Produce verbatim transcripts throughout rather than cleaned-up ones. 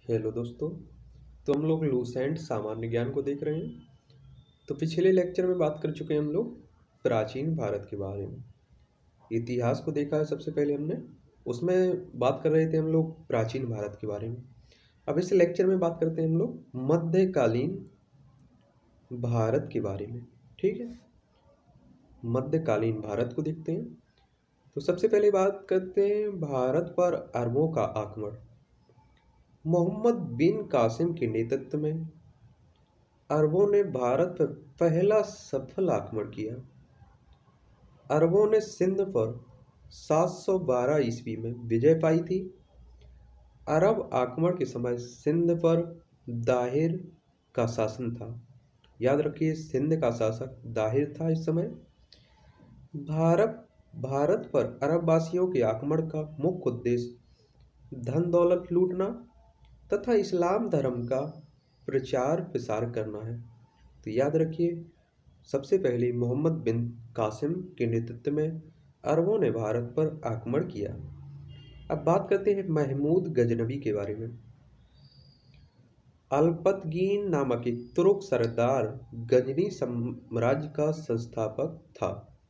Hello दोस्तों। तो हम लोग लूसेंट सामान्य ज्ञान को देख रहे हैं। तो पिछले लेक्चर में बात कर चुके हैं हम लोग प्राचीन भारत के बारे में। इतिहास को देखा है सबसे पहले हमने, उसमें बात कर रहे थे हम लोग प्राचीन भारत के बारे में। अब इस लेक्चर में बात करते हैं हम लोग मध्यकालीन भारत के बारे में। ठीक है, मध्यकालीन भारत को देखते हैं। तो सबसे पहले बात करते हैं भारत पर अरबों का आक्रमण। मोहम्मद बिन कासिम के नेतृत्व में अरबों ने भारत पर पहला सफल आक्रमण किया। अरबों ने सिंध पर सात सौ बारह ईस्वी में विजय पाई थी। अरब आक्रमण के समय सिंध पर दाहिर का शासन था। याद रखिए, सिंध का शासक दाहिर था इस समय। भारत भारत पर अरब वासियों के आक्रमण का मुख्य उद्देश्य धन दौलत लूटना तथा इस्लाम धर्म का प्रचार प्रसार करना है। तो याद रखिए, सबसे पहले मोहम्मद बिन कासिम के नेतृत्व में अरबों ने भारत पर आक्रमण किया। अब बात करते हैं महमूद गजनवी के बारे में। अल्पतगीन नामक एक तुर्क सरदार गजनी साम्राज्य का संस्थापक था।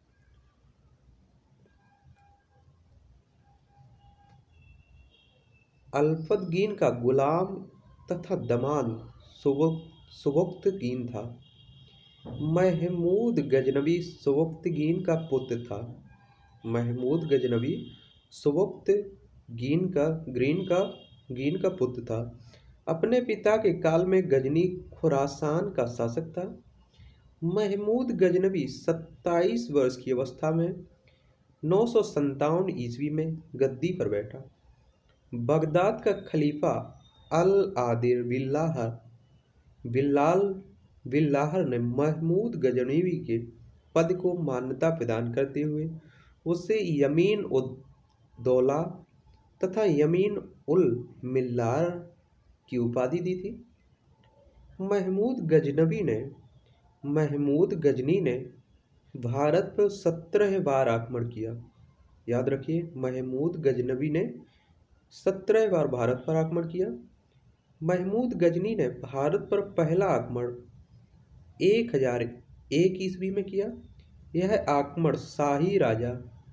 अल्पतगीन का गुलाम तथा दमाद सुबुक्तगीन था। महमूद गजनवी सुबुक्तगीन का पुत्र था। महमूद गजनवी सुबुक्तगीन का ग्रीन का गीन का पुत्र था। अपने पिता के काल में गजनी खुरासान का शासक था। महमूद गजनवी सत्ताईस वर्ष की अवस्था में नौ सौ संतावन ईस्वी में गद्दी पर बैठा। बगदाद का खलीफा अल आदिर बिल्लाह बिल्लाल बिल्लाहर ने महमूद गजनवी के पद को मान्यता प्रदान करते हुए उसे यमीन उद दौला तथा यमीन उल मिल्लार की उपाधि दी थी। महमूद गजनवी ने महमूद गजनी ने भारत पर सत्रह बार आक्रमण किया। याद रखिए, महमूद गजनवी ने सत्रह बार भारत पर आक्रमण किया। महमूद गजनी ने भारत पर पहला आक्रमण एक हजार एक ईस्वी में किया। यह आक्रमण शाही राजा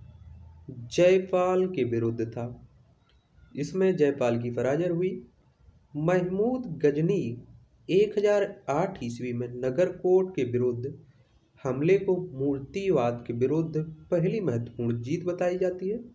जयपाल के विरुद्ध था। इसमें जयपाल की पराजय हुई। महमूद गजनी एक हजार आठ ईस्वी में नगरकोट के विरुद्ध हमले को मूर्तिवाद के विरुद्ध पहली महत्वपूर्ण जीत बताई जाती है।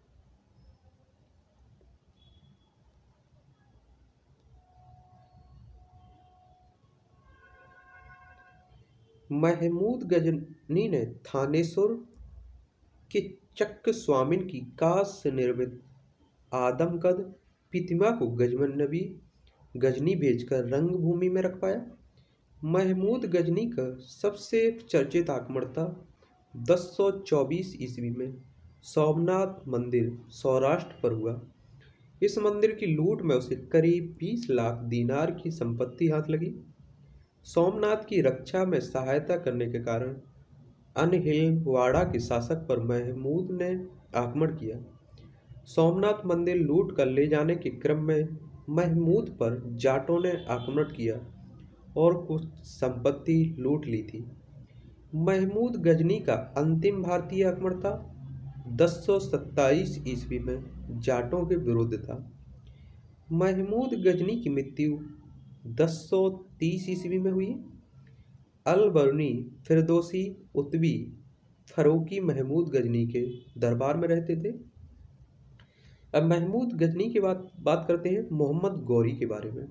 महमूद गजनी ने थानेश्वर के चक्र स्वामिन की कांच से निर्मित आदमकद प्रतिमा को गजनवी गजनी भेजकर रंगभूमि में रखवाया। महमूद गजनी का सबसे चर्चित आक्रमण था दस सौ चौबीस ईस्वी में सोमनाथ मंदिर सौराष्ट्र पर हुआ। इस मंदिर की लूट में उसे करीब बीस लाख दीनार की संपत्ति हाथ लगी। सोमनाथ की रक्षा में सहायता करने के कारण अनहिलवाड़ा के शासक पर महमूद ने आक्रमण किया। सोमनाथ मंदिर लूट कर ले जाने के क्रम में महमूद पर जाटों ने आक्रमण किया और कुछ संपत्ति लूट ली थी। महमूद गजनी का अंतिम भारतीय आक्रमण था दस सौ सत्ताईस ईस्वी में जाटों के विरुद्ध था। महमूद गजनी की मृत्यु दस सौ तीस ईस्वी में हुई। अल बरनी फिरदौसी उतवी फरूकी महमूद गजनी के दरबार में रहते थे। अब महमूद गजनी की बात बात करते हैं मोहम्मद गौरी के बारे में।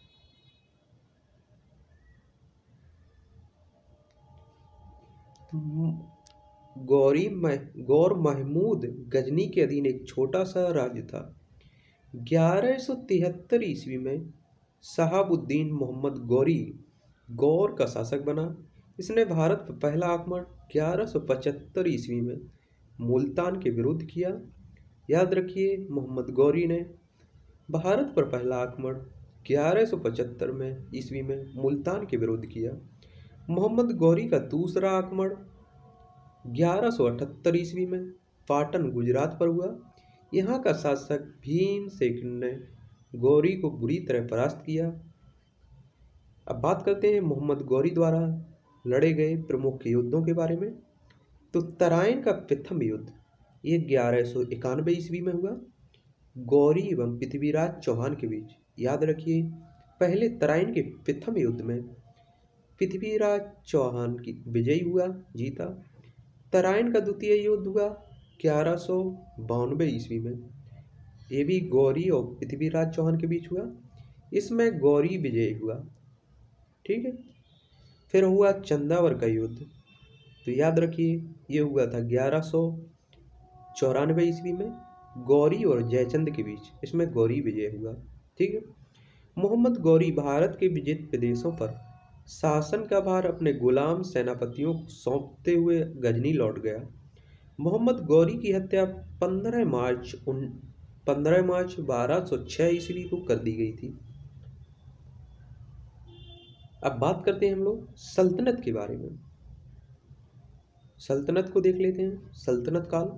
गौरी गौर महमूद गजनी के अधीन एक छोटा सा राज्य था। ग्यारह सौ तिहत्तर ईस्वी में शहाबुद्दीन मोहम्मद गौरी गौर का शासक बना। इसने भारत पर पहला आक्रमण ग्यारह सौ पचहत्तर ईस्वी में मुल्तान के विरुद्ध किया। याद रखिए, मोहम्मद गौरी ने भारत पर पहला आक्रमण ग्यारह सौ पचहत्तर में ईस्वी में मुल्तान के विरुद्ध किया। मोहम्मद गौरी का दूसरा आक्रमण ग्यारह सौ अठहत्तर ईस्वी में पाटन गुजरात पर हुआ। यहाँ का शासक भीमसेन ने गौरी को बुरी तरह परास्त किया। अब बात करते हैं मोहम्मद गौरी द्वारा लड़े गए प्रमुख युद्धों के बारे में। तो तराइन का प्रथम युद्ध ये ग्यारह सौ इक्यानवे ईस्वी में हुआ, गौरी एवं पृथ्वीराज चौहान के बीच। याद रखिए, पहले तराइन के प्रथम युद्ध में पृथ्वीराज चौहान की विजयी हुआ, जीता। तराइन का द्वितीय युद्ध हुआ ग्यारह सौ बानवे ईस्वी में, ये भी गौरी और पृथ्वीराज चौहान के बीच हुआ। इसमें गौरी विजयी हुआ, ठीक है। फिर हुआ चंदावर का युद्ध, तो याद रखिए ये हुआ था ग्यारह सौ चौरानवे ईस्वी में, गौरी और जयचंद के बीच। इसमें गौरी विजय हुआ, ठीक है। मोहम्मद गौरी भारत के विजित प्रदेशों पर शासन का भार अपने गुलाम सेनापतियों को सौंपते हुए गजनी लौट गया। मोहम्मद गौरी की हत्या पंद्रह मार्च उन पंद्रह मार्च बारह सौ छह ईस्वी को कर दी गई थी। अब बात करते हैं हम लोग सल्तनत के बारे में। सल्तनत को देख लेते हैं। सल्तनत काल,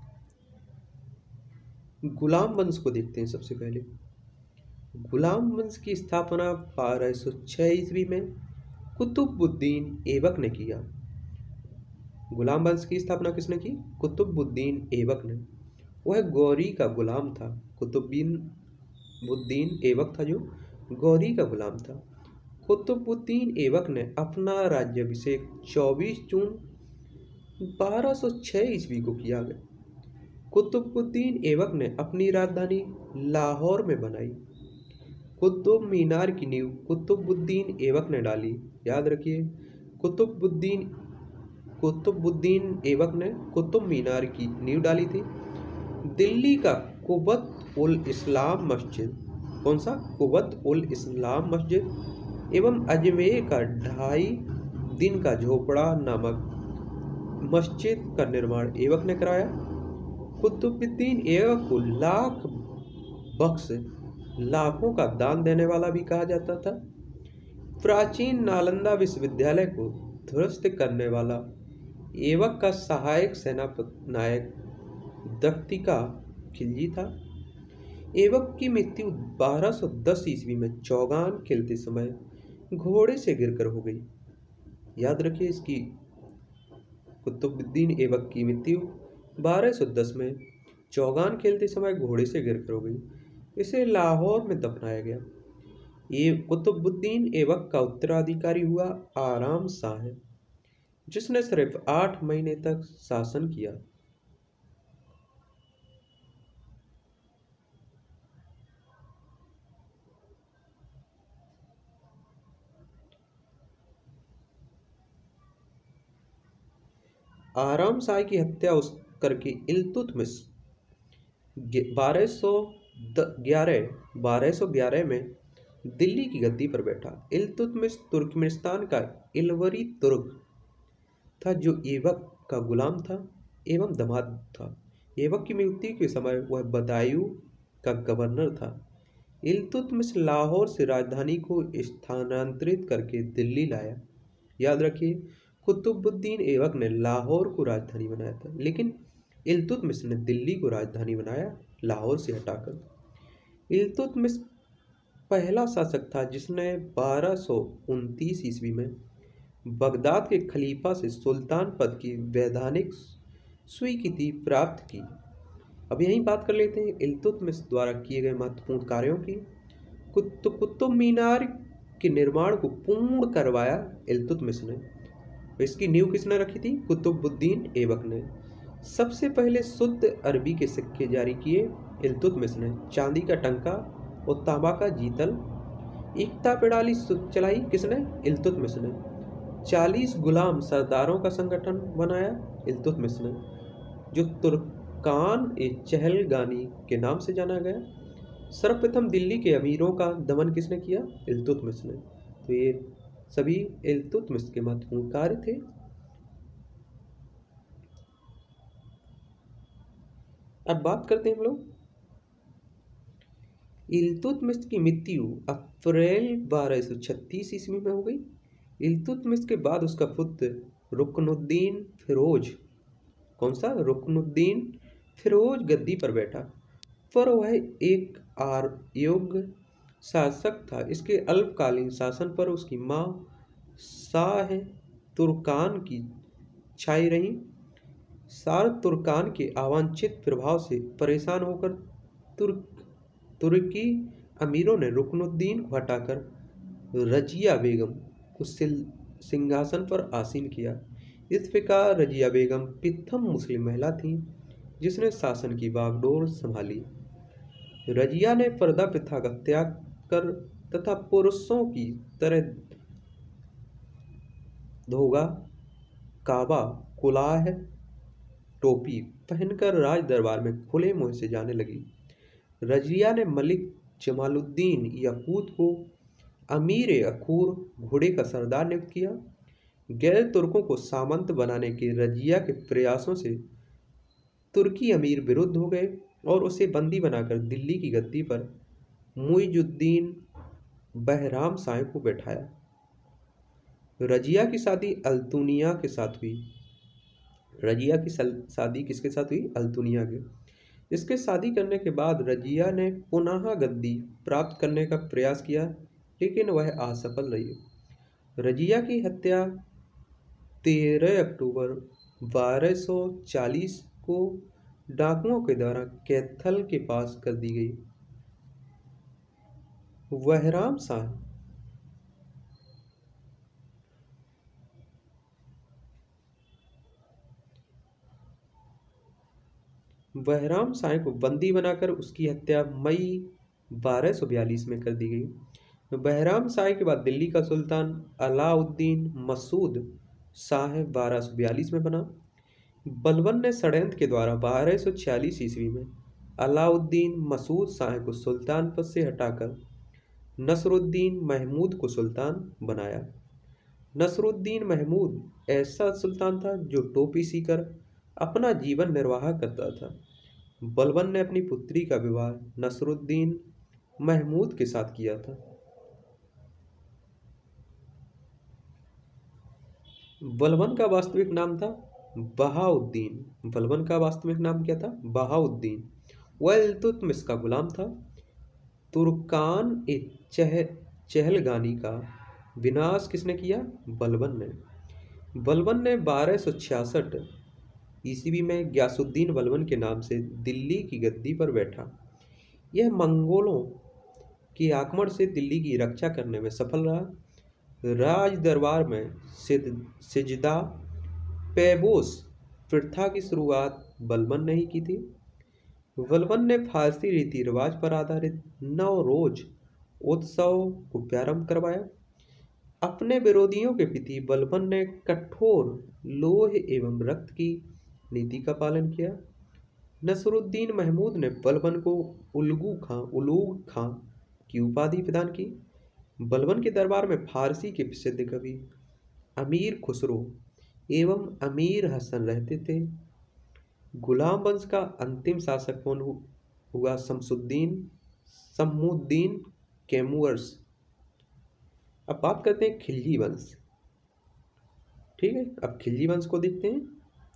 गुलाम वंश को देखते हैं। सबसे पहले गुलाम वंश की स्थापना बारह सौ छह ईस्वी में कुतुबुद्दीन ऐबक ने किया। गुलाम वंश की स्थापना किसने की? कुतुबुद्दीन ऐबक ने। वह गौरी का गुलाम था। कुतुबुद्दीन बुद्दीन ऐबक था जो गौरी का गुलाम था। कुतुबुद्दीन ऐबक ने अपना राज्याभिषेक चौबीस जून बारह सौ छह ईस्वी को किया गया। कुतुबुद्दीन ऐबक ने अपनी राजधानी लाहौर में बनाई। कुतुब मीनार की नींव कुतुबुद्दीन ऐबक ने डाली। याद रखिए, कुतुबुद्दीन कुतुबुद्दीन ऐबक ने कुतुब मीनार की नींव डाली थी। दिल्ली का कुबत उल इस्लाम मस्जिद, कौन सा? कुबत उल इस्लाम मस्जिद एवं अजमेर का ढाई दिन का झोपड़ा नामक मस्जिद का निर्माण ऐबक ने कराया। कुतुबुद्दीन ऐबक को लाख बख्श, लाखों का दान देने वाला भी कहा जाता था। प्राचीन नालंदा विश्वविद्यालय को ध्वस्त करने वाला ऐबक का सहायक सेनापति नायक दक्तिका खिलजी था। ऐबक की मृत्यु बारह सौ दस ईस्वी में चौगान खेलते समय घोड़े से गिरकर हो गई। याद रखिए, इसकी कुतुबुद्दीन ऐबक की मृत्यु बारह सौ दस में चौगान खेलते समय घोड़े से गिरकर हो गई। इसे लाहौर में दफनाया गया। ये कुतुबुद्दीन ऐबक का उत्तराधिकारी हुआ आराम शाह, जिसने सिर्फ आठ महीने तक शासन किया। आराम शाह की हत्या उस करके इल्तुतमिश बारह सौ ग्यारह बारह सौ ग्यारह में दिल्ली की गद्दी पर बैठा। इल्तुतमिश तुर्कमेनिस्तान का इलवरी तुर्क था जो ऐबक का गुलाम था एवं दामाद था। ऐबक की मृत्यु के समय वह बदायूं का गवर्नर था। इल्तुतमिश लाहौर से राजधानी को स्थानांतरित करके दिल्ली लाया। याद रखिए, कुतुबुद्दीन ऐबक ने लाहौर को राजधानी बनाया था, लेकिन इल्तुतमिश ने दिल्ली को राजधानी बनाया लाहौर से हटाकर। इल्तुतमिश पहला शासक था जिसने बारह सौ उनतीस ईस्वी में बगदाद के खलीफा से सुल्तान पद की वैधानिक स्वीकृति प्राप्त की। अब यहीं बात कर लेते हैं इल्तुतमिश द्वारा किए गए महत्वपूर्ण कार्यों की। कुतुब कुतुब मीनार के निर्माण को पूर्ण करवाया इल्तुतमिश ने। इसकी नींव किसने रखी थी? कुतुबुद्दीन ऐबक ने। सबसे पहले शुद्ध अरबी के सिक्के जारी किए इल्तुतमिश ने। चांदी का टंका और तांबा का जीतल। एकता प्रणाली चलाई किसने? इल्तुतमिश ने। चालीस गुलाम सरदारों का संगठन बनाया इल्तुतमिश ने, जो तुर्कान ए चहलगानी के नाम से जाना गया। सर्वप्रथम दिल्ली के अमीरों का दमन किसने किया? इल्तुतमिश ने। तो ये सभी इल्तुतमिश के महत्वपूर्ण कार्य थे। अब बात करते हैं हम लोग इल्तुतमिश की मृत्यु अप्रैल बारह सौ छत्तीस ईस्वी में हो गई। इल्तुतमिश के बाद उसका पुत्र रुकनुद्दीन फिरोज, कौन सा? रुकनुद्दीन फिरोज गद्दी पर बैठा। पर वह एक अयोग्य शासक था। इसके अल्पकालीन शासन पर उसकी मां शाह तुर्कान की छाई रही। शाह तुर्कान के अवांछित प्रभाव से परेशान होकर तुर्क तुर्की अमीरों ने रुकनुद्दीन को हटाकर रजिया बेगम को सिंहासन पर आसीन किया। इस प्रकार रजिया बेगम प्रथम मुस्लिम महिला थी जिसने शासन की बागडोर संभाली। रजिया ने पर्दा प्रथा का त्याग कर तथा पुरुषों की तरह धोगा, काबा, कुलाह, टोपी पहनकर राज दरबार में खुले मुंह से जाने लगी। रजिया ने मलिक जमालुद्दीन याकूत को अमीर अखूर घोड़े का सरदार नियुक्त किया। गैर तुर्कों को सामंत बनाने के रजिया के प्रयासों से तुर्की अमीर विरुद्ध हो गए और उसे बंदी बनाकर दिल्ली की गद्दी पर मुइजुद्दीन बहराम शाह को बैठाया। रजिया की शादी अल्तुनिया के साथ हुई। रजिया की शादी किसके साथ हुई? अल्तुनिया के। इसके शादी करने के बाद रजिया ने पुनः गद्दी प्राप्त करने का प्रयास किया, लेकिन वह असफल रही। रजिया की हत्या तेरह अक्टूबर बारह सौ चालीस को डाकुओं के द्वारा कैथल के पास कर दी गई। बहराम शाह बहराम शाह को बंदी बनाकर उसकी हत्या मई बारह सौ बयालीस में कर दी गई। बहराम शाह के बाद दिल्ली का सुल्तान अलाउद्दीन मसूद शाह बारह सौ बयालीस में बना। बलबन ने षड्यंत्र के द्वारा बारह सौ छियालीस ईस्वी में अलाउद्दीन मसूद शाह को सुल्तान पद से हटाकर नसरुद्दीन महमूद को सुल्तान बनाया। नसरुद्दीन महमूद ऐसा सुल्तान था जो टोपी सीकर अपना जीवन निर्वाह करता था। बलबन ने अपनी पुत्री का विवाह नसरुद्दीन महमूद के साथ किया था। बलबन का वास्तविक नाम था बहाउद्दीन। बलबन का वास्तविक नाम क्या था? बहाउद्दीन। वह इल्तुतमिश का गुलाम था। तुर्कान ए चह चहलगानी का विनाश किसने किया? बलबन ने। बलबन ने बारह सौ छियासठ ईस्वी में गयासुद्दीन बलबन के नाम से दिल्ली की गद्दी पर बैठा। यह मंगोलों के आक्रमण से दिल्ली की रक्षा करने में सफल रहा। राज दरबार में सिजदा पैबोस प्रथा की शुरुआत बलबन ने ही की थी। बलबन ने फारसी रीति रिवाज पर आधारित नवरोज उत्सव को प्रारंभ करवाया। अपने विरोधियों के प्रति बलबन ने कठोर लोह एवं रक्त की नीति का पालन किया। नसरुद्दीन महमूद ने बलबन को उलगू खां उलूग खां की उपाधि प्रदान की। बलबन के दरबार में फारसी के प्रसिद्ध कवि अमीर खुसरो एवं अमीर हसन रहते थे। गुलाम वंश का अंतिम शासक कौन हुआ? शमसुद्दीन शम्मुद्दीन कैमूर्स। अब बात करते हैं खिलजी वंश। ठीक है, अब खिलजी वंश को देखते हैं।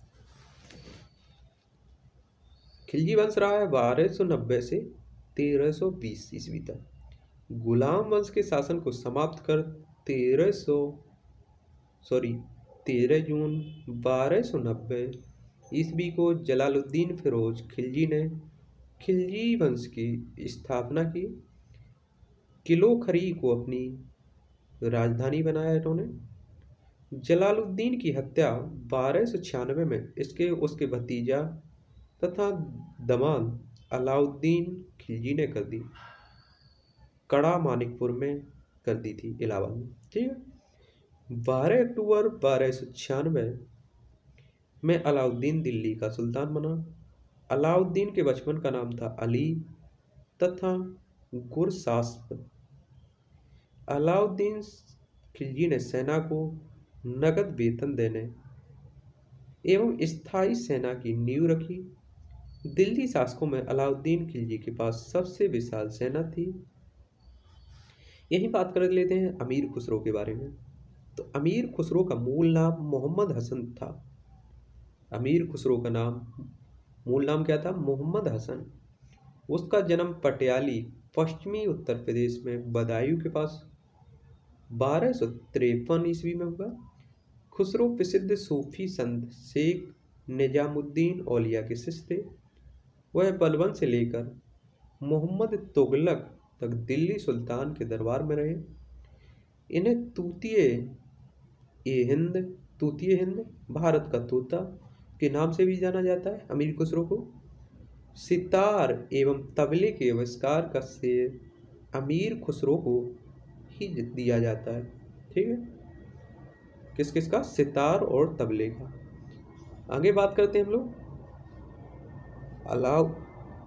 खिलजी वंश रहा है बारह सौ नब्बे से तेरह सौ बीस ईस्वी तक। गुलाम वंश के शासन को समाप्त कर तेरह सौ सॉरी तेरह जून बारह सौ नब्बे ईस्वी को जलालुद्दीन फिरोज खिलजी ने खिलजी वंश की स्थापना की। किलोखरी को अपनी राजधानी बनाया इन्होंने। जलालुद्दीन की हत्या बारह सौ छियानवे में इसके उसके भतीजा तथा दमाद अलाउद्दीन खिलजी ने कर दी। कड़ा मानिकपुर में कर दी थी, इलाहाबाद में। ठीक है। बारह अक्टूबर बारह सौ छियानवे में अलाउद्दीन दिल्ली का सुल्तान बना। अलाउद्दीन के बचपन का नाम था अली तथा गुरसास्प। अलाउद्दीन खिलजी ने सेना को नगद वेतन देने एवं स्थायी सेना की नींव रखी। दिल्ली शासकों में अलाउद्दीन खिलजी के पास सबसे विशाल सेना थी। यही बात कर लेते हैं अमीर खुसरो के बारे में। तो अमीर खुसरो का मूल नाम मोहम्मद हसन था। अमीर खुसरो का नाम मूल नाम क्या था? मोहम्मद हसन। उसका जन्म पटियाली पश्चिमी उत्तर प्रदेश में बदायूं के पास बारह सौ तिरपन ईस्वी में हुआ। खुसरो प्रसिद्ध सूफी संत शेख निजामुद्दीन औलिया के शिष्य थे। वह बलबन से लेकर मोहम्मद तुगलक तक दिल्ली सुल्तान के दरबार में रहे। इन्हें तूतीय ए हिंद तूतीय हिंद भारत का तोता के नाम से भी जाना जाता है। अमीर खुसरो को सितार एवं तबले के आविष्कार का श्रेय अमीर खुसरो को ही दिया जाता है। ठीक है, किस किस का? सितार और तबले का। आगे बात करते हैं हम लोग अलाउ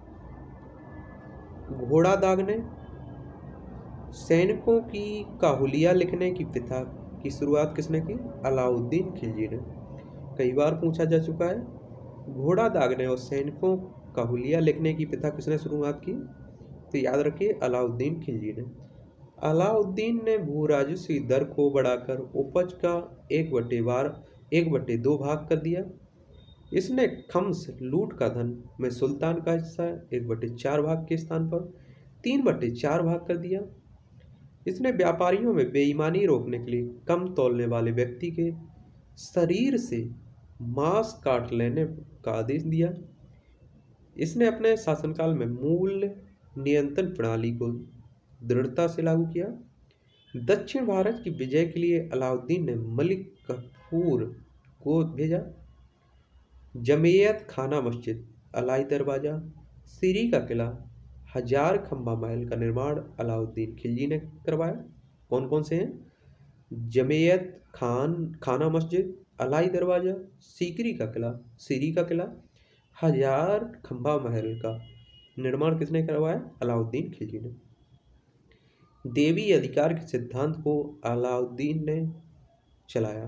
घोड़ा दागने सैनिकों की काहुलिया लिखने की प्रथा की शुरुआत किसने की? अलाउद्दीन खिलजी ने। कई बार पूछा जा चुका है। घोड़ा दागने और सैनिकों काहुलिया लिखने की प्रथा किसने शुरुआत की? तो याद रखिए अलाउद्दीन खिलजी ने। अलाउद्दीन ने भू राजस्व दर को बढ़ाकर उपज का एक बटे बार एक बटे दो भाग कर दिया। इसने खम्स लूट का धन में सुल्तान का हिस्सा एक बटे चार भाग के स्थान पर तीन बटे चार भाग कर दिया। इसने व्यापारियों में बेईमानी रोकने के लिए कम तौलने वाले व्यक्ति के शरीर से मांस काट लेने का आदेश दिया। इसने अपने शासनकाल में मूल्य नियंत्रण प्रणाली को दृढ़ता से लागू किया। दक्षिण भारत की विजय के लिए अलाउद्दीन ने मलिक कफूर को भेजा। जमियत खाना मस्जिद, अलाई दरवाजा, सीरी का किला, हजार खंबा महल का निर्माण अलाउद्दीन खिलजी ने करवाया। कौन कौन से हैं? जमियत खान खाना मस्जिद, अलाई दरवाजा, सीकरी का किला सीरी का किला, हजार खंबा महल का निर्माण किसने करवाया? अलाउद्दीन खिलजी ने। देवी अधिकार के सिद्धांत को अलाउद्दीन ने चलाया।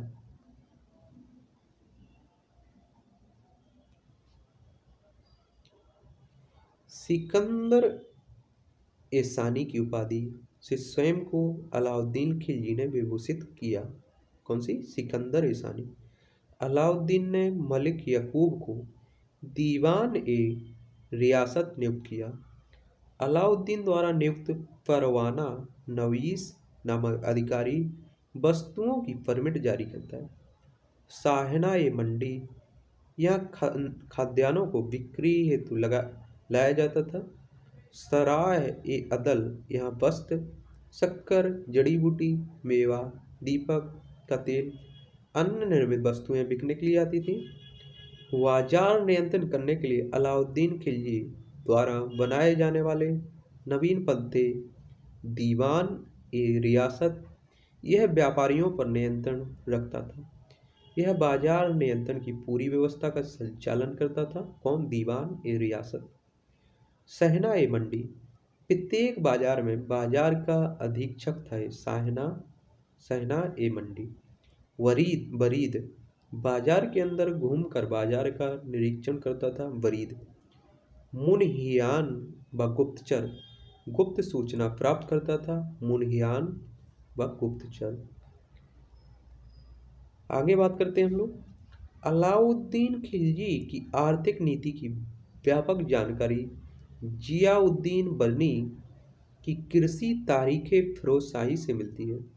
सिकंदर ए सानी की उपाधि से स्वयं को अलाउद्दीन खिलजी ने विभूषित किया। कौन सी? सिकंदर ए सानी। अलाउद्दीन ने मलिक यकूब को दीवान ए रियासत नियुक्त किया। अलाउद्दीन द्वारा नियुक्त परवाना नवीस नामक अधिकारी वस्तुओं की परमिट जारी करता है। साहना ए मंडी, यहाँ खाद्यान्नों को बिक्री हेतु लगा लाया जाता था। सराय ए अदल, यहाँ वस्त्र, शक्कर, जड़ी बूटी, मेवा, दीपक का तेल, अन्य निर्मित वस्तुएं बिकने के लिए आती थी। बाजार नियंत्रण करने के लिए अलाउद्दीन खिलजी द्वारा बनाए जाने वाले नवीन पद थे दीवान ए रियासत। यह व्यापारियों पर नियंत्रण रखता था। यह बाजार नियंत्रण की पूरी व्यवस्था का संचालन करता था। कौन? दीवान ए रियासत। सहना ए मंडी, प्रत्येक बाजार में बाजार का अधीक्षक था साहना सहना ए मंडी। वरीद बरीद, बाजार के अंदर घूमकर बाजार का निरीक्षण करता था वरीद। मुनहियान व गुप्तचर, गुप्त सूचना प्राप्त करता था मुनहियान व गुप्तचर। आगे बात करते हैं हम लोग अलाउद्दीन खिलजी की आर्थिक नीति की व्यापक जानकारी जियाउद्दीन बनी की कृषि तारीखे फिरोजशाही से मिलती है।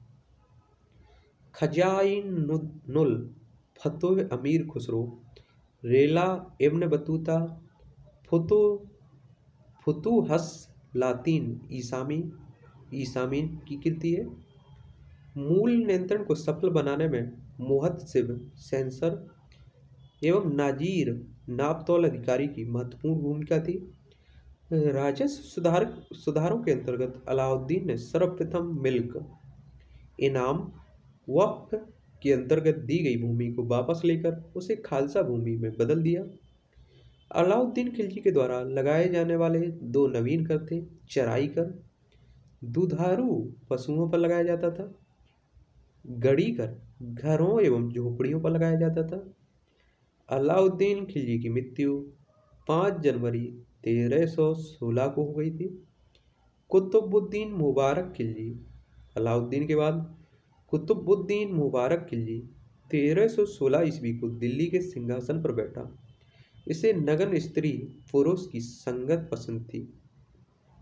खजाइनुल फतुह अमीर खुसरो, रेला इब्न बतूता, फुतु फुतुहस लातीन ईसामी ईसामी की कृति है। मूल नियंत्रण को सफल बनाने में मुहतसिब सेंसर एवं नाजीर नापतौल अधिकारी की महत्वपूर्ण भूमिका थी। राजस्व सुधार सुधारों के अंतर्गत अलाउद्दीन ने सर्वप्रथम मिल्क इनाम वक्फ के अंतर्गत दी गई भूमि को वापस लेकर उसे खालसा भूमि में बदल दिया। अलाउद्दीन खिलजी के द्वारा लगाए जाने वाले दो नवीन कर थे चराई कर, दुधारू पशुओं पर लगाया जाता था। गड़ी कर घरों एवं झोपड़ियों पर लगाया जाता था। अलाउद्दीन खिलजी की मृत्यु पाँच जनवरी तेरह सौ सोलह को हो गई थी। कुतुबुद्दीन मुबारक खिलजी, अलाउद्दीन के बाद कुतुबुद्दीन मुबारक खिलजी तेरह सौ सोलह ईस्वी को दिल्ली के सिंहासन पर बैठा। इसे नगन स्त्री पुरुष की संगत पसंद थी।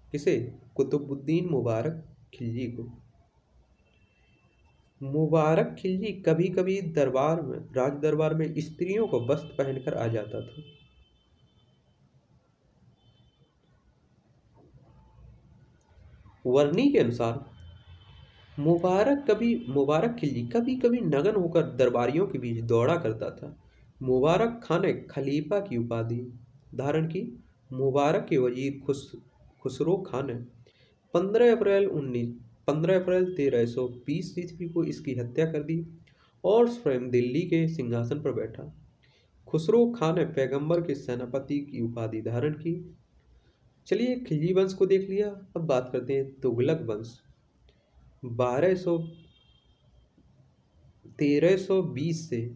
किसे? कुतुबुद्दीन मुबारक खिलजी को। मुबारक खिलजी कभी कभी दरबार में राज दरबार में स्त्रियों को वस्त्र पहनकर आ जाता था। वर्णी के अनुसार मुबारक कभी मुबारक खिलजी कभी कभी नग्न होकर दरबारियों के बीच दौड़ा करता था। मुबारक खान ने खलीफा की उपाधि धारण की। मुबारक के वजीर खुस खुसरो खान ने पंद्रह अप्रैल उन्नीस पंद्रह अप्रैल तेरह सौ बीस ईस्वी को इसकी हत्या कर दी और स्वयं दिल्ली के सिंहासन पर बैठा। खुसरो खान ने पैगंबर के सेनापति की उपाधि धारण की। चलिए खिलजी वंश को देख लिया, अब बात करते हैं तुगलक वंश। बारह सौ तेरह सौ बीस से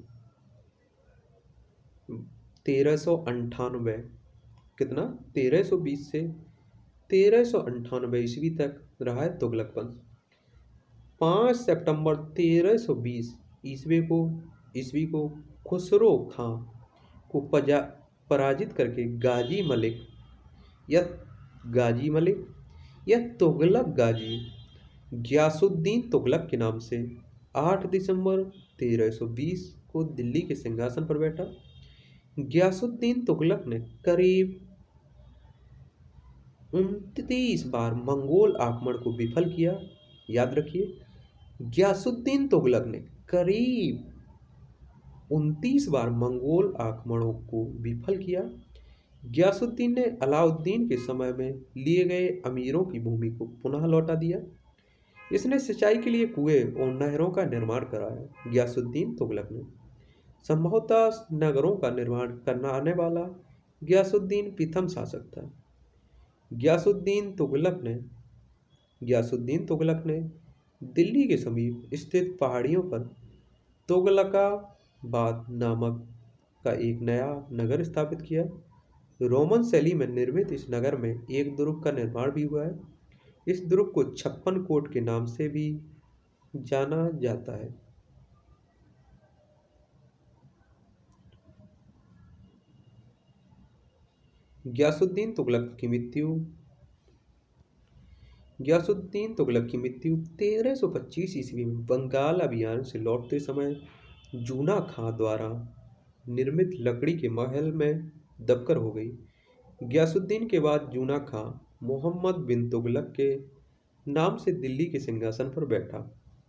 तेरह सौ अंठानवे कितना तेरह सौ बीस से तेरह सौ अंठानवे ईस्वी तक रहा है तुगलक वंश। पाँच सितंबर तेरह सौ बीस ईस्वी को ईस्वी को खुसरो खां को पजा पराजित करके गाजी मलिक या गाजी मलिक या तुगलक गाजी गयासुद्दीन तुगलक के नाम से आठ दिसंबर तेरह सौ बीस को दिल्ली के सिंहासन पर बैठा। गयासुद्दीन तुगलक ने करीब उनतीस बार मंगोल आक्रमण को विफल किया। याद रखिए, गयासुद्दीन तुगलक ने करीब उनतीस बार मंगोल आक्रमणों को विफल किया। गयासुद्दीन ने अलाउद्दीन के समय में लिए गए अमीरों की भूमि को पुनः लौटा दिया। इसने सिंचाई के लिए कुएं और नहरों का निर्माण कराया। गयासुद्दीन तुगलक ने संभवतः नगरों का निर्माण कराने वाला गयासुद्दीन प्रथम शासक था। गयासुद्दीन तुगलक ने गयासुद्दीन तुगलक ने दिल्ली के समीप स्थित पहाड़ियों पर तुगलकाबाद नामक का एक नया नगर स्थापित किया। रोमन शैली में निर्मित इस नगर में एक दुर्ग का निर्माण भी हुआ है। इस दुर्ग को छप्पन कोट के नाम से भी जाना जाता है। गयासुद्दीन तुगलक की मृत्यु गयासुद्दीन तुगलक की मृत्यु तेरह सौ पच्चीस ईस्वी में बंगाल अभियान से लौटते समय जूना खां द्वारा निर्मित लकड़ी के महल में दबकर हो गई। गयासुद्दीन के बाद जूना खां मोहम्मद बिन तुगलक के नाम से दिल्ली के सिंहासन पर बैठा।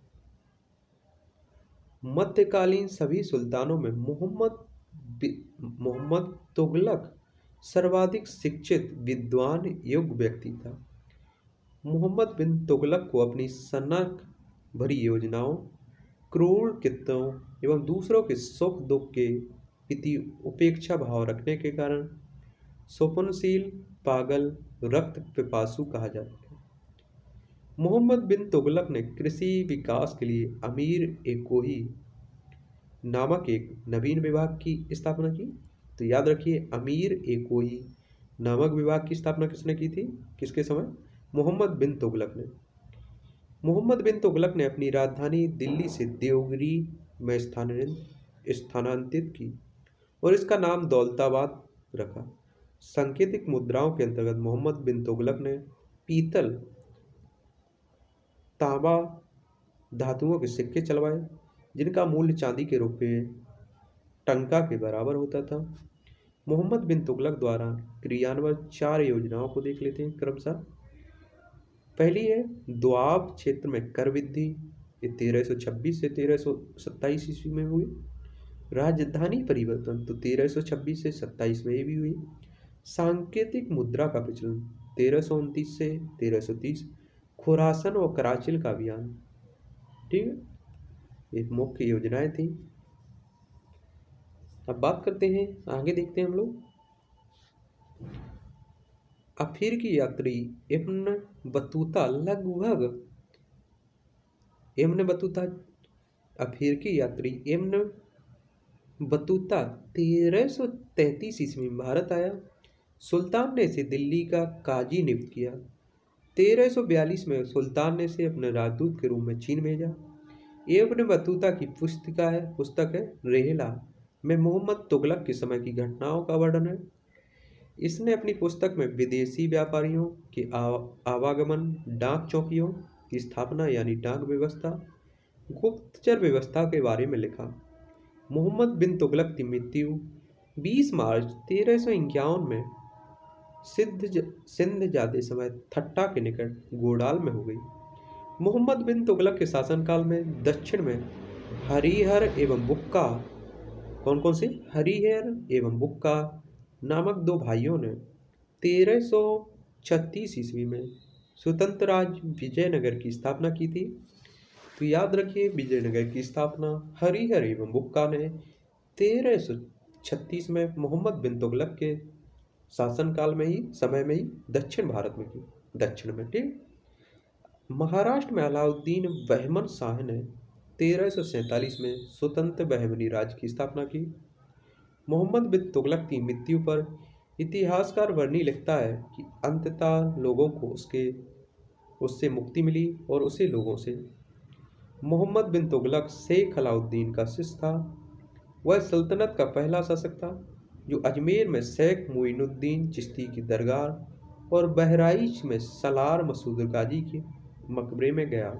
मध्यकालीन सभी सुल्तानों में मोहम्मद मोहम्मद तुगलक सर्वाधिक शिक्षित विद्वान योग्य व्यक्ति था। मोहम्मद बिन तुगलक को अपनी सनक भरी योजनाओं, क्रूर कृत्यों एवं दूसरों के सुख दुख के प्रति उपेक्षा भाव रखने के कारण स्वप्नशील, पागल, रक्त पिपासु कहा जाता है। मोहम्मद बिन तुगलक ने कृषि विकास के लिए अमीर एकोही नामक एक नवीन विभाग की स्थापना की। तो याद रखिए, अमीर एकोही नामक विभाग की स्थापना किसने की थी? किसके समय? मोहम्मद बिन तुगलक ने। मोहम्मद बिन तुगलक ने अपनी राजधानी दिल्ली से देवगिरी में स्थानांतरित की और इसका नाम दौलताबाद रखा। सांकेतिक मुद्राओं के अंतर्गत मोहम्मद बिन तुगलक ने पीतल, तांबा धातुओं के सिक्के चलवाए जिनका मूल्य चांदी के रुपये टंका के बराबर होता था। मोहम्मद बिन तुगलक द्वारा क्रियान्वित चार योजनाओं को देख लेते हैं क्रमशः। पहली है दोआब क्षेत्र में कर वृद्धि, ये तेरह सौ छब्बीस से तेरह सौ सत्ताईस ईस्वी में हुई। राजधानी परिवर्तन तो तेरह सौ छब्बीस से सत्ताईस में भी हुई। सांकेतिक मुद्रा का प्रचलन तेरह सौ उनतीस से तेरह सौ तीस। खुरासन और कराचिल का अभियान, ठीक है, एक मुख्य योजनाएं थी। अब बात करते हैं, आगे देखते हैं हम लोग। अफ्रीकी यात्री इब्न बतूता लगभग इब्न बतूता अफ्रीकी यात्री इब्न बतूता तेरह सौ तैंतीस ईस्वी में भारत आया। सुल्तान ने इसे दिल्ली का काजी नियुक्त किया। तेरह सौ बयालीस में सुल्तान ने इसे अपने राजदूत के रूप में चीन भेजा। इब्न बतूता की पुस्तिका है पुस्तक है रेहला में मोहम्मद तुगलक के समय की घटनाओं का वर्णन है। इसने अपनी पुस्तक में विदेशी व्यापारियों के आव- आवागमन, डाक चौकियों की स्थापना यानी डाक व्यवस्था, गुप्तचर व्यवस्था के बारे में लिखा। मोहम्मद बिन तुगलक की मृत्यु बीस मार्च तेरह सौ इक्यावन में सिद्ध ज- सिंध जाते समय थट्टा के निकट गोडाल में हो गई। मोहम्मद बिन तुगलक के शासनकाल में दक्षिण में हरिहर एवं बुक्का, कौन कौन से, हरिहर एवं बुक्का नामक दो भाइयों ने तेरह सौ छत्तीस ईस्वी में स्वतंत्र राज्य विजयनगर की स्थापना की थी। तो याद रखिए, विजयनगर की स्थापना हरिहर एवं बुक्का ने तेरह सौ छत्तीस में मोहम्मद बिन तुगलक के शासनकाल में ही, समय में ही दक्षिण भारत में की, दक्षिण में, ठीक। महाराष्ट्र में अलाउद्दीन बहमन शाह ने तेरह सौ सैंतालीस में स्वतंत्र बहमनी राज्य की स्थापना की। मोहम्मद बिन तुगलक की मृत्यु पर इतिहासकार वर्णी लिखता है कि अंततः लोगों को उसके उससे मुक्ति मिली और उसे लोगों से। मोहम्मद बिन तुगलक शेख अलाउद्दीन का शिष्य था। वह सल्तनत का पहला शासक था जो अजमेर में शेख मुइनुद्दीन चिश्ती की दरगाह और बहराइच में सलार मसूद गाजी के मकबरे में गया।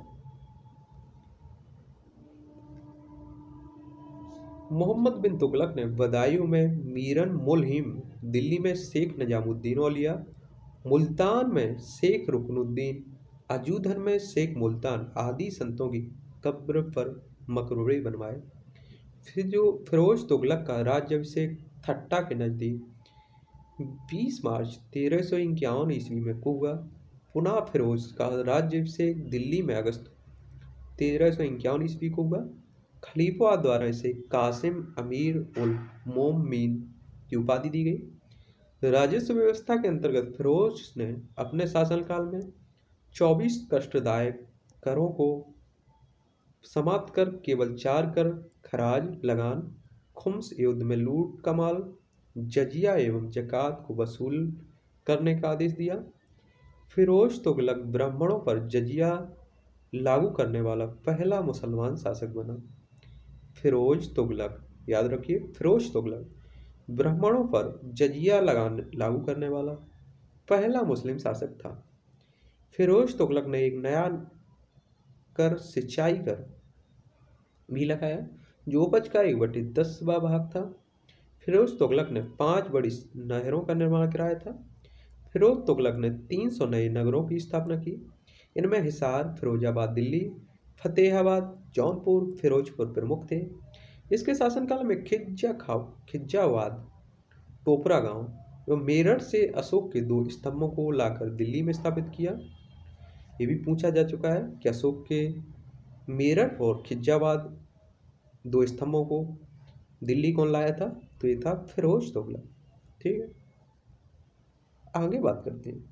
मोहम्मद बिन तुगलक ने बदायूं में मीरन मुलहिम, दिल्ली में शेख निजामुद्दीन औलिया, मुल्तान में शेख रुकनुद्दीन, अजूधन में शेख मुल्तान आदि संतों की कब्र पर मकबरे बनवाए। फिर जो फिरोज तुगलक का राज्याभिषेक थट्टा के नज़दीक बीस मार्च तेरह सौ इक्यावन ईस्वी में हुआ। पुनः फिरोज का राज्याभिषेक दिल्ली में अगस्त तेरह सौ इक्यावन ईस्वी को हुआ। खलीफा द्वारा इसे कासिम अमीर उल मोमिन की उपाधि दी गई। राजस्व व्यवस्था के अंतर्गत फिरोज ने अपने शासनकाल में चौबीस कष्टदायक करों को समाप्त कर केवल चार कर, खराज, लगान, खुम्स, युद्ध में लूट का माल, जजिया एवं जकात को वसूल करने का आदेश दिया। फिरोज तुगलक ब्राह्मणों पर जजिया लागू करने वाला पहला मुसलमान शासक बना। फिरोज तुगलक, याद रखिए, फिरोज तुगलक ब्राह्मणों पर जजिया लगाने लागू करने वाला पहला मुस्लिम शासक था। फिरोज तुगलक ने एक नया कर, सिंचाई कर भी लगाया जो उपज का एक बटे दसवां भाग था। फिरोज तुगलक ने पांच बड़ी नहरों का निर्माण कराया था। फिरोज तुगलक ने तीन सौ नए नगरों की स्थापना की। इनमें हिसार, फिरोजाबाद दिल्ली, फतेहाबाद, जौनपुर, फिरोजपुर प्रमुख थे। इसके शासनकाल में खिज्जा खाव खिज्जावाद, टोपरा गांव एवं मेरठ से अशोक के दो स्तंभों को लाकर दिल्ली में स्थापित किया। ये भी पूछा जा चुका है कि अशोक के मेरठ और खिज्जावाद दो स्तंभों को दिल्ली कौन लाया था, तो ये था फिरोज तुगलक। ठीक है, आगे बात करते हैं।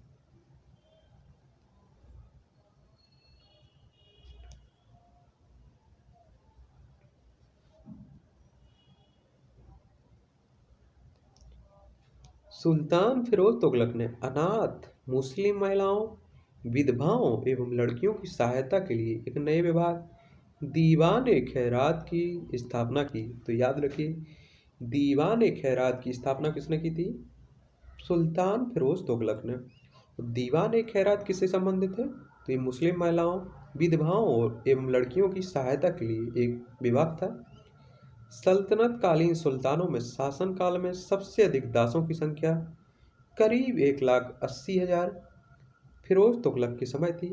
सुल्तान फिरोज तुगलक ने अनाथ मुस्लिम महिलाओं, विधवाओं एवं लड़कियों की सहायता के लिए एक नए विभाग दीवान ए खैरात की स्थापना की। तो याद रखिए, दीवान ए खैरात की स्थापना किसने की थी? सुल्तान फिरोज तुगलक ने। दीवान ए खैरात किससे संबंधित है? तो ये मुस्लिम महिलाओं, विधवाओं एवं लड़कियों की सहायता के लिए एक विभाग था। सल्तनत कालीन सुल्तानों में शासनकाल में सबसे अधिक दासों की संख्या करीब एक लाख अस्सी हजार फिरोज तुगलक के समय थी।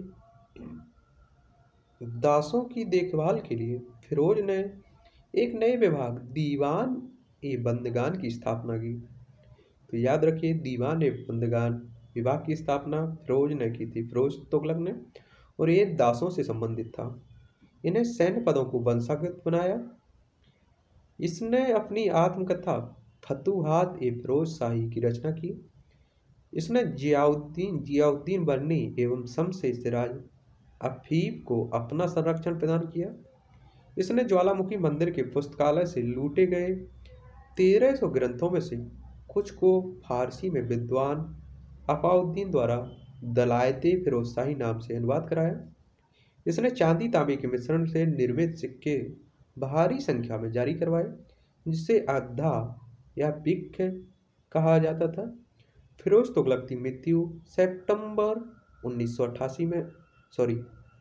दासों की देखभाल के लिए फिरोज ने एक नए विभाग दीवान ए बंदगान की स्थापना की। तो याद रखिए, दीवान ए बंदगान विभाग की स्थापना फिरोज ने की थी, फिरोज तुगलक ने, और ये दासों से संबंधित था। इन्हें सैन्य पदों को वंशागत बनाया। इसने अपनी आत्मकथा फतूहात ए फिरोज शाही की रचना की। इसने जियाउद्दीन जियाउद्दीन बर्नी एवं शमसे सिराज अफीफ को अपना संरक्षण प्रदान किया। इसने ज्वालामुखी मंदिर के पुस्तकालय से लूटे गए तेरह सौ ग्रंथों में से कुछ को फारसी में विद्वान अफाउद्दीन द्वारा दलायते फिरोज शाही नाम से अनुवाद कराया। इसने चांदी तांबे के मिश्रण से निर्मित सिक्के भारी संख्या में जारी करवाए, जिसे अद्धा या बिक्ख कहा जाता था। फिरोज तुगलक की मृत्यु सितंबर उन्नीस सौ अट्ठासी में सॉरी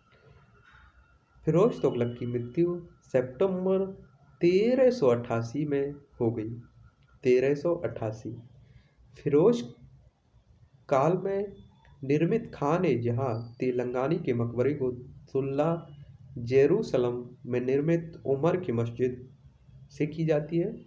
फिरोज तुगलक की मृत्यु सितंबर तेरह सौ अट्ठासी में हो गई। तेरह सौ अट्ठासी फिरोज काल में निर्मित खान ए जहां तेलंगानी के मकबरे को तुलना जेरूसलम में निर्मित उमर की मस्जिद से की जाती है।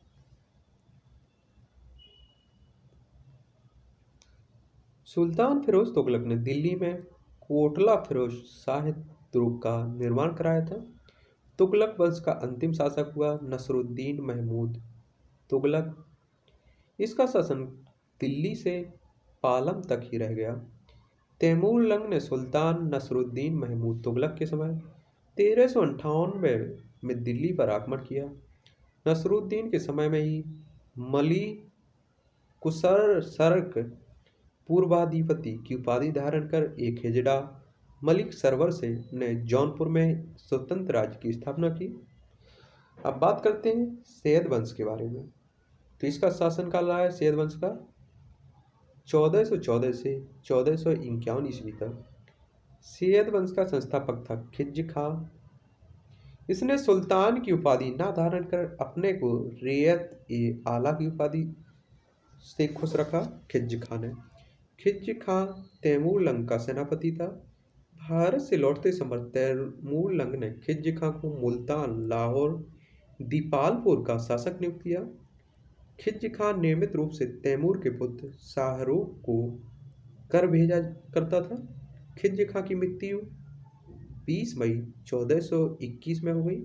सुल्तान फिरोज तुगलक ने दिल्ली में कोटला फिरोज शाह दुर्ग का निर्माण कराया था। तुगलक वंश का अंतिम शासक हुआ नसरुद्दीन महमूद तुगलक। इसका शासन दिल्ली से पालम तक ही रह गया। तैमूर लंग ने सुल्तान नसरुद्दीन महमूद तुगलक के समय तेरह सौ अंठानवे में दिल्ली पर आक्रमण किया। नसरुद्दीन के समय में ही मली कुसर सर्क पूर्वाधिपति की उपाधि धारण कर एक हिजड़ा मलिक सरवर से ने जौनपुर में स्वतंत्र राज्य की स्थापना की। अब बात करते हैं सैयद वंश के बारे में। तो इसका शासनकाल रहा है सैयद वंश का चौदह सौ चौदह से चौदह सौ इक्यावन ईस्वी तक। सैयद वंश का संस्थापक था खिज्र खां। इसने सुल्तान की उपाधि न धारण कर अपने को रियत ए आला की उपाधि से खुश रखा। खिज्र खां ने खिज्र खां तैमूर लंग का सेनापति था। भारत से लौटते समय तैमूर लंग ने खिज्र खां को मुल्तान, लाहौर, दीपालपुर का शासक नियुक्त किया। खिज्र खां नियमित रूप से तैमूर के पुत्र शाहरुख को कर भेजा करता था। खिज्र खां की मृत्यु बीस मई चौदह सौ इक्कीस में हो गई।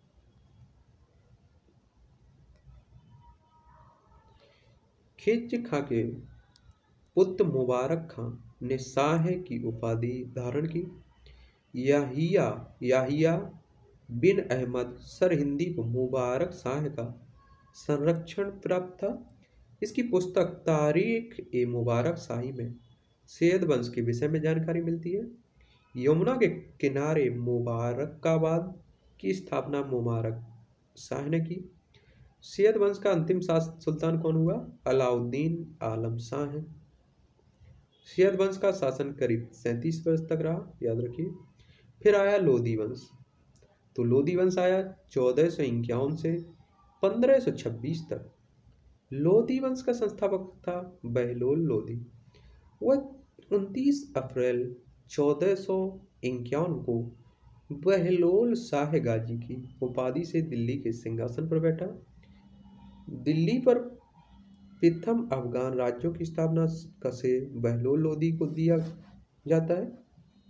खिज्र खां के पुत्र मुबारक खां ने शाह की उपाधि धारण की। याहिया याहिया बिन अहमद सरहिंदी को मुबारक शाह का संरक्षण प्राप्त था। इसकी पुस्तक तारीख ए मुबारक शाही में सैयद वंश के विषय में जानकारी मिलती है। यमुना के किनारे मुबारकाबाद की स्थापना मुबारक शाह ने की। सैयद वंश का अंतिम सुल्तान कौन हुआ? अलाउद्दीन आलम शाह। सैयद वंश का शासन करीब सैंतीस वर्ष तक रहा, याद रखिए। फिर आया लोधी वंश। तो लोधी वंश आया चौदह सौ इक्यावन से पंद्रह सौ छब्बीस तक। लोधी वंश का संस्थापक था बहलोल लोधी। वह उनतीस अप्रैल चौदह सौ इक्यावन को बहलोल शाह गाजी की उपाधि से दिल्ली के सिंहासन पर बैठा। दिल्ली पर प्रथम अफगान राज्यों की स्थापना का श्रेय बहलोल लोधी को दिया जाता है।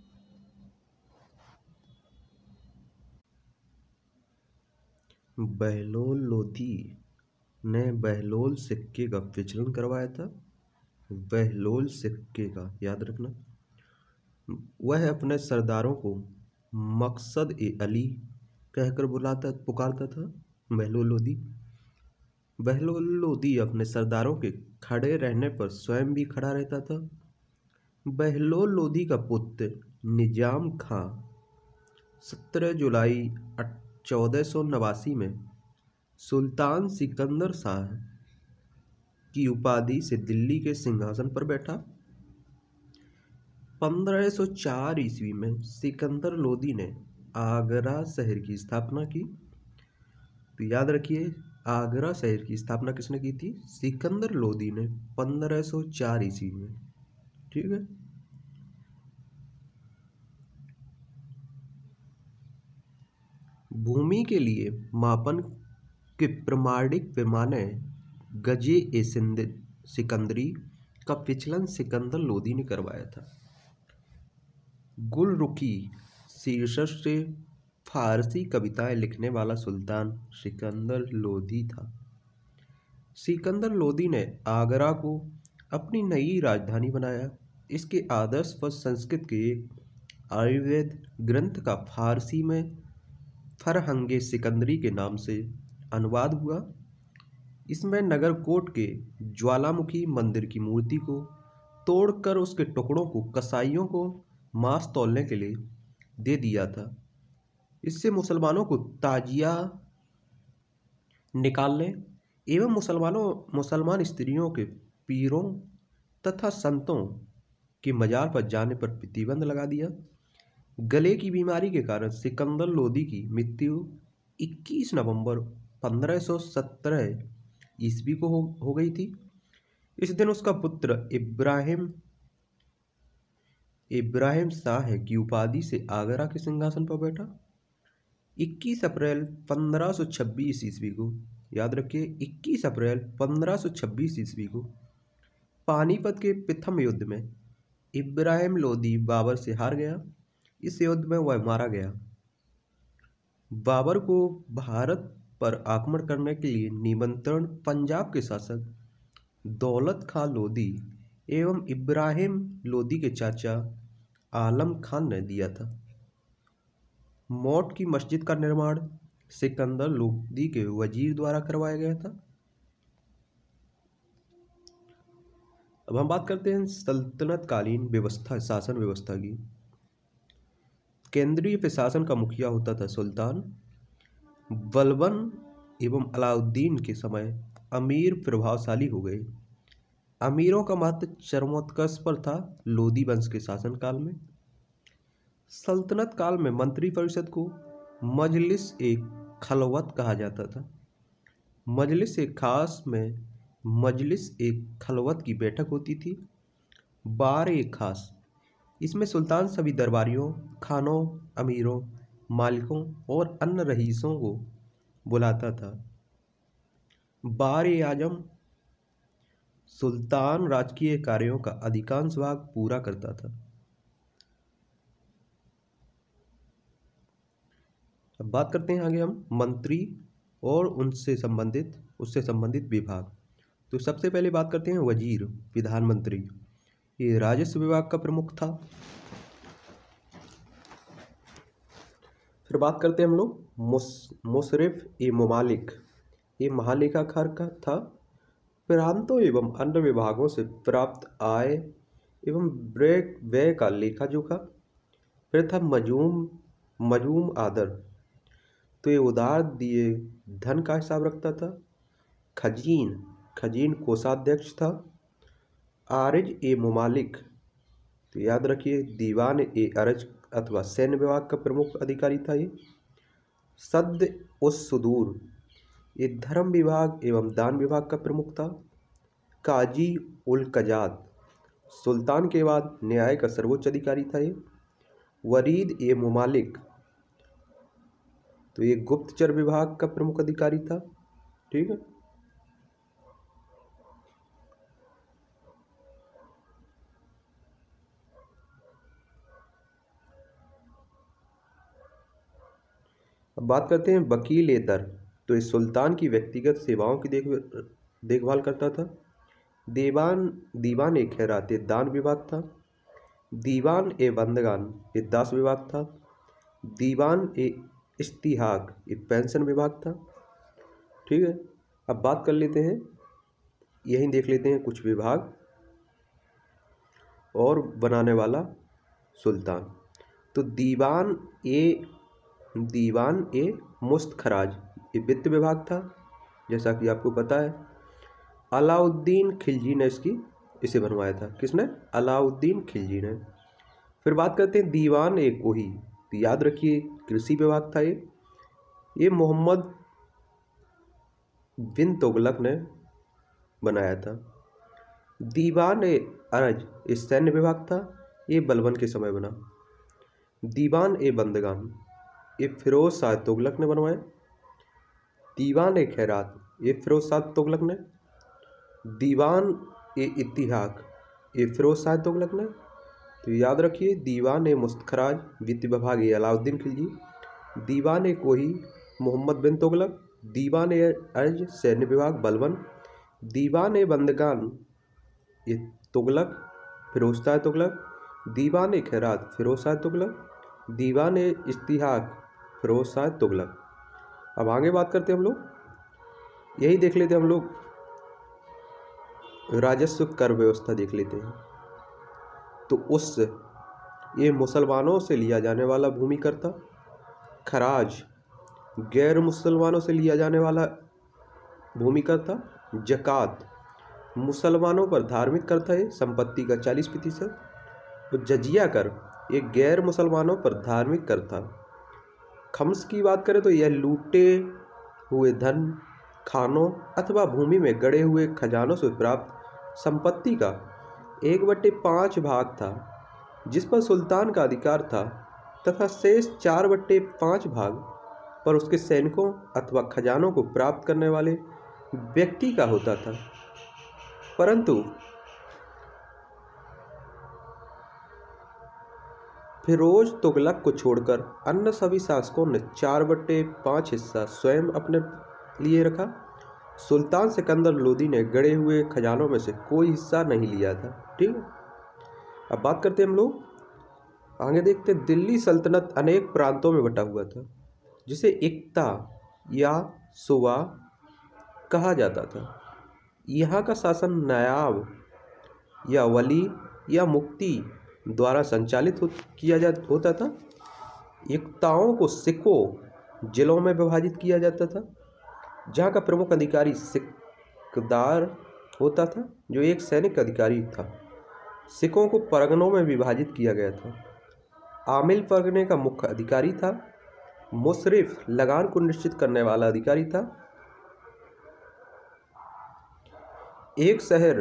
बहलोल लोधी ने बहलोल सिक्के का विचलन करवाया था। बहलोल सिक्के का याद रखना। वह अपने सरदारों को मकसद ए अली कहकर बुलाता पुकारता था। बहलोल लोधी बहलोल लोधी अपने सरदारों के खड़े रहने पर स्वयं भी खड़ा रहता था। बहलोल लोधी का पुत्र निजाम खां सत्रह जुलाई चौदह सौ नवासी में सुल्तान सिकंदर शाह की उपाधि से दिल्ली के सिंहासन पर बैठा। पंद्रह सौ चार ईस्वी में सिकंदर लोधी ने आगरा शहर की स्थापना की। तो याद रखिए, आगरा शहर की स्थापना किसने की थी? सिकंदर लोधी ने पंद्रह सौ चार ईस्वी में। ठीक है। भूमि के लिए मापन के प्रमाणिक पैमाने गजे ए सिकंदरी का विचलन सिकंदर लोधी ने करवाया था। गुलरुखी शीर्षक से फारसी कविताएं लिखने वाला सुल्तान सिकंदर लोधी था। सिकंदर लोधी ने आगरा को अपनी नई राजधानी बनाया। इसके आदर्श पर संस्कृत के एक आयुर्वेद ग्रंथ का फारसी में फरहंगे सिकंदरी के नाम से अनुवाद हुआ। इसमें नगरकोट के ज्वालामुखी मंदिर की मूर्ति को तोड़कर उसके टुकड़ों को कसाईयों को मांस तौलने के लिए दे दिया था। इससे मुसलमानों को ताजिया निकालने एवं मुसलमानों मुसलमान स्त्रियों के पीरों तथा संतों की मजार पर जाने पर प्रतिबंध लगा दिया। गले की बीमारी के कारण सिकंदर लोदी की मृत्यु इक्कीस नवंबर पंद्रह सौ सत्रह ईस्वी को हो, हो गई थी। इस दिन उसका पुत्र इब्राहिम इब्राहिम शाह की उपाधि से आगरा के सिंहासन पर बैठा। इक्कीस अप्रैल पंद्रह सौ छब्बीस ईस्वी को, याद रखिए इक्कीस अप्रैल पंद्रह सौ छब्बीस ईस्वी को पानीपत के प्रथम युद्ध में इब्राहिम लोदी बाबर से हार गया। इस युद्ध में वह मारा गया। बाबर को भारत पर आक्रमण करने के लिए निमंत्रण पंजाब के शासक दौलत खां लोदी एवं इब्राहिम लोदी के चाचा आलम खान ने दिया था। मौत की मस्जिद का निर्माण सिकंदर लोदी के वजीर द्वारा करवाया गया था। अब हम बात करते हैं सल्तनत कालीन व्यवस्था, शासन व्यवस्था की। केंद्रीय प्रशासन का मुखिया होता था सुल्तान। बलबन एवं अलाउद्दीन के समय अमीर प्रभावशाली हो गए। अमीरों का महत्व चरमोत्कर्ष पर था लोदी वंश के शासनकाल में। सल्तनत काल में मंत्री परिषद को मजलिस एक खलवत कहा जाता था। मजलिस एक खास में मजलिस एक खलवत की बैठक होती थी। बार एक खास, इसमें सुल्तान सभी दरबारियों, खानों, अमीरों, मालिकों और अन्य रईसों को बुलाता था। बार ए आजम, सुल्तान राजकीय कार्यों का अधिकांश भाग पूरा करता था। अब बात करते हैं आगे हम मंत्री और उनसे संबंधित उससे संबंधित विभाग। तो सबसे पहले बात करते हैं वजीर, विधानमंत्री। ये राजस्व विभाग का प्रमुख था। फिर बात करते हैं हम लोग मुस, मुशरिफ ए ममालिक, ये महालेखाकार का था। प्रांतों एवं अन्य विभागों से प्राप्त आय एवं व्यय का लेखा जोखा। फिर था मजूम मजूम आदर, तो ये उधार दिए धन का हिसाब रखता था। खजीन खजीन कोषाध्यक्ष था। आरिज ए ममालिक, तो याद रखिए दीवान ए अरज अथवा सैन्य विभाग का प्रमुख अधिकारी था ये। सद्द उस सुदूर, ये धर्म विभाग एवं दान विभाग का प्रमुख था। काजी उल कजात, सुल्तान के बाद न्याय का सर्वोच्च अधिकारी था ये। वरीद ए ममालिक, तो ये गुप्तचर विभाग का प्रमुख अधिकारी था। ठीक है। अब बात करते हैं वकील ए दर, तो इस सुल्तान की व्यक्तिगत सेवाओं की देख देखभाल करता था। दीवान दीवान ए खैरात ये दान विभाग था। दीवान ए बंदगान ये दास विभाग था। दीवान ए इस्तिहाक ये पेंशन विभाग था। ठीक है। अब बात कर लेते हैं, यहीं देख लेते हैं कुछ विभाग और बनाने वाला सुल्तान। तो दीवान ए दीवान ए मुस्तखराज ये वित्त विभाग था, जैसा कि आपको पता है। अलाउद्दीन खिलजी ने इसकी इसे बनवाया था। किसने? अलाउद्दीन खिलजी ने। फिर बात करते हैं दीवान ए कोही, तो याद रखिए कृषि विभाग था ये ये मोहम्मद बिन तुगलक ने बनाया था। दीवान ए अरज ये सैन्य विभाग था, ये बलबन के समय बना। दीवान ए बंदगान ये फिरोज शाह तुगलक ने बनवाया। दीवान ए खैरात ये फिरोज शाह तुगलक ने। दीवान ए इतिहाक ये फिरोज शाह तुगलक ने। तो याद रखिए दीवान ए मुस्तखराज वित्त विभाग ये अलाउद्दीन खिलजी। दीवान ए कोही मोहम्मद बिन तुगलक। दीवान ए अर्ज सैन्य विभाग बलबन। दीवान ए बंदगान ये तुगलक फिरोज शाह तुगलक। दीवान ए खैरात फिरोज शाह तुगलक। दीवान ए इतिहाक फिरोज शाह तुगलक। अब आगे बात करते हैं हम लोग, यही देख लेते हैं हम लोग राजस्व कर व्यवस्था देख लेते हैं। तो उस ये मुसलमानों से लिया जाने वाला भूमि कर था। खराज गैर मुसलमानों से लिया जाने वाला भूमि कर था। जकात मुसलमानों पर धार्मिक कर था ये संपत्ति का चालीस प्रतिशत। तो जजिया कर एक गैर मुसलमानों पर धार्मिक कर था। खम्स की बात करें तो यह लूटे हुए धन, खानों अथवा भूमि में गड़े हुए खजानों से प्राप्त संपत्ति का एक बट्टे पाँच भाग था, जिस पर सुल्तान का अधिकार था, तथा शेष चार बट्टे पाँच भाग पर उसके सैनिकों अथवा खजानों को प्राप्त करने वाले व्यक्ति का होता था। परंतु फिरोज तुगलक को छोड़कर अन्य सभी शासकों ने चार बट्टे पाँच हिस्सा स्वयं अपने लिए रखा। सुल्तान सिकंदर लोदी ने गड़े हुए खजानों में से कोई हिस्सा नहीं लिया था। ठीक है, अब बात करते हैं हम लोग आगे देखते हैं। दिल्ली सल्तनत अनेक प्रांतों में बटा हुआ था, जिसे इक्ता या सुबा कहा जाता था। यहाँ का शासन नायाब या वली या मुफ्ती द्वारा संचालित हो, किया जा होता था। इक्ताओं को सिकों जिलों में विभाजित किया जाता था, जहाँ का प्रमुख अधिकारी सिकदार होता था, जो एक सैनिक अधिकारी था। सिकों को परगनों में विभाजित किया गया था। आमिल परगने का मुख्य अधिकारी था। मुशरिफ लगान को निश्चित करने वाला अधिकारी था। एक शहर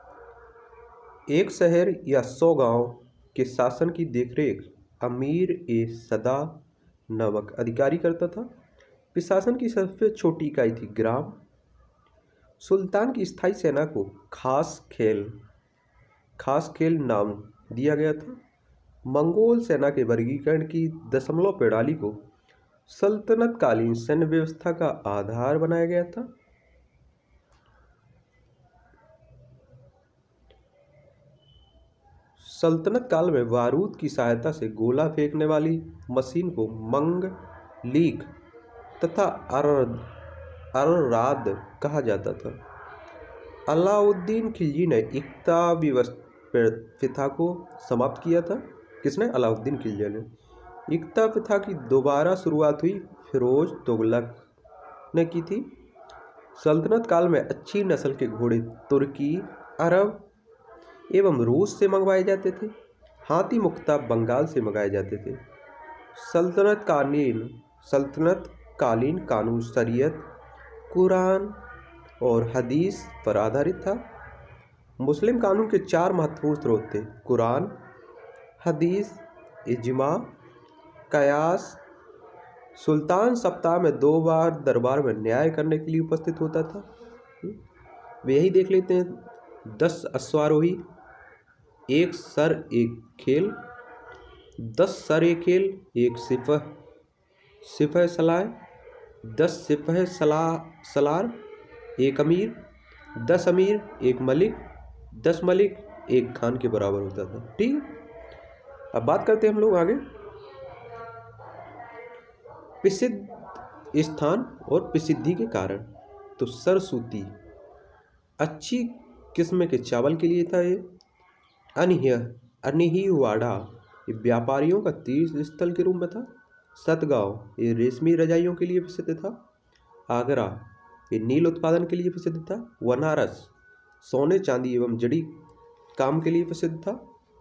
एक शहर या सौ गांव के शासन की देखरेख अमीर ए सदा नामक अधिकारी करता था। प्रशासन की सबसे छोटी इकाई थी ग्राम। सुल्तान की स्थायी सेना को खास खेल खास खेल नाम दिया गया था। मंगोल सेना के वर्गीकरण की दशमलव प्रणाली को सल्तनत कालीन सैन्य व्यवस्था का आधार बनाया गया था। सल्तनत काल में बारूद की सहायता से गोला फेंकने वाली मशीन को मंगलीक तथा अर्राद कहा जाता था। अलाउद्दीन खिलजी ने इक्ता प्रथा को समाप्त किया था। किसने? अलाउद्दीन खिलजी ने। इक्ता प्रथा की दोबारा शुरुआत हुई फिरोज तुगलक ने की थी। सल्तनत काल में अच्छी नस्ल के घोड़े तुर्की, अरब एवं रूस से मंगवाए जाते थे। हाथी मुख्यतः बंगाल से मंगाए जाते थे। सल्तनत कालीन सल्तनत कालीन कानून शरीयत, कुरान और हदीस पर आधारित था। मुस्लिम कानून के चार महत्वपूर्ण स्रोत थे: कुरान, हदीस, इजमा, कयास। सुल्तान सप्ताह में दो बार दरबार में न्याय करने के लिए उपस्थित होता था। वे यही देख लेते हैं। दस अश्वारोही, एक सर एक खेल, दस सर एक खेल, एक सिपह सिपह सलाह, दस सिपह सलाह सलार, एक अमीर, दस अमीर एक मलिक, दस मलिक एक खान के बराबर होता था। ठीक है, अब बात करते हैं हम लोग आगे प्रसिद्ध स्थान और प्रसिद्धि के कारण। तो सरसूती अच्छी किस्म के चावल के लिए था। ये अनहिय अनहिवाड़ा ये व्यापारियों का तीर्थ स्थल के रूप में था। सतगांव ये रेशमी रजाइयों के लिए प्रसिद्ध था। आगरा ये नील उत्पादन के लिए प्रसिद्ध था। बनारस सोने चांदी एवं जड़ी काम के लिए प्रसिद्ध था।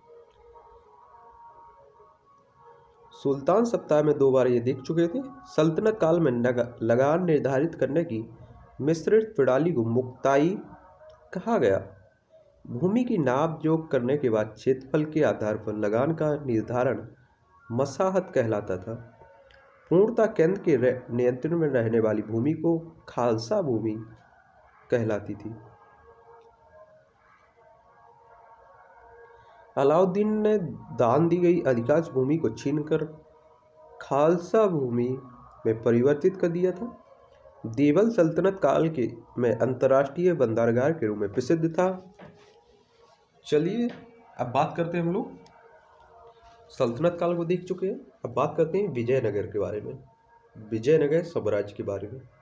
सुल्तान सप्ताह में दो बार ये देख चुके थे। सल्तनत काल में लगान निर्धारित करने की मिश्रित प्रणाली को मुक्ताई कहा गया। भूमि की नाप जोख करने के बाद क्षेत्रफल के आधार पर लगान का निर्धारण मसाहत कहलाता था। पूर्णतः केंद्र के नियंत्रण में रहने वाली भूमि को खालसा भूमि कहलाती थी। अलाउद्दीन ने दान दी गई अधिकांश भूमि को छीनकर खालसा भूमि में परिवर्तित कर दिया था। देवल सल्तनत काल के में अंतर्राष्ट्रीय बंदरगाह के रूप में प्रसिद्ध था। चलिए अब बात करते हैं हम लोग सल्तनत काल को देख चुके हैं। अब बात करते हैं विजयनगर के बारे में, विजयनगर साम्राज्य के बारे में।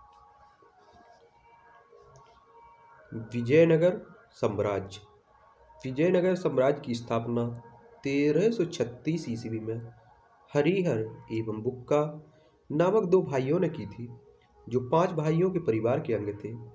विजयनगर साम्राज्य विजयनगर साम्राज्य की स्थापना तेरह सौ छत्तीस ईस्वी में हरिहर एवं बुक्का नामक दो भाइयों ने की थी, जो पांच भाइयों के परिवार के अंग थे।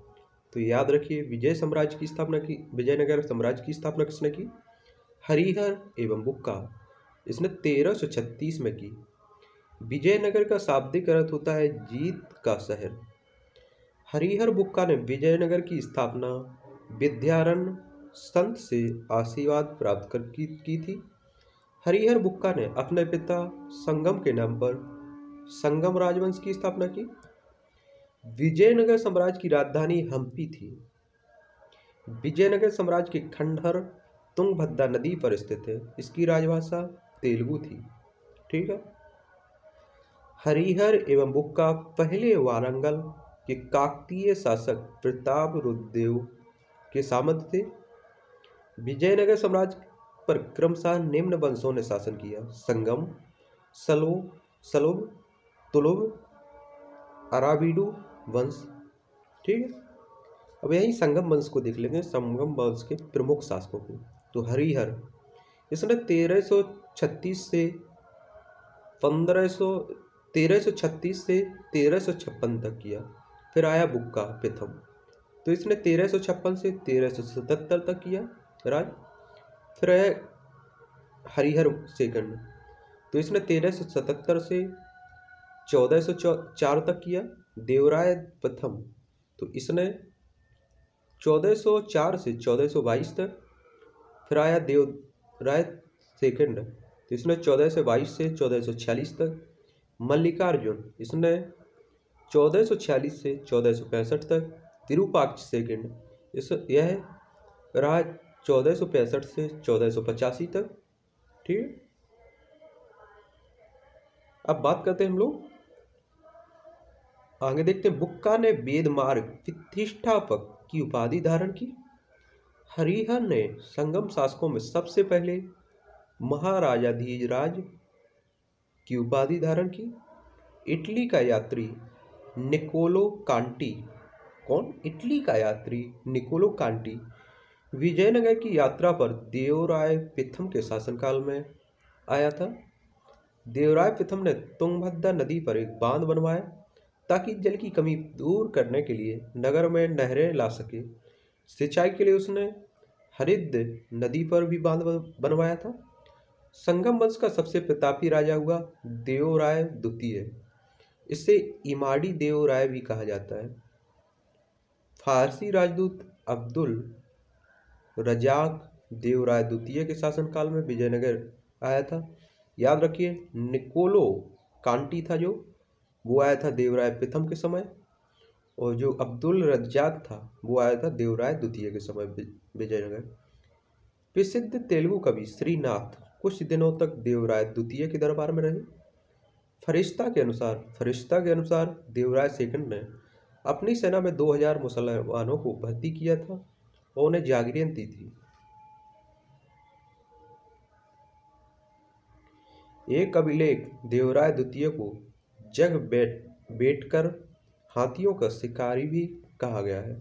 तो याद रखिए, विजय साम्राज्य की स्थापना की विजयनगर साम्राज्य की स्थापना किसने की? हरिहर एवं बुक्का। इसने तेरह सौ छत्तीस में की। विजयनगर का शाब्दिक अर्थ होता है जीत का शहर। हरिहर बुक्का ने विजयनगर की स्थापना विद्यारण्य संत से आशीर्वाद प्राप्त कर की, की थी। हरिहर बुक्का ने अपने पिता संगम के नाम पर संगम राजवंश की स्थापना की। विजयनगर साम्राज्य की राजधानी हम्पी थी। विजयनगर साम्राज्य के खंडहर तुंगभद्रा नदी पर स्थित है। इसकी राजभाषा तेलुगु थी। ठीक है। हरिहर एवं बुक्का पहले वारंगल के काकतीय शासक प्रताप रुद्रदेव के सामंत थे। विजयनगर साम्राज्य पर क्रमशः निम्न वंशों ने शासन किया: संगम, सलो सलोभ, तुलुभ, अराबिडु वंश। ठीक है। अब यही संगम वंश को देख लेंगे, संगम वंश के प्रमुख शासकों को। तो हरिहर, इसने तेरह सौ छत्तीस से पंद्रह सौ तेरह सौ छत्तीस से तेरह सौ छप्पन तक किया। फिर आया बुक्का प्रथम, तो इसने तेरह सौ छप्पन से तेरह सौ सतहत्तर तक किया राज। फिर आया हरिहर सेकंड, तो इसने तेरह सौ सतहत्तर से चौदह सौ चार तक किया। देवराय प्रथम, तो इसने चौदह सौ चार से चौदह सौ बाईस तक। फिर आया देवराय सेकंड, तो इसने चौदह सौ बाईस से चौदह सौ छियालीस तक। मल्लिकार्जुन, इसने चौदह सौ छियालीस से चौदह सौ पैंसठ तक। विरूपाक्ष सेकंड, इस यह रहा चौदह सौ पैंसठ से चौदह सौ पचासी तक। ठीक है। अब बात करते हैं हम लोग आगे, देखते हैं बुक्का ने वेद मार्ग प्रतिष्ठापक की उपाधि धारण की। हरिहर ने संगम शासकों में सबसे पहले महाराजाधिराज की उपाधि धारण की। इटली का यात्री निकोलो कांटी, कौन? इटली का यात्री निकोलो कांटी विजयनगर की यात्रा पर देवराय प्रथम के शासनकाल में आया था। देवराय प्रथम ने तुंगभद्रा नदी पर एक बांध बनवाया ताकि जल की कमी दूर करने के लिए नगर में नहरें ला सके। सिंचाई के लिए उसने हरिद नदी पर भी बांध बनवाया था। संगम वंश का सबसे प्रतापी राजा हुआ देवराय द्वितीय। इसे इमाड़ी देवराय भी कहा जाता है। फारसी राजदूत अब्दुल रजाक देवराय द्वितीय के शासनकाल में विजयनगर आया था। याद रखिए, निकोलो कांटी था जो, वो आया था देवराय प्रथम के समय, और जो अब्दुल रज्जाक था वो आया था देवराय द्वितीय के समय विजयनगर। प्रसिद्ध तेलुगु कवि श्रीनाथ कुछ दिनों तक देवराय द्वितीय के दरबार में रहे। फरिश्ता के अनुसार फरिश्ता के अनुसार देवराय सेकंड ने अपनी सेना में दो हज़ार मुसलमानों को भर्ती किया था और उन्हें जागीरें दी थी। एक अभिलेख देवराय द्वितीय को जग बैठ बैठकर हाथियों का शिकारी भी कहा गया है।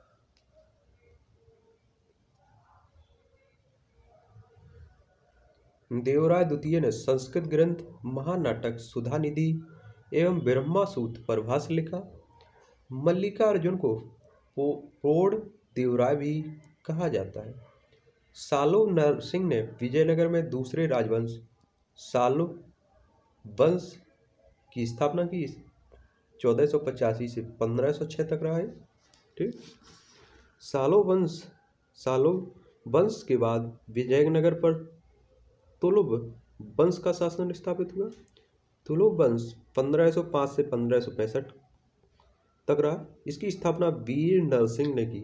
देवराय द्वितीय ने संस्कृत ग्रंथ महानाटक सुधानिधि एवं ब्रह्मासूत्र पर भाष्य लिखा। मल्लिकार्जुन को प्रौढ़ देवराय भी कहा जाता है। सालो नरसिंह ने विजयनगर में दूसरे राजवंश सालो वंश की स्थापना की। चौदह सौ पचासी से पंद्रह सौ छह तक रहा है। ठीक। सालो वंश सालो वंश के बाद विजयनगर पर तुलुभ वंश का शासन स्थापित हुआ। तुलुभ वंश पंद्रह सौ पाँच से पंद्रह सौ पैंसठ तक रहा। इसकी स्थापना वीर नरसिंह ने की।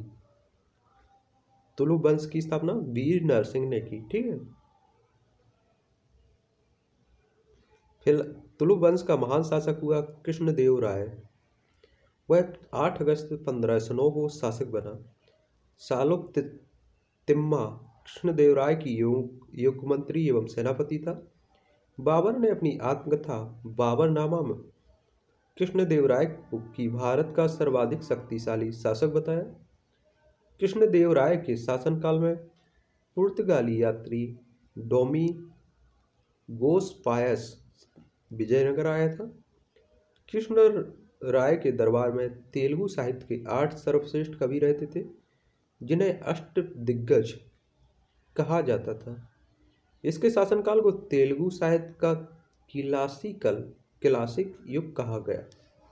तुलुभ वंश की स्थापना वीर नरसिंह ने की। ठीक है। फिर तुलुभ वंश का महान शासक हुआ कृष्णदेव राय। वह आठ अगस्त पंद्रह सौ नौ को शासक बना। सालोक तिम्मा कृष्णदेव राय की योग योग मंत्री एवं सेनापति था। बाबर ने अपनी आत्मकथा बाबरनामा में कृष्णदेव राय की भारत का सर्वाधिक शक्तिशाली शासक बताया। कृष्णदेव राय के शासनकाल में पुर्तगाली यात्री डोमी गोस पायस विजयनगर आया था। कृष्ण राय के दरबार में तेलुगु साहित्य के आठ सर्वश्रेष्ठ कवि रहते थे, जिन्हें अष्टदिग्गज कहा जाता था। इसके शासनकाल को तेलुगु साहित्य का क्लासिकल क्लासिक युग कहा गया।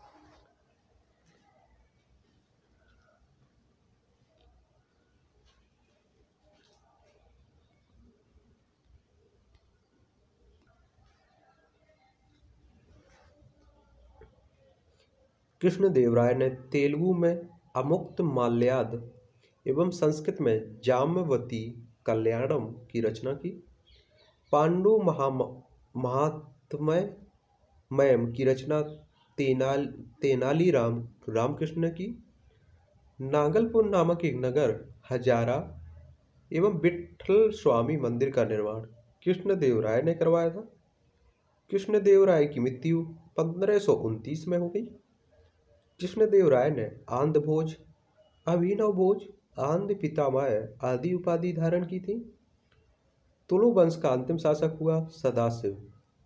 कृष्णदेवराय ने तेलुगु में अमुक्त माल्याद एवं संस्कृत में जाम्बवती कल्याणम की रचना की। पांडु महा महात्म्य मयम की रचना तेनाल तेनालीराम रामकृष्ण ने की। नागलपुर नामक एक नगर हजारा एवं विठल स्वामी मंदिर का निर्माण कृष्णदेवराय ने करवाया था। कृष्णदेवराय की मृत्यु पंद्रह सौ उनतीस में हो गई। कृष्णदेवराय ने आंध्र भोज, अभिनव भोज, आंध्र पितामह आदि उपाधि धारण की थी। तुलु वंश का अंतिम शासक हुआ सदाशिव।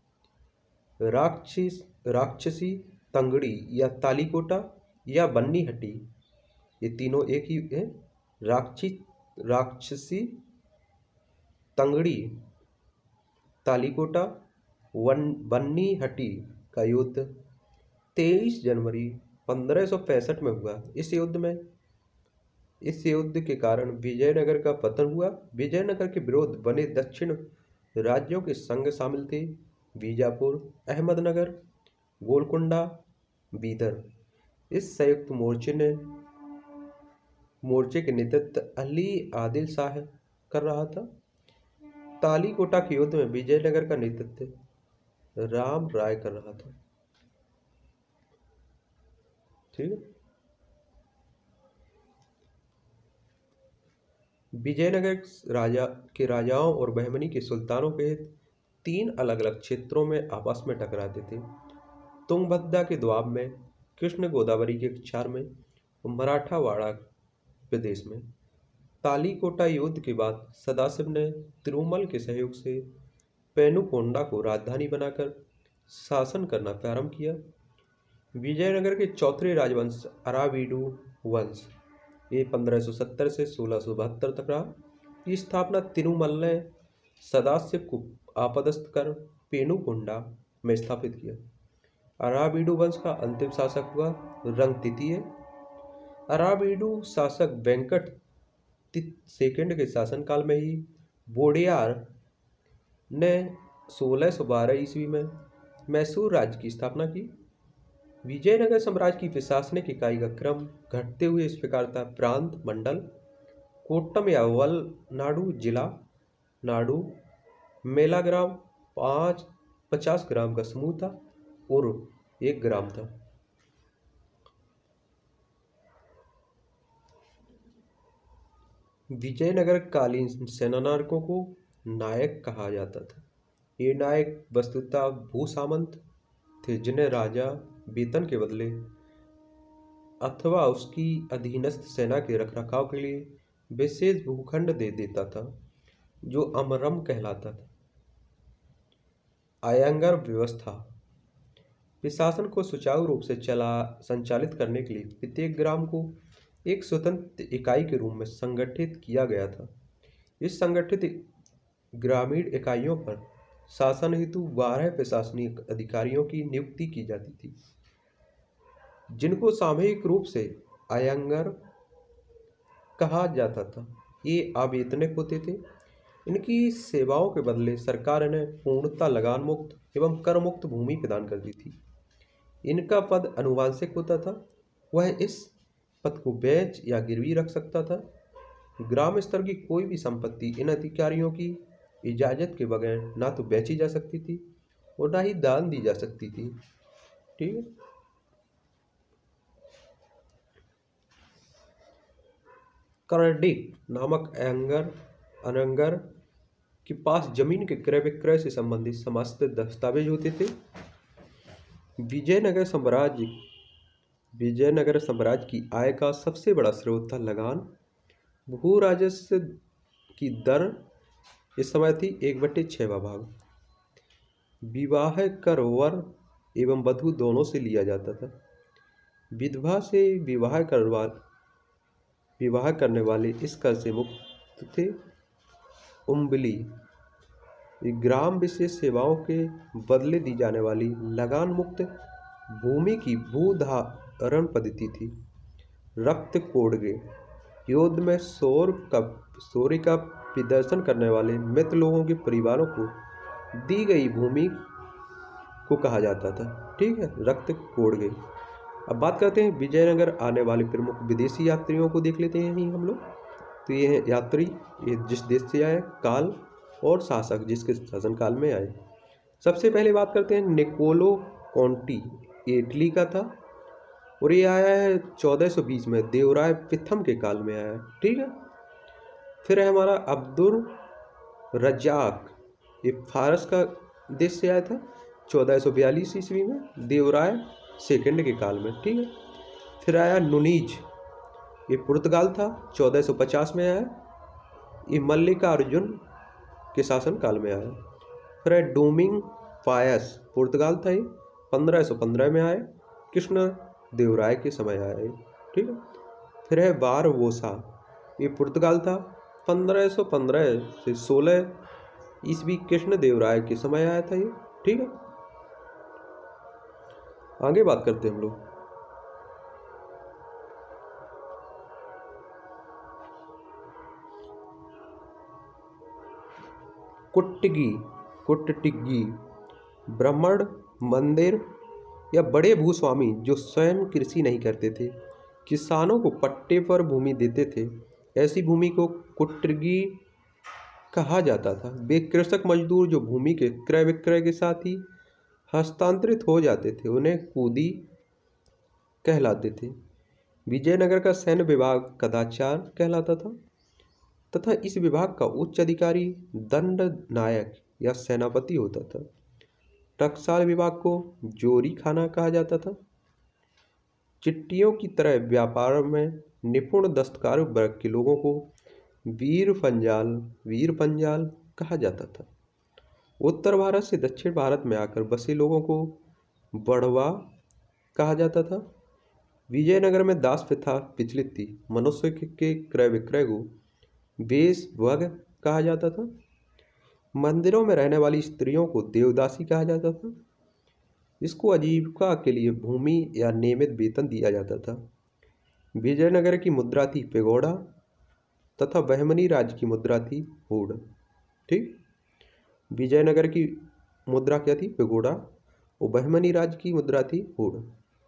राक्षस राक्षसी तंगड़ी या तालीकोटा या बन्नीहट्टी, ये तीनों एक ही है। राक्षी राक्षसी तंगड़ी तालीकोटा वन बन्नीहट्टी का युद्ध तेईस जनवरी पंद्रह सौ पैंसठ में हुआ। इस युद्ध में इस युद्ध के कारण विजयनगर का पतन हुआ। विजयनगर के विरोध बने दक्षिण राज्यों के संग शामिल थे: बीजापुर, अहमदनगर, गोलकुंडा, बीदर। इस संयुक्त मोर्चे ने मोर्चे के नेतृत्व अली आदिल शाह कर रहा था। तालीकोटा के युद्ध में विजयनगर का नेतृत्व राम राय कर रहा था। ठीक है। विजयनगर राजा के राजाओं और बहमनी के सुल्तानों के तीन अलग अलग क्षेत्रों में आपस में टकराते थे: तुंगभद्रा के द्वाब में, कृष्ण गोदावरी के क्षार में और मराठावाड़ा प्रदेश में। तालीकोटा युद्ध के बाद सदाशिव ने तिरुमल के सहयोग से पेनुकोंडा को राजधानी बनाकर शासन करना प्रारंभ किया। विजयनगर के चौथे राजवंश अराविडु वंश, ये पंद्रह सौ सत्तर से सोलह सौ बहत्तर तक रहा। की स्थापना तिरुमल ने सदाशिव को आपदस्थ कर पेनुकोंडा में स्थापित किया। अराविडु वंश का अंतिम शासक हुआ रंग तृतीय। अराविडु शासक वेंकट सेकंड के शासनकाल में ही वोडेयार ने सोलह सौ बारह ईस्वी में मैसूर राज्य की स्थापना की। विजयनगर साम्राज्य की प्रशासनिक इकाई का क्रम घटते हुए इस प्रकार था: प्रांत, मंडल, कोट्टम या वल नाडु, जिला नाडु, मेला ग्राम, पाँच पचास ग्राम का समूह था और एक ग्राम था। विजयनगर कालीन सेनानायकों को नायक कहा जाता था। ये नायक वस्तुतः भूसामंत थे, जिन्हें राजा वेतन के बदले अथवा उसकी अधीनस्थ सेना के रखरखाव के लिए विशेष भूखंड दे देता था, जो अमरम कहलाता था। आयंगर व्यवस्था प्रशासन को सुचारू रूप से चला संचालित करने के लिए प्रत्येक ग्राम को एक स्वतंत्र इकाई के रूप में संगठित किया गया था। इस संगठित ग्रामीण इकाइयों पर शासन हेतु बारह प्रशासनिक अधिकारियों की नियुक्ति की जाती थी, जिनको सामूहिक रूप से आयंगर कहा जाता था। ये अवेतनिक होते थे। इनकी सेवाओं के बदले सरकार इन्हें पूर्णतः लगान मुक्त एवं कर मुक्त भूमि प्रदान करती थी। इनका पद अनुवांशिक होता था। वह इस पद को बेच या गिरवी रख सकता था। ग्राम स्तर की कोई भी संपत्ति इन अधिकारियों की इजाजत के बगैर ना तो बेची जा सकती थी और ना ही दान दी जा सकती थी। ठीक है। करडिक नामक अयंगर अनंगर के पास जमीन के क्रय विक्रय से संबंधित समस्त दस्तावेज होते थे। विजयनगर साम्राज्य विजयनगर साम्राज्य की आय का सबसे बड़ा स्रोत था लगान। भू राजस्व की दर इस समय थी एक बटे छवा भाग। विवाह कर वर एवं वधु दोनों से लिया जाता था। विधवा से विवाह करवा विवाह करने वाले इस कर से मुक्त थे। उम्बली ग्राम विशेष सेवाओं के बदले दी जाने वाली लगान मुक्त भूमि की भूधारण पद्धति थी। रक्त कोडगे युद्ध में शौर का शौर्य का प्रदर्शन करने वाले मृत लोगों के परिवारों को दी गई भूमि को कहा जाता था। ठीक है, रक्त कोडगे। अब बात करते हैं विजयनगर आने वाले प्रमुख विदेशी यात्रियों को देख लेते हैं यहीं हम लोग। तो ये है यात्री, ये जिस देश से आए, काल और शासक जिसके शासनकाल में आए। सबसे पहले बात करते हैं निकोलो कॉन्टी, इटली का था और ये आया है चौदह सौ बीस में, देवराय प्रथम के काल में आया। ठीक है, फिर है हमारा अब्दुल रज्जाक, ये फारस का देश से आया था चौदह सौ बयालीस ईस्वी में, देवराय सेकंड के काल में। ठीक है, फिर आया नुनीज, ये पुर्तगाल था, चौदह सौ पचास में आया, ये मल्लिकार्जुन के शासन काल में आया। फिर है डोमिंग पायस, पुर्तगाल था, ये पंद्रह सौ पंद्रह में आया, कृष्ण देवराय के समय आया है। ठीक है, फिर है बारबोसा, ये पुर्तगाल था, पंद्रह सौ पंद्रह से सोलह ईस्वी कृष्ण देवराय के समय आया था ये। ठीक है, आगे बात करते हैं हम लोग। कुट्टगी कुट्टिगी ब्राह्मण मंदिर या बड़े भूस्वामी जो स्वयं कृषि नहीं करते थे, किसानों को पट्टे पर भूमि देते थे, ऐसी भूमि को कुट्टगी कहा जाता था। वे कृषक मजदूर जो भूमि के क्रय विक्रय के साथ ही हस्तांतरित हो जाते थे, उन्हें कूदी कहलाते थे। विजयनगर का सैन्य विभाग कदाचार कहलाता था तथा इस विभाग का उच्च अधिकारी दंड नायक या सेनापति होता था। टकसाल विभाग को जोरी खाना कहा जाता था। चिट्टियों की तरह व्यापार में निपुण दस्तकार वर्ग के लोगों को वीर पंजाल वीर पंजाल कहा जाता था। उत्तर भारत से दक्षिण भारत में आकर बसे लोगों को बड़वा कहा जाता था। विजयनगर में दास प्रथा प्रचलित थी। मनुष्य के क्रय विक्रय को वेश वर्ग कहा जाता था। मंदिरों में रहने वाली स्त्रियों को देवदासी कहा जाता था। इसको आजीविका के लिए भूमि या नियमित वेतन दिया जाता था। विजयनगर की मुद्रा थी पेगोडा तथा बहमनी राज्य की मुद्रा थी हुड। ठीक, विजयनगर की मुद्रा क्या थी? पेगोडा। और बहमनी राज्य की मुद्रा थी हुड।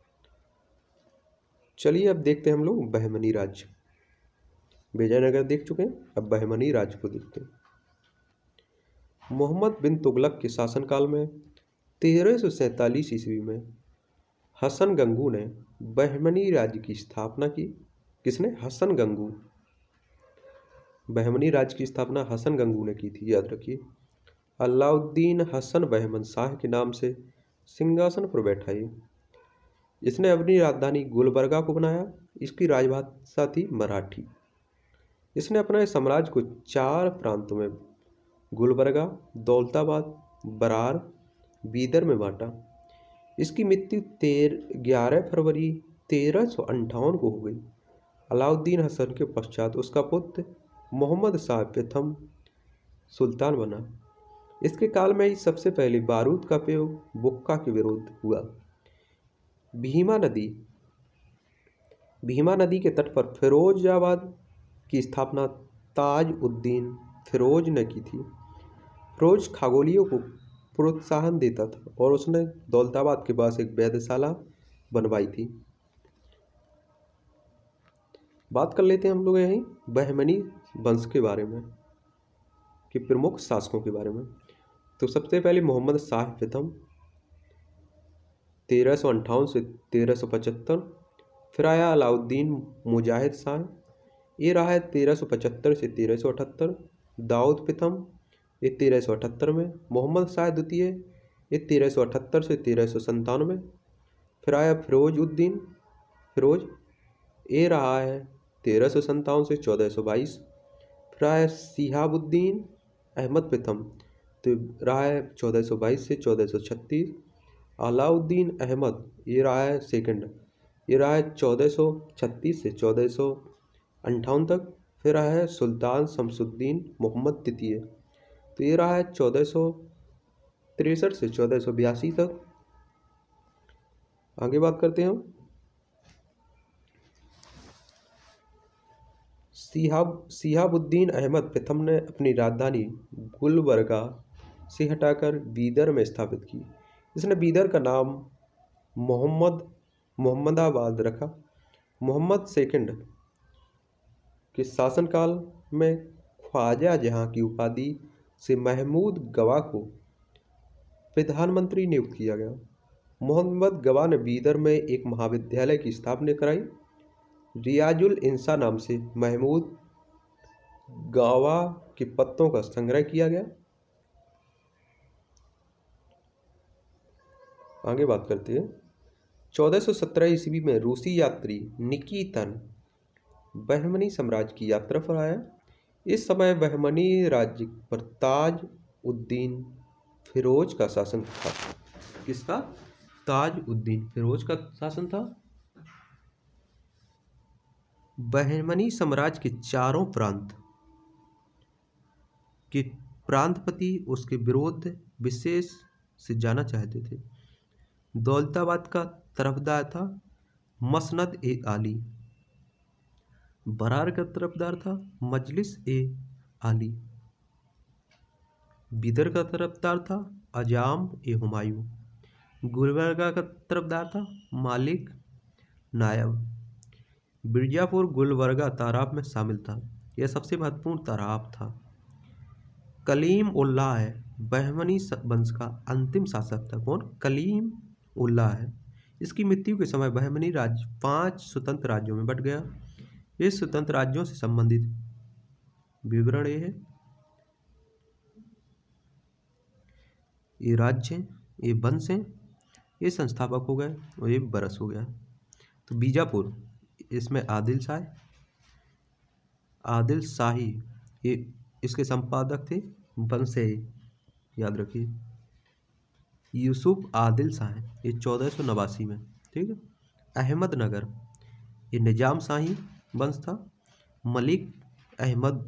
चलिए अब देखते हैं हम लोग बहमनी राज्य। विजयनगर देख चुके हैं, अब बहमनी राज्य को देखते हैं। मोहम्मद बिन तुगलक के शासनकाल में तेरह सौ सैंतालीस ईस्वी में हसन गंगू ने बहमनी राज्य की स्थापना की। किसने? हसन गंगू। बहमनी राज्य की स्थापना हसन गंगू ने की थी, याद रखिए। अलाउद्दीन हसन बहमन शाह के नाम से सिंहासन पर बैठा ये। इसने अपनी राजधानी गुलबर्गा को बनाया। इसकी राजभाषा थी मराठी। इसने अपने साम्राज्य को चार प्रांतों में गुलबर्गा, दौलताबाद, बरार, बीदर में बांटा। इसकी मृत्यु तेर ग्यारह फरवरी तेरह सौ अंठावन को हो गई। अलाउद्दीन हसन के पश्चात उसका पुत्र मोहम्मद शाह प्रथम सुल्तान बना। इसके काल में ही सबसे पहले बारूद का प्रयोग बुक्का के विरुद्ध हुआ। भीमा नदी भीमा नदी के तट पर फिरोजाबाद की स्थापना ताज उद्दीन फिरोज ने की थी। फिरोज खगोलियों को प्रोत्साहन देता था और उसने दौलताबाद के पास एक वेधशाला बनवाई थी। बात कर लेते हैं हम लोग यहीं बहमनी वंश के बारे में, कि प्रमुख शासकों के बारे में। तो सबसे पहले मोहम्मद शाह प्रथम तेरह सौ अंठावन से तेरह सौ पचहत्तर। फिर आया अलाउद्दीन मुजाहिद शाह, ये रहा है तेरह सौ पचहत्तर से तेरह सौ अठहत्तर। दाऊद प्रथम, ये तेरह सौ अठहत्तर में। मोहम्मद शाह द्वितीय, ये तेरह सौ अठहत्तर से तेरह सौ संतानवे। फिर आया फिरोज उद्दीन फिरोज, ये रहा है तेरह सौ संतावन से चौदह सौ बाईस। फिर आया शिहाबुद्दीन अहमद प्रथम, तो रहा है चौदह सौ बाईस से चौदह सौ छत्तीस। अलाउद्दीन अहमद, ये रहा है सेकंड, ये रहा है चौदह सौ छत्तीस से चौदह सौ अंठावन तक। फिर रहा है सुल्तान शमसुद्दीन मोहम्मद द्वितीय, तो ये रहा है चौदह सौ तिरसठ से चौदह सौ बयासी तक। आगे बात करते हैं हम सिहाब सिहाबुद्दीन अहमद प्रथम ने अपनी राजधानी गुलबर्गा से हटाकर बीदर में स्थापित की। इसने बीदर का नाम मोहम्मद मोहम्मदाबाद रखा। मोहम्मद सेकंड के शासनकाल में ख्वाजा जहां की उपाधि से महमूद गवा को प्रधानमंत्री नियुक्त किया गया। मोहम्मद गवा ने बीदर में एक महाविद्यालय की स्थापना कराई। रियाजुल इंसा नाम से महमूद गवा के पत्तों का संग्रह किया गया। आगे बात करते हैं चौदह सौ सत्रह ईस्वी में रूसी यात्री निकितन बहमनी साम्राज्य की यात्रा पर आया। इस समय बहमनी राज्य पर ताज उद्दीन फिरोज का शासन था। किसका? ताज उद्दीन फिरोज का शासन था। बहमनी साम्राज्य के चारों प्रांत के प्रांतपति उसके विरोध विशेष से जाना चाहते थे। दौलताबाद का तरफदार था मसनद ए आली, बरार का तरफदार था मजलिस ए आली, बिदर का तरफदार था अजाम ए हुमायूं, गुलबर्गा का तरफदार था मालिक नायब। बिरजापुर गुलबर्गा ताराब में शामिल था। यह सबसे महत्वपूर्ण ताराब था। कलीम उल्लाह है बहमनी वंश का अंतिम शासक था। कौन? कलीम उल्लाह है। इसकी मृत्यु के समय बहमनी राज्य पांच स्वतंत्र राज्यों में बंट गया। इस स्वतंत्र राज्यों से संबंधित विवरण ये है। ये राज्य हैं, ये वंश हैं, ये संस्थापक हो गए और ये बरस हो गया। तो बीजापुर, इसमें आदिल शाह आदिल शाही ये इसके संपादक थे, वंश है, याद रखिए। यूसुफ आदिल शाह ये चौदह सौ नवासी में, ठीक है। अहमदनगर ये निजाम शाही वंश था। मलिक अहमद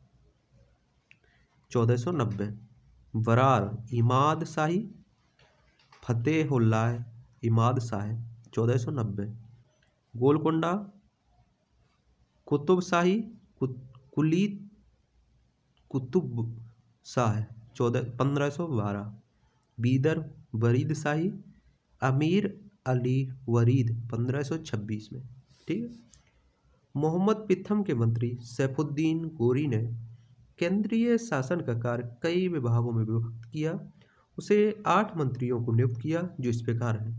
चौदह सौ नब्बे। बरार इमाद शाही फतेहुल्लाह इमाद शाह चौदह सौ नब्बे। गोलकोंडा कुतुब शाही कुली कुतुब शाह चौदह पंद्रह सौ बारह। बीदर वरीद शाही अमीर अली वरीद पंद्रह सौ छब्बीस में, ठीक है। मोहम्मद प्रथम के मंत्री सैफुद्दीन गोरी ने केंद्रीय शासन का कार्य कई विभागों में विभक्त किया। उसे आठ मंत्रियों को नियुक्त किया जो इस प्रकार हैं।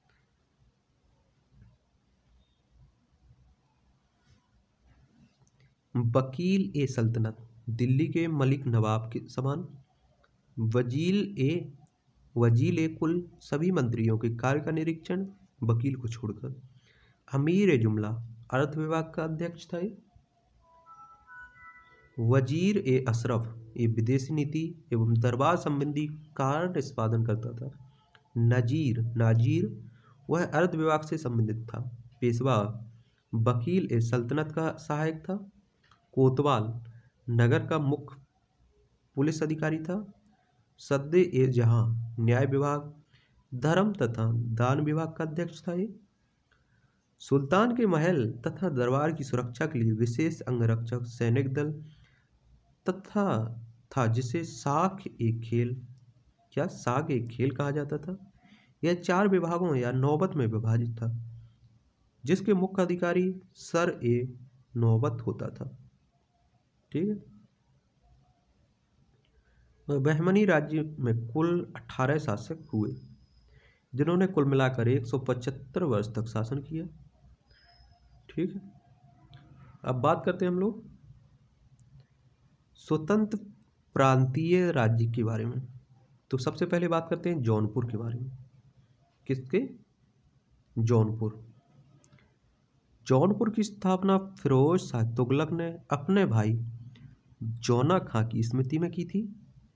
वकील ए सल्तनत दिल्ली के मलिक नवाब के समान। वजील ए वजील ए कुल सभी मंत्रियों के कार्य का निरीक्षण वकील को छोड़कर। अमीर ए जुमला अर्थ विभाग का अध्यक्ष था। वजीर ए अशरफ ये विदेशी नीति एवं दरबार संबंधी कार्य निष्पादन करता था। नजीर नाजीर वह अर्थ विभाग से संबंधित था। पेशवा वकील ए सल्तनत का सहायक था। कोतवाल नगर का मुख्य पुलिस अधिकारी था। सद्दे ए जहां न्याय विभाग धर्म तथा दान विभाग का अध्यक्ष था। ये सुल्तान के महल तथा दरबार की सुरक्षा के लिए विशेष अंगरक्षक सैनिक दल तथा था जिसे साख ए खेल क्या साग ए खेल कहा जाता था। यह चार विभागों या नौबत में विभाजित था जिसके मुख्य अधिकारी सर ए नौबत होता था, ठीक है। बहमनी राज्य में कुल अठारह शासक हुए जिन्होंने कुल मिलाकर एक सौ पचहत्तर वर्ष तक शासन किया, ठीक है। अब बात करते हैं हम लोग स्वतंत्र प्रांतीय राज्य के बारे में। तो सबसे पहले बात करते हैं जौनपुर के बारे में। किसके? जौनपुर। जौनपुर की स्थापना फिरोज शाह तुगलक ने अपने भाई जौना खां की स्मृति में की थी।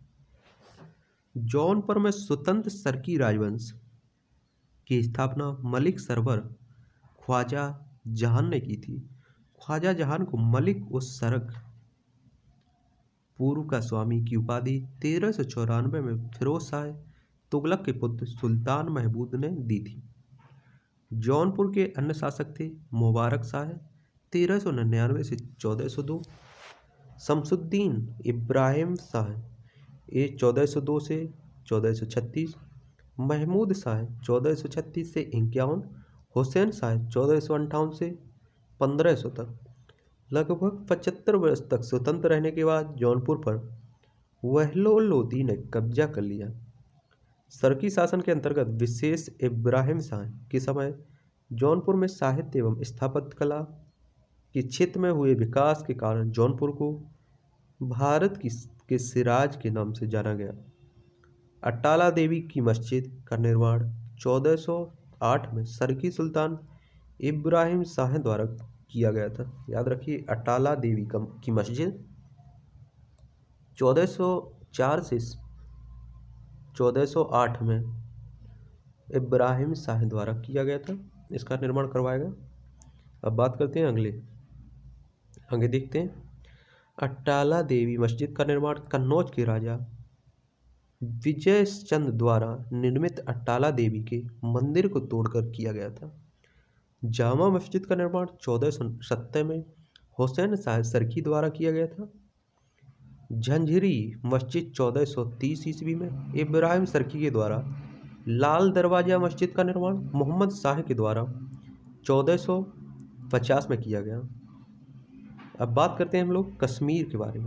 जौनपुर में स्वतंत्र सरकी राजवंश की स्थापना मलिक सरवर ख्वाजा जहान ने की थी। ख्वाजा जहान को मलिक उस सरक पूर्व का स्वामी की उपाधि तेरह सौ चौरानवे में फिरोज शाह तुगलक के पुत्र सुल्तान महमूद ने दी थी। जौनपुर के अन्य शासक थे मुबारक शाह तेरह सौ निन्यानवे से चौदह सौ दो, शमसुद्दीन इब्राहिम शाह ये चौदह सौ दो से चौदह सौ छत्तीस, महमूद शाह चौदह सौ छत्तीस से इक्यावन, हुसैन शाह चौदह सौ अंठावन से पंद्रह सौ तक। लगभग पचहत्तर वर्ष तक स्वतंत्र रहने के बाद जौनपुर पर वहलो लोदी ने कब्जा कर लिया। सरकी शासन के अंतर्गत विशेष इब्राहिम शाह के समय जौनपुर में साहित्य एवं स्थापत्य कला के क्षेत्र में हुए विकास के कारण जौनपुर को भारत की के सिराज के नाम से जाना गया। अट्टाला देवी की मस्जिद का निर्माण चौदह सौ आठ में सरकी सुल्तान इब्राहिम शाह द्वारा किया गया था। याद रखिए, अट्टाला देवी की मस्जिद चौदह सौ चार से चौदह सौ आठ में इब्राहिम शाह द्वारा किया गया था, इसका निर्माण करवाया गया। अब बात करते हैं अगले आगे देखते हैं। अट्टाला देवी मस्जिद का निर्माण कन्नौज के राजा विजय चंद द्वारा निर्मित अट्टाला देवी के मंदिर को तोड़कर किया गया था। जामा मस्जिद का निर्माण चौदह सौ सत्तर में हुसैन शाह सरकी द्वारा किया गया था। झंझरी मस्जिद चौदह सौ तीस ईस्वी में इब्राहिम सरकी के द्वारा। लाल दरवाजा मस्जिद का निर्माण मोहम्मद शाह के द्वारा चौदह सौ पचास में किया गया। अब बात करते हैं हम लोग कश्मीर के बारे में।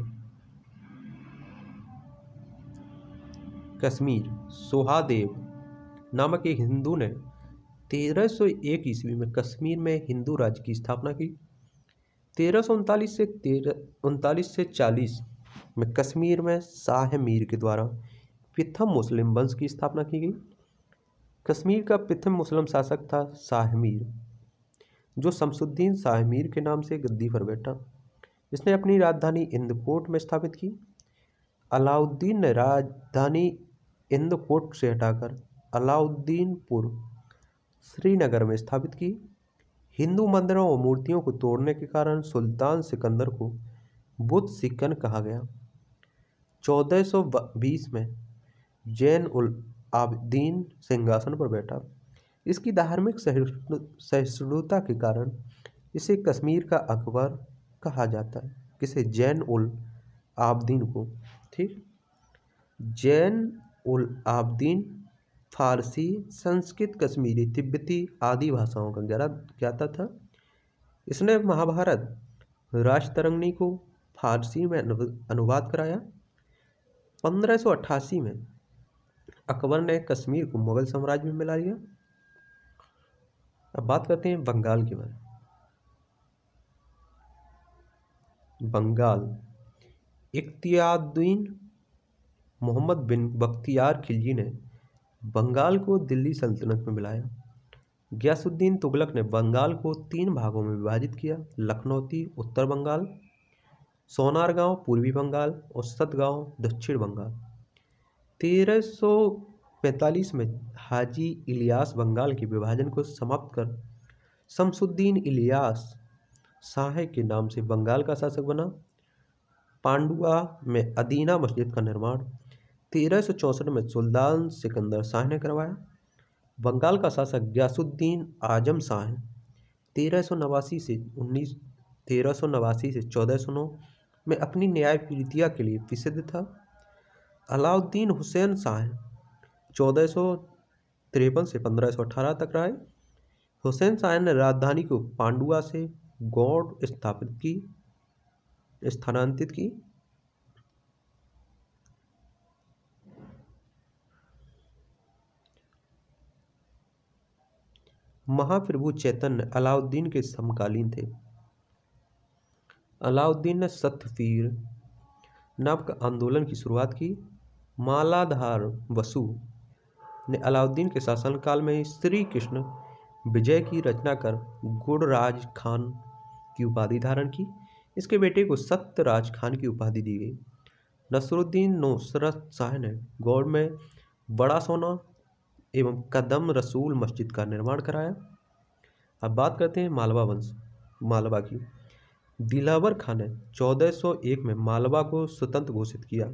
कश्मीर सोहादेव नामक एक हिंदू ने तेरह सौ एक ईस्वी में कश्मीर में हिंदू राज्य की स्थापना की। तेरह सौ उनतालीस से तेरह उनतालीस से चालीस में कश्मीर में शाह मीर के द्वारा प्रथम मुस्लिम वंश की स्थापना की गई। कश्मीर का प्रथम मुस्लिम शासक था शाह मीर, जो शमसुद्दीन शाह मीर के नाम से गद्दी पर बैठा। इसने अपनी राजधानी इंदकोट में स्थापित की। अलाउद्दीन ने राजधानी इंदकोट से हटाकर अलाउद्दीनपुर श्रीनगर में स्थापित की। हिंदू मंदिरों और मूर्तियों को तोड़ने के कारण सुल्तान सिकंदर को बुत सिकन कहा गया। चौदह सौ बीस में जैन उल आबदीन सिंहासन पर बैठा। इसकी धार्मिक सहिष्णुता के कारण इसे कश्मीर का अकबर कहा जाता है। किसे? जैन उल आबदीन को। ठीक, जैन उल आबदीन फारसी, संस्कृत, कश्मीरी, तिब्बती आदि भाषाओं का ज्ञाता था। इसने महाभारत राजतरंगिणी को फारसी में अनुवाद कराया। पंद्रह सौ अट्ठासी में अकबर ने कश्मीर को मुगल साम्राज्य में मिला लिया। अब बात करते हैं बंगाल के बारे में। बंगाल इख्तियारुद्दीन मोहम्मद बिन बख्तियार खिलजी ने बंगाल को दिल्ली सल्तनत में मिलाया। गयासुद्दीन तुगलक ने बंगाल को तीन भागों में विभाजित किया। लखनौती उत्तर बंगाल, सोनारगांव पूर्वी बंगाल और सतगांव दक्षिण बंगाल। तेरह सौ पैंतालीस में हाजी इलियास बंगाल के विभाजन को समाप्त कर शमसुद्दीन इलियास शाह के नाम से बंगाल का शासक बना। पांडुआ में अदीना मस्जिद का निर्माण तेरह सौ चौंसठ में सुल्तान सिकंदर शाह ने करवाया। बंगाल का शासक गयासुद्दीन आजम शाह तेरह सौ नवासी से उन्नीस तेरह सौ नवासी से चौदह सौ नौ में अपनी न्यायप्रीतिया के लिए प्रसिद्ध था। अलाउद्दीन हुसैन शाह चौदह सौ तिरपन से पंद्रह सौ अठारह तक रहे। हुसैन शाह ने राजधानी को पांडुआ से गौड़ स्थापित की स्थानांतरित की। महाप्रभु चैतन्य अलाउद्दीन के समकालीन थे। अलाउद्दीन ने सतफीर नामक आंदोलन की शुरुआत की। मालाधार वसु ने अलाउद्दीन के शासनकाल में ही श्री कृष्ण विजय की रचना कर गुड़राज खान की उपाधि धारण की। इसके बेटे को सत्यराज खान की उपाधि दी गई। नसरुद्दीन नुसरत शाह ने गौड़ में बड़ा सोना एवं कदम रसूल मस्जिद का निर्माण कराया। अब बात करते हैं मालवा वंश, मालवा की। दिलावर खां ने चौदह सौ एक में मालवा को स्वतंत्र घोषित किया।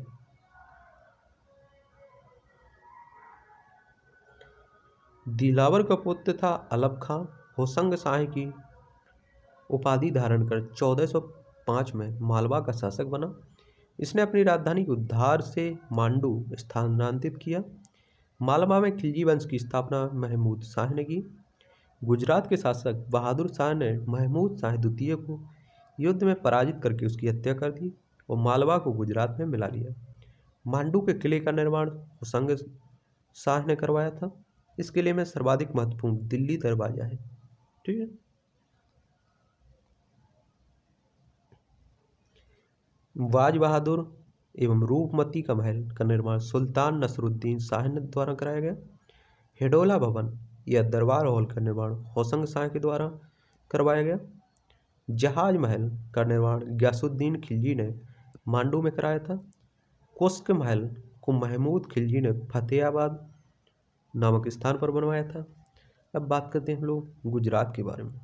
दिलावर का पुत्र था अलप खां। होसंग शाही की उपाधि धारण कर चौदह सौ पाँच में मालवा का शासक बना। इसने अपनी राजधानी को धार से मांडू स्थानांतरित किया। मालवा में खिलजी वंश की स्थापना महमूद शाह ने की। गुजरात के शासक बहादुर शाह ने महमूद शाह द्वितीय को युद्ध में पराजित करके उसकी हत्या कर दी और मालवा को गुजरात में मिला लिया। मांडू के किले का निर्माण होसंग शाह ने करवाया था। इस किले में सर्वाधिक महत्वपूर्ण दिल्ली दरवाजा है। ठीक है। बाज बहादुर एवं रूपमती का महल का निर्माण सुल्तान नसरुद्दीन शाह ने द्वारा कराया गया। हिडोला भवन या दरबार हॉल का निर्माण होसंग शाह के द्वारा करवाया गया। जहाज महल का निर्माण गयासुद्दीन खिलजी ने मांडू में कराया था। कुश्क महल को महमूद खिलजी ने फतेहाबाद नामक स्थान पर बनवाया था। अब बात करते हैं हम लोग गुजरात के बारे में।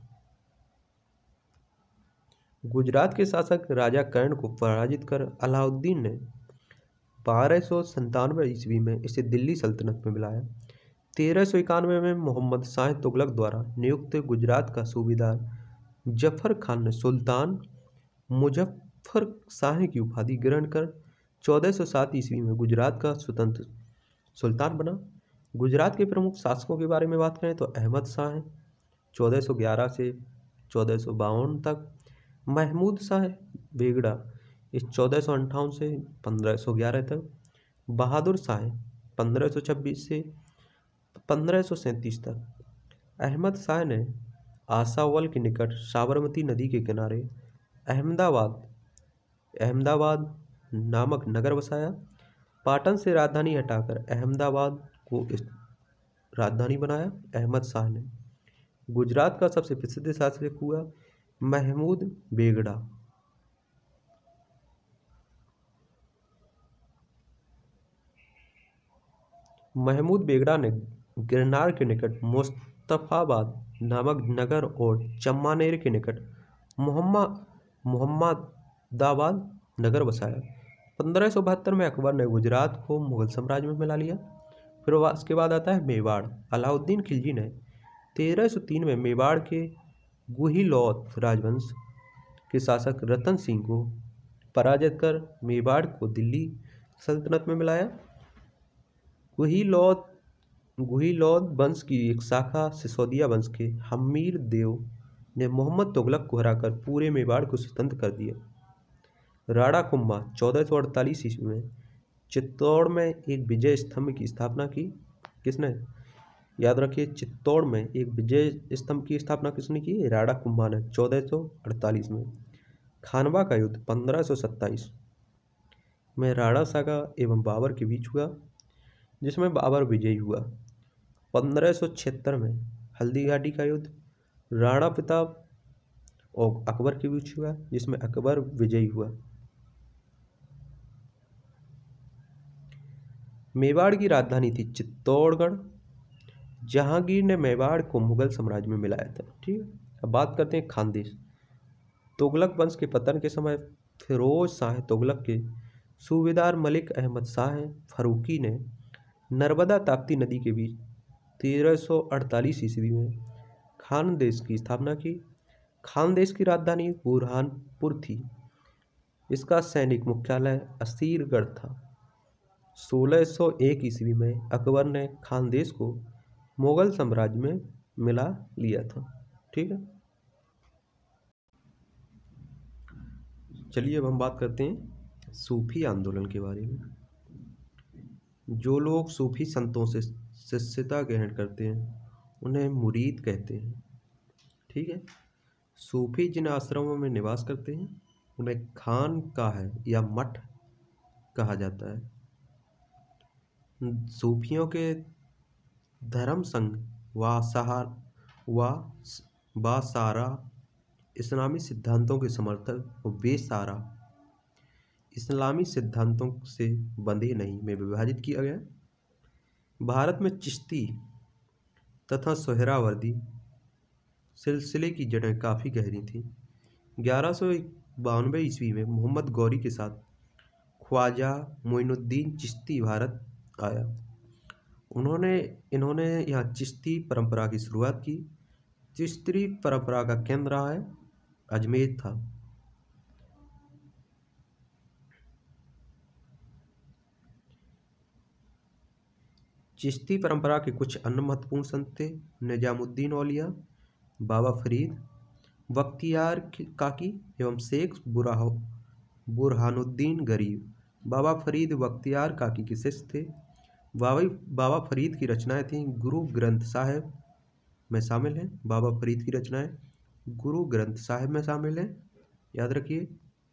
गुजरात के शासक राजा कर्ण को पराजित कर अलाउद्दीन ने बारह सौ संतानवे ईस्वी में इसे दिल्ली सल्तनत में मिलाया। तेरह सौ इक्यानवे में मोहम्मद शाह तुगलक द्वारा नियुक्त गुजरात का सूबेदार जफर खान ने सुल्तान मुजफ्फर शाह की उपाधि ग्रहण कर चौदह सौ सात ईस्वी में गुजरात का स्वतंत्र सुल्तान बना। गुजरात के प्रमुख शासकों के बारे में बात करें तो अहमद शाह चौदह सौ ग्यारह से चौदह सौ बावन तक, महमूद शाह बेगड़ा इस चौदह सौ अंठावन से पंद्रह सौ ग्यारह तक, बहादुर शाह पंद्रह सौ छब्बीस से पंद्रह सौ सैंतीस तक। अहमद शाह ने आशावल के निकट साबरमती नदी के किनारे अहमदाबाद अहमदाबाद नामक नगर बसाया। पाटन से राजधानी हटाकर अहमदाबाद को इस राजधानी बनाया। अहमद शाह ने गुजरात का सबसे प्रसिद्ध शासक हुआ महमूद बेगड़ा। महमूद बेगड़ा ने गिरनार के निकट मुस्तफाबाद नामक नगर और चम्पानेर के निकट मोहम्मद मोहम्मदाबाद नगर बसाया। पंद्रह सौ बहत्तर में अकबर ने गुजरात को मुगल साम्राज्य में मिला लिया। फिर उसके बाद आता है मेवाड़। अलाउद्दीन खिलजी ने तेरह सौ तीन में मेवाड़ के गुहिलौत राजवंश के शासक रतन सिंह को पराजित कर मेवाड़ को दिल्ली सल्तनत में मिलाया। गुहिलौत गुहिलौत वंश की एक शाखा सिसोदिया वंश के हमीर देव ने मोहम्मद तुगलक को हराकर पूरे मेवाड़ को स्वतंत्र कर दिया। राणा कुंभा चौदह सौ अड़तालीस ईस्वी में चित्तौड़ में एक विजय स्तंभ की स्थापना की। किसने? याद रखिए, चित्तौड़ में एक विजय स्तंभ की स्थापना किसने की? राणा कुंभा ने चौदह सौ अड़तालीस में। खानवा का युद्ध पंद्रह सौ सत्ताईस में राणा सागा एवं बाबर के बीच हुआ, जिसमें बाबर विजयी हुआ। पंद्रह सौ छिहत्तर में हल्दी घाटी का युद्ध राणा प्रताप और अकबर के बीच हुआ, जिसमें अकबर विजयी हुआ। मेवाड़ की राजधानी थी चित्तौड़गढ़। जहांगीर ने मेवाड़ को मुगल साम्राज्य में मिलाया था। ठीक है। अब बात करते हैं खानदेश। तुगलक वंश के पतन के समय फिरोज शाह तुगलक के सूबेदार मलिक अहमद शाह फारूकी ने नर्मदा ताप्ती नदी के बीच तेरह सौ अड़तालीस ईस्वी में खानदेश की स्थापना की। खानदेश की राजधानी बुरहानपुर थी। इसका सैनिक मुख्यालय असीरगढ़ था। सोलह सौ एक ईस्वी में अकबर ने खानदेश को मुगल साम्राज्य में मिला लिया था। ठीक है। चलिए अब हम बात करते हैं सूफी आंदोलन के बारे में। जो लोग सूफी संतों से शिष्यता ग्रहण करते हैं उन्हें मुरीद कहते हैं। ठीक है। सूफी जिन आश्रमों में निवास करते हैं उन्हें खान का है या मठ कहा जाता है। सूफियों के धर्म संघ व सहार व बासारा इस्लामी सिद्धांतों के समर्थक और बेसारा इस्लामी सिद्धांतों से बंधे नहीं में विभाजित किया गया। भारत में चिश्ती तथा सोहरावर्दी सिलसिले की जड़ें काफ़ी गहरी थीं। ग्यारह सौ बानवे ईस्वी में मोहम्मद गौरी के साथ ख्वाजा मोइनुद्दीन चिश्ती भारत आया। उन्होंने इन्होंने यहाँ चिश्ती परंपरा की शुरुआत की। चिश्ती परंपरा का केंद्र रहा है अजमेर था। चिश्ती परंपरा के कुछ अन्य महत्वपूर्ण संत थे निजामुद्दीन औलिया, बाबा फरीद, बख्तियार काकी एवं शेख बुरहानुद्दीन गरीब। बाबा फरीद बख्तियार काकी के शिष्य थे। बाबा बाबा फरीद की रचनाएं थीं गुरु ग्रंथ साहिब में शामिल हैं। बाबा फरीद की रचनाएं गुरु ग्रंथ साहिब में शामिल हैं, याद रखिए।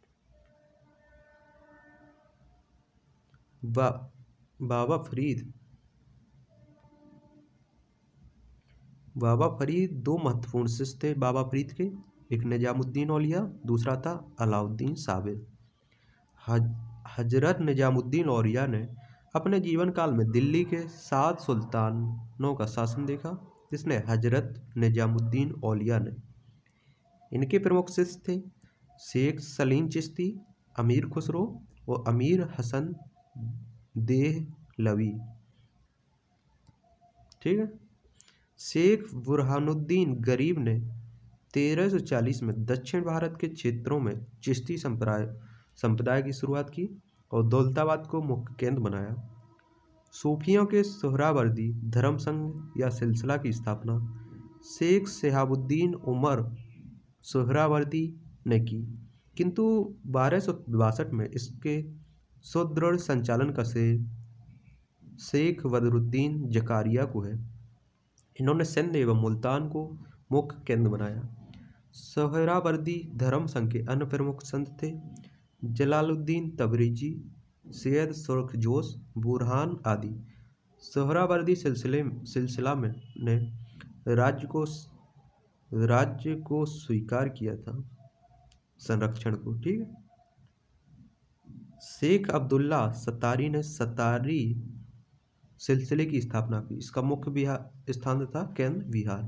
बा, बाबा फरीद बाबा फरीद दो महत्वपूर्ण शिष्य थे बाबा फरीद के, एक निजामुद्दीन औलिया, दूसरा था अलाउद्दीन साबिर। हज, हजरत निजामुद्दीन औलिया ने अपने जीवन काल में दिल्ली के सात सुल्तानों का शासन देखा, जिसने हजरत निजामुद्दीन औलिया ने। इनके प्रमुख शिष्य थे शेख सलीम चिश्ती, अमीर खुसरो और अमीर हसन देहलवी। ठीक है। शेख बुरहानुद्दीन गरीब ने तेरह सौ चालीस में दक्षिण भारत के क्षेत्रों में चिश्ती संप्रदाय संप्रदाय की शुरुआत की और दौलताबाद को मुख्य केंद्र बनाया। सूफियों के सोहरावर्दी धर्म संघ या सिलसिला की स्थापना शेख शहाबुद्दीन उमर सोहरावर्दी ने की, किंतु बारह सौ बासठ में इसके सुदृढ़ संचालन का श्रेय शेख बदरुद्दीन जकारिया को है। इन्होंने सिंध एवं मुल्तान को मुख्य केंद्र बनाया। सोहरावर्दी धर्म संघ के अन्य प्रमुख संत थे जलालुद्दीन तबरेजी, सैयद सुरखजोश, बुरहान आदि। सोहरावर्दी सिलसिले सिलसिला में ने राज्य को राज्य को स्वीकार किया था, संरक्षण को। ठीक है। शेख अब्दुल्ला सतारी ने सतारी सिलसिले की स्थापना की। इसका मुख्य बिहार स्थान था केंद्र बिहार।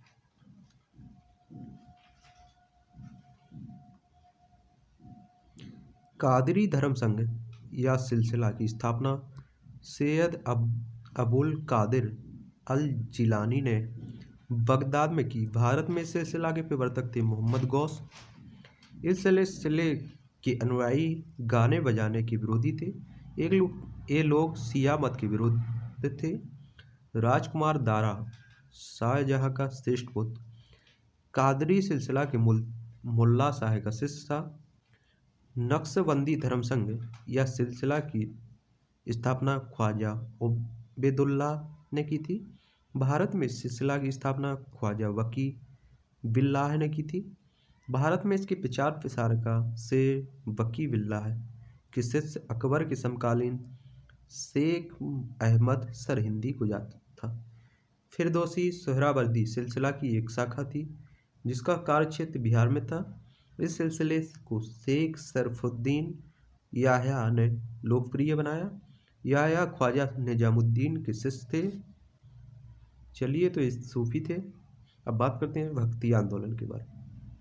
कादरी धर्म संघ या सिलसिला की स्थापना सैयद अब अबुल कादिर अल जिलानी ने बगदाद में की। भारत में सिलसिला के प्रवर्तक थे मोहम्मद गौस। इस सिलसिले के अनुयायी गाने बजाने के विरोधी थे। एक लोग ये लोग शिया मत के विरोध थे। राजकुमार दारा शाहजहां का श्रेष्ठ पुत्र कादरी सिलसिला के मुल्ला शाह का शिष्य था। नक्शबंदी धर्म संघ या सिलसिला की स्थापना ख्वाजा उबैदुल्ला ने की थी। भारत में सिलसिला की स्थापना ख्वाजा वकी बिल्लाह ने की थी। भारत में इसके प्रचार प्रसार का श्रेय वकी बिल्लाह के शिष्य अकबर के समकालीन शेख अहमद सरहिंदी को जाता था। फिरदौसी सोहरावर्दी सिलसिला की एक शाखा थी जिसका कार्यक्षेत्र बिहार में था। इस सिलसिले को शेख शरफुद्दीन याह्या ने लोकप्रिय बनाया। याह्या ख्वाजा निजामुद्दीन के शिष्य थे। चलिए, तो ये सूफी थे। अब बात करते हैं भक्ति आंदोलन के बारे में।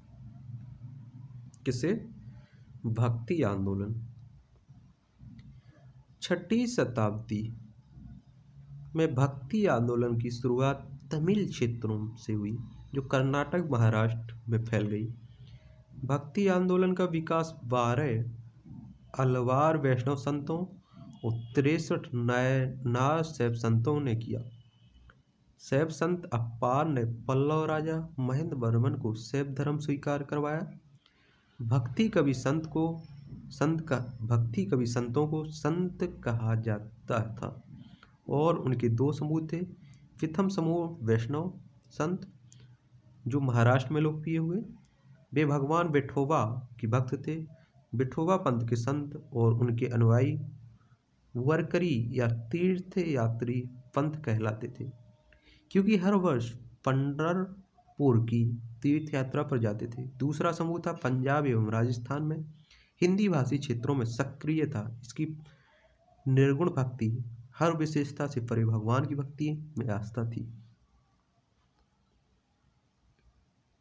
किसे? भक्ति आंदोलन। छठी शताब्दी में भक्ति आंदोलन की शुरुआत तमिल क्षेत्रों से हुई जो कर्नाटक महाराष्ट्र में फैल गई। भक्ति आंदोलन का विकास बारह अलवार वैष्णव संतों और तिरसठ नायर शैव संतों ने किया। शैव संत अप्पार ने पल्लव राजा महेंद्र वर्मन को शैव धर्म स्वीकार करवाया। भक्ति कवि संत को संत का भक्ति कवि संतों को संत कहा जाता था और उनके दो समूह थे। प्रथम समूह वैष्णव संत जो महाराष्ट्र में लोकप्रिय हुए, वे भगवान विठोबा के भक्त थे। विठोबा पंथ के संत और उनके अनुयायी वरकरी या तीर्थ यात्री पंथ कहलाते थे, क्योंकि हर वर्ष पंढरपुर की तीर्थ यात्रा पर जाते थे। दूसरा समूह था पंजाब एवं राजस्थान में हिंदी भाषी क्षेत्रों में सक्रिय था। इसकी निर्गुण भक्ति, हर विशेषता से परे भगवान की भक्ति में आस्था थी।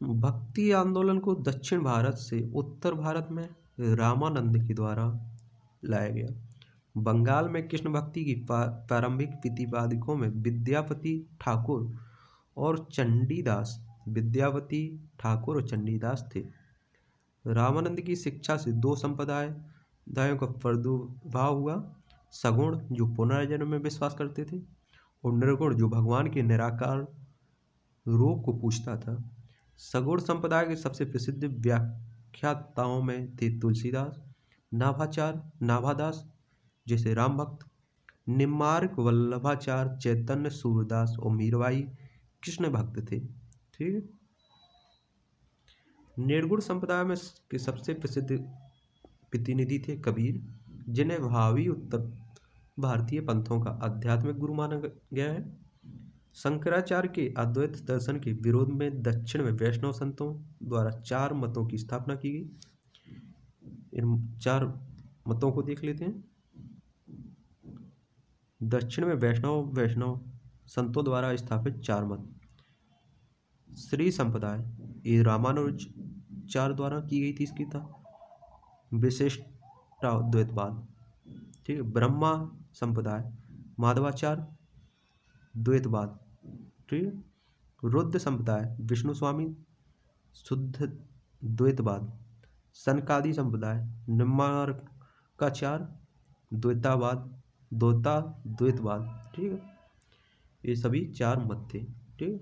भक्ति आंदोलन को दक्षिण भारत से उत्तर भारत में रामानंद के द्वारा लाया गया। बंगाल में कृष्ण भक्ति की प्रारंभिक प्रतिपादकों में विद्यापति ठाकुर और चंडीदास विद्यापति ठाकुर और चंडीदास थे। रामानंद की शिक्षा से दो संप्रदायों का प्रादुर्भाव हुआ, सगुण जो पुनर्जन्म में विश्वास करते थे और निर्गुण जो भगवान के निराकार रूप को पूछता था। सगुण संप्रदाय के सबसे प्रसिद्ध व्याख्याताओं में थे तुलसीदास, नाभाचार्य, नाभादास जैसे राम भक्त, निम्बार्क, वल्लभाचार्य, चैतन्य, सूरदास और मीराबाई कृष्ण भक्त थे। ठीक है। निर्गुण संप्रदाय में के सबसे प्रसिद्ध प्रतिनिधि थे कबीर, जिन्हें भावी उत्तर भारतीय पंथों का आध्यात्मिक गुरु माना गया है। शंकराचार्य के अद्वैत दर्शन के विरोध में दक्षिण में वैष्णव संतों द्वारा चार मतों की स्थापना की गई। इन चार मतों को देख लेते हैं। दक्षिण में वैष्णव वैष्णव संतों द्वारा स्थापित चार मत। श्री संप्रदाय ये रामानुजाचार्य द्वारा की गई थी इसकी था विशिष्टाद्वैतवाद। ठीक है। ब्रह्मा संप्रदाय माधवाचार्य द्वैतवाद। ठीक है। रुद्र संप्रदाय विष्णु स्वामी शुद्ध द्वैतवाद। सनकादि संप्रदाय निम्बार्काचार्य द्वैतावाद द्वैता द्वैतवाद। ठीक है। ये सभी चार मत थे। ठीक है।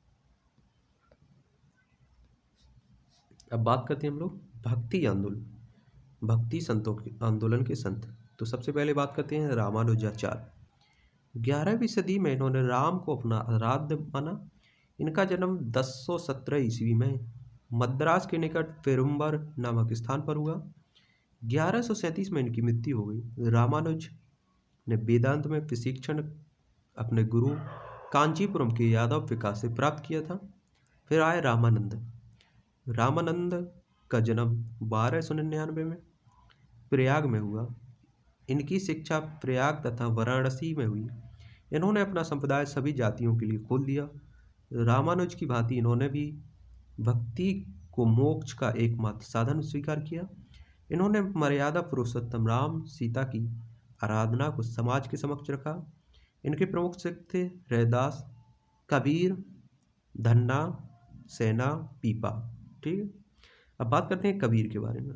अब बात करते हैं हम लोग भक्ति आंदोलन, भक्ति संतों के आंदोलन के संत। तो सबसे पहले बात करते हैं रामानुजाचार्य। ग्यारहवीं सदी में इन्होंने राम को अपना आराध्य माना। इनका जन्म दस सौ सत्रह ईस्वी में मद्रास के निकट पेरुम्बर नामक स्थान पर हुआ। ग्यारह सौ सैंतीस में इनकी मृत्यु हो गई। रामानुज ने वेदांत में प्रशिक्षण अपने गुरु कांचीपुरम के यादव विकास से प्राप्त किया था। फिर आए रामानंद। रामानंद का जन्म बारह सौ निन्यानवे में प्रयाग में हुआ। इनकी शिक्षा प्रयाग तथा वाराणसी में हुई। इन्होंने अपना संप्रदाय सभी जातियों के लिए खोल दिया। रामानुज की भांति इन्होंने भी भक्ति को मोक्ष का एकमात्र साधन स्वीकार किया। इन्होंने मर्यादा पुरुषोत्तम राम सीता की आराधना को समाज के समक्ष रखा। इनके प्रमुख सिख थे रैदास, कबीर, धन्ना, सेना, पीपा। ठीक है। अब बात करते हैं कबीर के बारे में।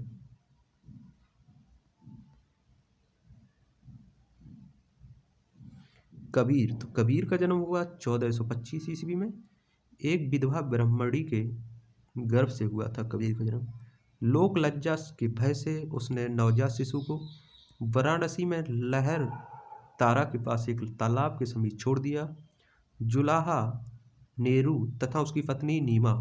कबीर तो कबीर का जन्म हुआ चौदह सौ पच्चीस ईस्वी में। एक विधवा ब्राह्मणी के गर्भ से हुआ था कबीर का जन्म। लोक लज्जा के भय से उसने नवजात शिशु को वाराणसी में लहर तारा के पास एक तालाब के समीप छोड़ दिया। जुलाहा नेहरू तथा उसकी पत्नी नीमा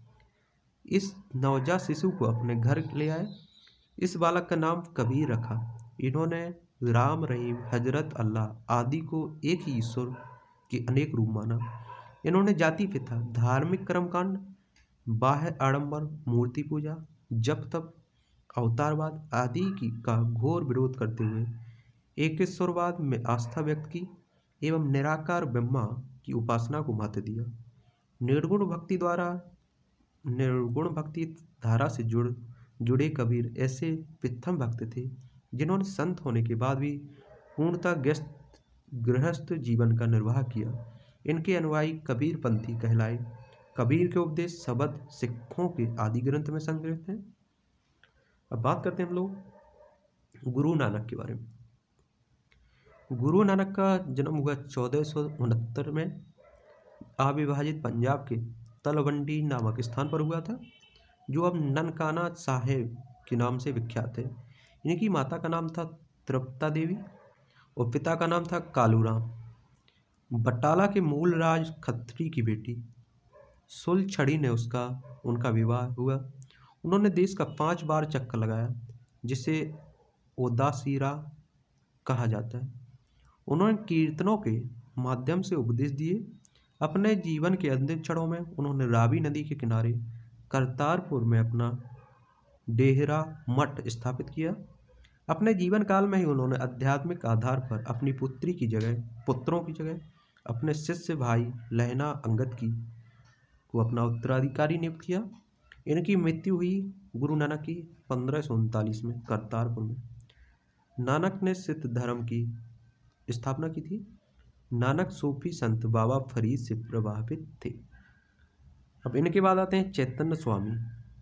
इस नवजात शिशु को अपने घर ले आए। इस बालक का नाम कबीर रखा। इन्होंने राम, रहीम, हजरत, अल्लाह आदि को एक ही ईश्वर के अनेक रूप माना। इन्होंने जाति प्रथा, धार्मिक कर्मकांड, बाह्य आडंबर, मूर्ति पूजा, जप तप, अवतारवाद आदि की का घोर विरोध करते हुए एकेश्वरवाद में आस्था व्यक्त की एवं निराकार ब्रह्मा की उपासना को महत्व दिया। निर्गुण भक्ति द्वारा निर्गुण भक्ति धारा से जुड़ जुड़े कबीर ऐसे प्रथम भक्त थे जिन्होंने संत होने के बाद भी पूर्णतः गृहस्थ गृहस्थ जीवन का निर्वाह किया। इनके अनुयायी कबीर पंथी कहलाए। कबीर के उपदेश शब्द सिखों के आदि ग्रंथ में संग्रहित हैं। अब बात करते हैं हम लोग गुरु नानक के बारे में। गुरु नानक का जन्म हुआ चौदह सौ उनहत्तर में अविभाजित पंजाब के तलवंडी नामक स्थान पर हुआ था, जो अब ननकाना साहेब के नाम से विख्यात है। इनकी माता का नाम था तृप्ता देवी और पिता का नाम था कालूराम। बटाला के मूल राज खत्री की बेटी सुलछड़ी ने उसका उनका विवाह हुआ। उन्होंने देश का पांच बार चक्कर लगाया, जिसे ओदासीरा कहा जाता है। उन्होंने कीर्तनों के माध्यम से उपदेश दिए। अपने जीवन के अंतिम क्षणों में उन्होंने रावी नदी के किनारे करतारपुर में अपना डेहरा मठ स्थापित किया। अपने जीवन काल में ही उन्होंने आध्यात्मिक आधार पर अपनी पुत्री की जगह पुत्रों की जगह अपने शिष्य भाई लहना अंगद की को अपना उत्तराधिकारी नियुक्त किया। इनकी मृत्यु हुई गुरु नानक की पंद्रह सौ उनतालीस में करतारपुर में। नानक ने सिख धर्म की स्थापना की थी। नानक सूफी संत बाबा फरीद से प्रभावित थे। अब इनके बाद आते हैं चैतन्य स्वामी।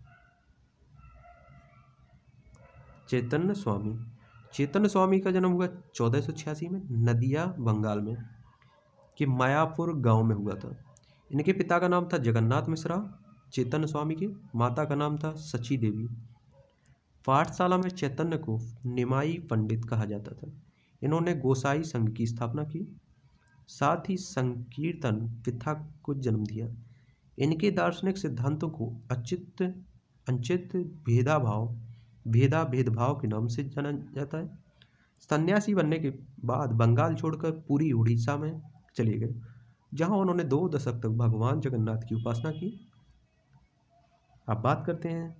चैतन्य स्वामी चैतन्य स्वामी का जन्म हुआ चौदह सौ छियासी में नदिया बंगाल में कि मायापुर गांव में हुआ था। इनके पिता का नाम था जगन्नाथ मिश्रा चैतन्य स्वामी के, माता का नाम था सची देवी। पाठशाला में चैतन्य को निमाई पंडित कहा जाता था। इन्होंने गोसाई संघ की स्थापना की, साथ ही संकीर्तन प्रथा को जन्म दिया। इनके दार्शनिक सिद्धांतों को अचित अंचित भेदाभाव भेदा भेदभाव के नाम से जाना जाता है। सन्यासी बनने के बाद बंगाल छोड़कर पूरी उड़ीसा में चले गए, जहां उन्होंने दो दशक तक भगवान जगन्नाथ की उपासना की। अब बात करते हैं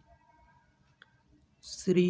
श्री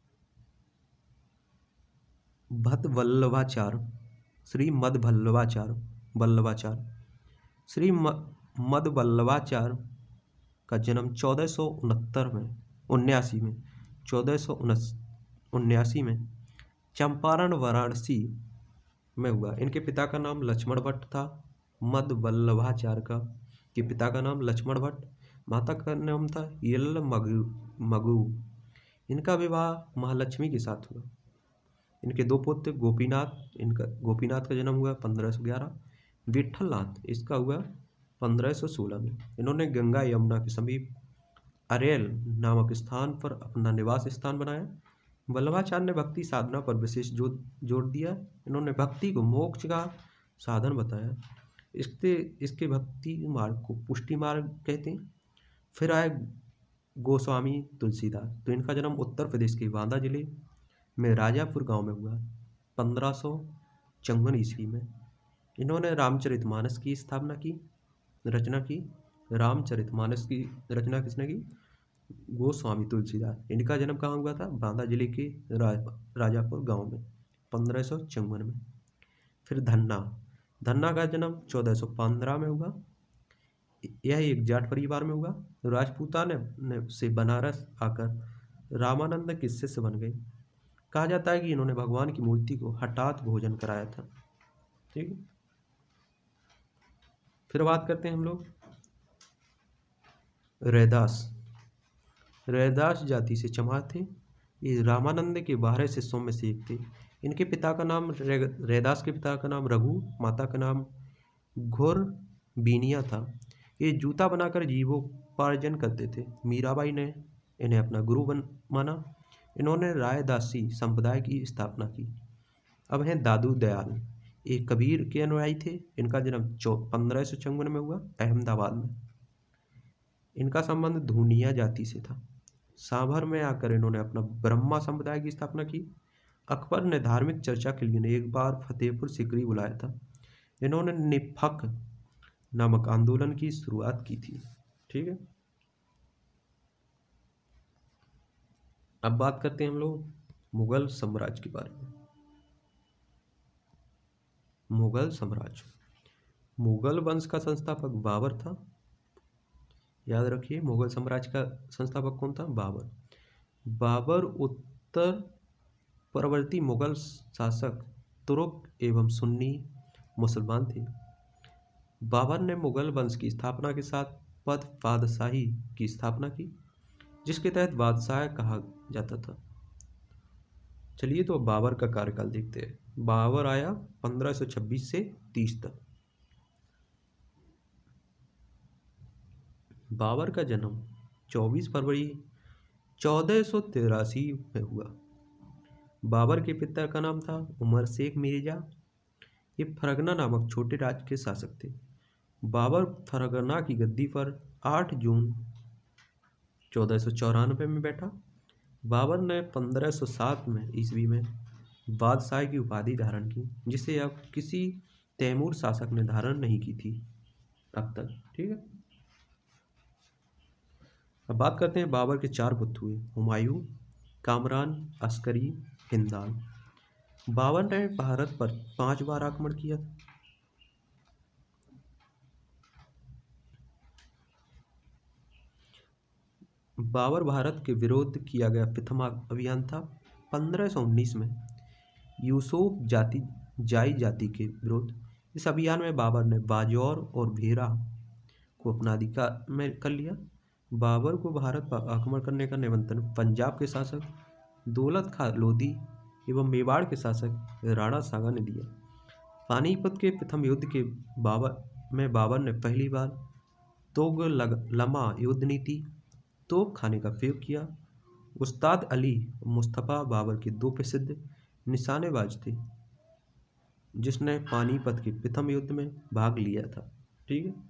भद वल्लभाचार्य श्री मद वल्लभाचार्य वल्लभाचार्य श्री मद वल्लभाचार्य का जन्म चौदह सौ उनहत्तर में उन्यासी में चौदह सौ उन्यासी में चंपारण वाराणसी में हुआ। इनके पिता का नाम लक्ष्मण भट्ट था। मद वल्लभाचार्य का के पिता का नाम लक्ष्मण भट्ट, माता का नाम था येल्ल मगु मगु। इनका विवाह महालक्ष्मी के साथ हुआ। इनके दो पुत्र गोपीनाथ इनका गोपीनाथ का जन्म हुआ पंद्रह सौ ग्यारह। विठलनाथ इसका हुआ पंद्रह सौ सोलह में। इन्होंने गंगा यमुना के समीप अरेल नामक स्थान पर अपना निवास स्थान बनाया। वल्लभाचार्य ने भक्ति साधना पर विशेष जोर जोर दिया। इन्होंने भक्ति को मोक्ष का साधन बताया। इसके इसके भक्ति मार्ग को पुष्टि मार्ग कहते हैं। फिर आए गोस्वामी तुलसीदास। तो इनका जन्म उत्तर प्रदेश के बांदा जिले में राजापुर गांव में हुआ पंद्रह सौ चौवन ईस्वी में। इन्होंने रामचरितमानस की स्थापना की रचना की। रामचरितमानस की रचना किसने की? गोस्वामी तुलसीदास। इनका जन्म कहाँ हुआ था? बांदा जिले के रा, राजापुर गांव में पंद्रह सौ चौवन में। फिर धन्ना धन्ना का जन्म चौदह सौ पंद्रह में हुआ। यह एक जाट परिवार में हुआ। राजपूता ने, ने से बनारस आकर रामानंद के शिष्य बन गए। कहा जाता है कि इन्होंने भगवान की मूर्ति को हठात भोजन कराया था। ठीक है, फिर बात करते हैं हम लोग रैदास। रैदास जाति से चमार थे। ये रामानंद के बारह शिष्यों में से एक थे। इनके पिता का नाम रैदास के पिता का नाम रघु, माता का नाम घोर बीनिया था। ये जूता बनाकर जीवोपार्जन करते थे। मीराबाई ने इन्हें अपना गुरु बन माना। इन्होंने रायदासी संप्रदाय की स्थापना की। अब हैं दादू दयाल। एक कबीर के अनुयायी थे। इनका जन्म चौ पंद्रह सौ चौवन में हुआ अहमदाबाद में। इनका संबंध धूनिया जाति से था। सांभर में आकर इन्होंने अपना ब्रह्मा संप्रदाय की स्थापना की। अकबर ने धार्मिक चर्चा के लिए एक बार फतेहपुर सिकरी बुलाया था। इन्होंने निफक नामक आंदोलन की शुरुआत की थी। ठीक है, अब बात करते हैं हम लोग मुगल साम्राज्य के बारे में। मुगल साम्राज्य मुगल वंश का संस्थापक बाबर था। याद रखिए, मुगल साम्राज्य का संस्थापक कौन था? बाबर। बाबर उत्तर परवर्ती मुगल शासक तुर्क एवं सुन्नी मुसलमान थे। बाबर ने मुगल वंश की स्थापना के साथ पद बादशाही की स्थापना की, जिसके तहत बादशाह कहा जाता था। चलिए, तो बाबर का कार्यकाल देखते हैं। बाबर आया पंद्रह सौ छब्बीस से तीस तक। बाबर का जन्म चौबीस फरवरी चौदह सौ तिरासी में हुआ। बाबर के पिता का नाम था उमर शेख मिर्जा। ये फरगना नामक छोटे राज्य के शासक थे। बाबर फरगना की गद्दी पर आठ जून चौदह सौ चौरानवे में बैठा। बाबर ने पंद्रह सौ सात में ईस्वी में बादशाह की उपाधि धारण की, जिसे अब किसी तैमूर शासक ने धारण नहीं की थी अब तक। ठीक है, अब बात करते हैं बाबर के चार पुत्र हुए, हुमायूं, कामरान, अस्करी, हिंदाल। बाबर ने भारत पर पांच बार आक्रमण किया। बाबर भारत के विरोध किया गया प्रथम अभियान था। पंद्रह सौ उन्नीस में यूसुफ जाति जाई जाति के विरोध। इस अभियान में बाबर ने बाजौर और भेरा को अपना अधिकार में कर लिया। बाबर को भारत पर आक्रमण करने का निमंत्रण पंजाब के शासक दौलत खां लोधी एवं मेवाड़ के शासक राणा सागा ने दिया। पानीपत के प्रथम युद्ध के बाबर में बाबर ने पहली बार तोगलमा युद्ध नीति तोप खाने का प्रयोग किया। उस्ताद अली मुस्तफ़ा बाबर के दो प्रसिद्ध निशानेबाज थे जिसने पानीपत के प्रथम युद्ध में भाग लिया था। ठीक है,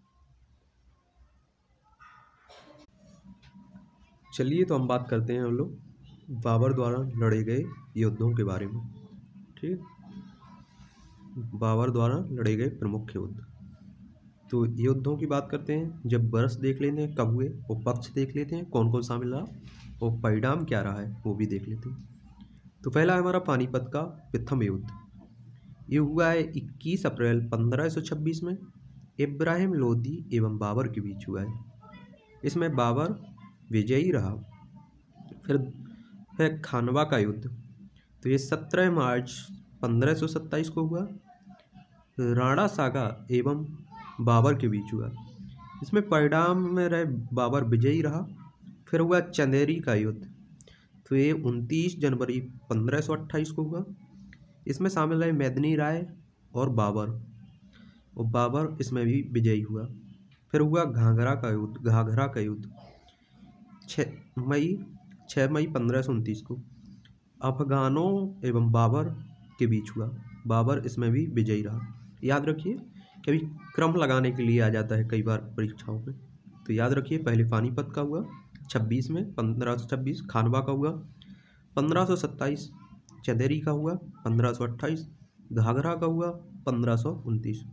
चलिए तो हम बात करते हैं हम लोग बाबर द्वारा लड़े गए युद्धों के बारे में। ठीक है, बाबर द्वारा लड़े गए प्रमुख युद्ध। तो युद्धों की बात करते हैं। जब बरस देख लेते हैं कब हुए, वो पक्ष देख लेते हैं कौन कौन शामिल रहा, और परिणाम क्या रहा है वो भी देख लेते हैं। तो पहला है हमारा पानीपत का प्रथम युद्ध। ये हुआ है इक्कीस अप्रैल पंद्रह सौ छब्बीस में इब्राहिम लोदी एवं बाबर के बीच हुआ है। इसमें बाबर विजयी रहा। फिर है खानवा का युद्ध। तो ये सत्रह मार्च पंद्रह सौ सत्ताईस को हुआ। राणा सागा एवं बाबर के बीच हुआ। इसमें परिणाम में रहे बाबर विजयी रहा। फिर हुआ चंदेरी का युद्ध। तो ये उनतीस जनवरी पंद्रह सौ अट्ठाईस को हुआ। इसमें शामिल रहे मेदिनी राय और बाबर, और बाबर इसमें भी विजयी हुआ। फिर हुआ घाघरा का युद्ध घाघरा का युद्ध छः मई छः मई पंद्रह सौ उनतीस को अफगानों एवं बाबर के बीच हुआ। बाबर इसमें भी विजयी रहा। याद रखिए, कभी क्रम लगाने के लिए आ जाता है कई बार परीक्षाओं में, तो याद रखिए पहले पानीपत का हुआ छब्बीस में पंद्रह सौ छब्बीस, खानवा का हुआ पंद्रह सौ सत्ताईस, चंदेरी का हुआ पंद्रह सौ अट्ठाईस, घाघरा का हुआ पंद्रह सौ उनतीस।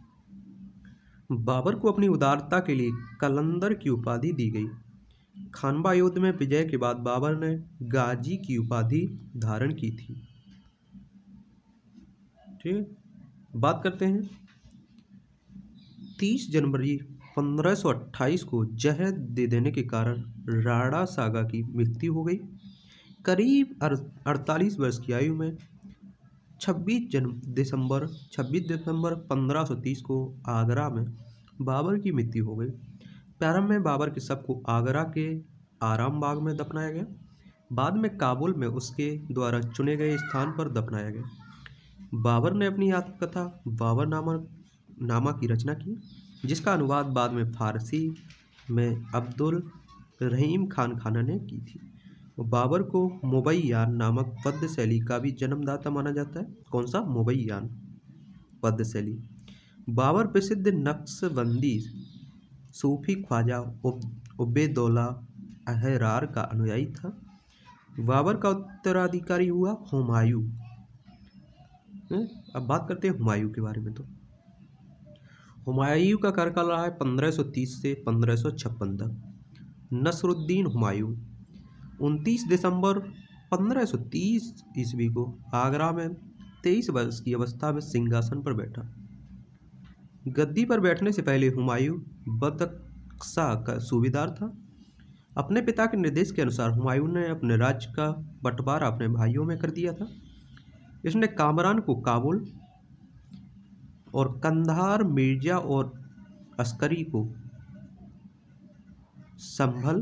बाबर को अपनी उदारता के लिए कलंदर की उपाधि दी गई। खानवा युद्ध में विजय के बाद बाबर ने गाजी की उपाधि धारण की थी। ठीक, बात करते हैं तीस जनवरी पंद्रह सौ अट्ठाईस को जहर दे देने के कारण राणा सागा की मृत्यु हो गई। करीब अड़तालीस वर्ष की आयु में छब्बीस दिसंबर छब्बीस दिसंबर पंद्रह सौ तीस को आगरा में बाबर की मृत्यु हो गई। प्रारंभ में बाबर के शव को आगरा के आराम बाग में दफनाया गया। बाद में काबुल में उसके द्वारा चुने गए स्थान पर दफनाया गया। बाबर ने अपनी आत्मकथा बाबर नामा नामा की रचना की, जिसका अनुवाद बाद में फारसी में अब्दुल रहीम खान खाना ने की थी। बाबर को मुबैयान नामक पद्य शैली का भी जन्मदाता माना जाता है। कौन सा? मुबैयान पद्य शैली। बाबर प्रसिद्ध नक्शबंदी सूफी ख्वाजा उबैदुल्ला अहरार का अनुयायी था। बाबर का उत्तराधिकारी हुआ हुमायूं। अब बात करते हैं हुमायूं के बारे में। तो हुमायूं का कार्यकाल रहा है पंद्रह सौ तीस से पंद्रह सौ छप्पन तक। नसरुद्दीन हुमायूं उनतीस दिसंबर पंद्रह सौ तीस ईस्वी को आगरा में तेईस वर्ष की अवस्था में सिंहासन पर बैठा। गद्दी पर बैठने से पहले हुमायूं बदख्शा का सूबेदार था। अपने पिता के निर्देश के अनुसार हुमायूं ने अपने राज्य का बंटवारा अपने भाइयों में कर दिया था। इसने कामरान को काबुल और कंधार, मिर्जा और अस्करी को संभल,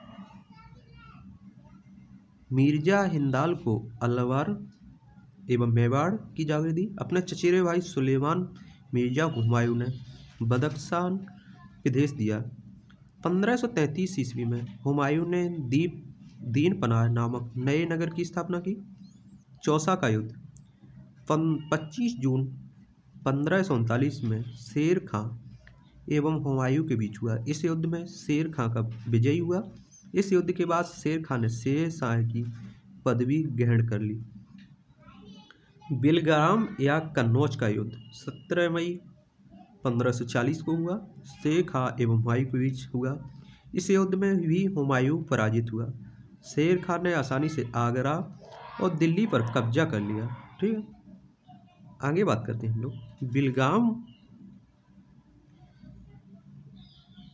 मिर्जा हिंदाल को अलवर एवं मेवाड़ की जागीर दी। अपने चचेरे भाई सुलेमान मिर्जा को हुमायूं ने बदख्शान प्रदेश दिया। पंद्रह सौ तैंतीस ईस्वी में हुमायूं ने दीप दीन पनाह नामक नए नगर की स्थापना की। चौसा का युद्ध पच्चीस जून पंद्रह सौ उनतालीस में शेर खां एवं हुमायूं के बीच हुआ। इस युद्ध में शेर खां का विजयी हुआ। इस युद्ध के बाद शेर खां ने शेर शाह की पदवी ग्रहण कर ली। बिलग्राम या कन्नौज का युद्ध सत्रह मई पंद्रह सौ चालीस को हुआ। शेर खां एवं हुमायूं के बीच हुआ। इस युद्ध में भी हुमायूं पराजित हुआ। शेर खां ने आसानी से आगरा और दिल्ली पर कब्जा कर लिया। ठीक है, आगे बात करते हैं हम लोग। बिलगाम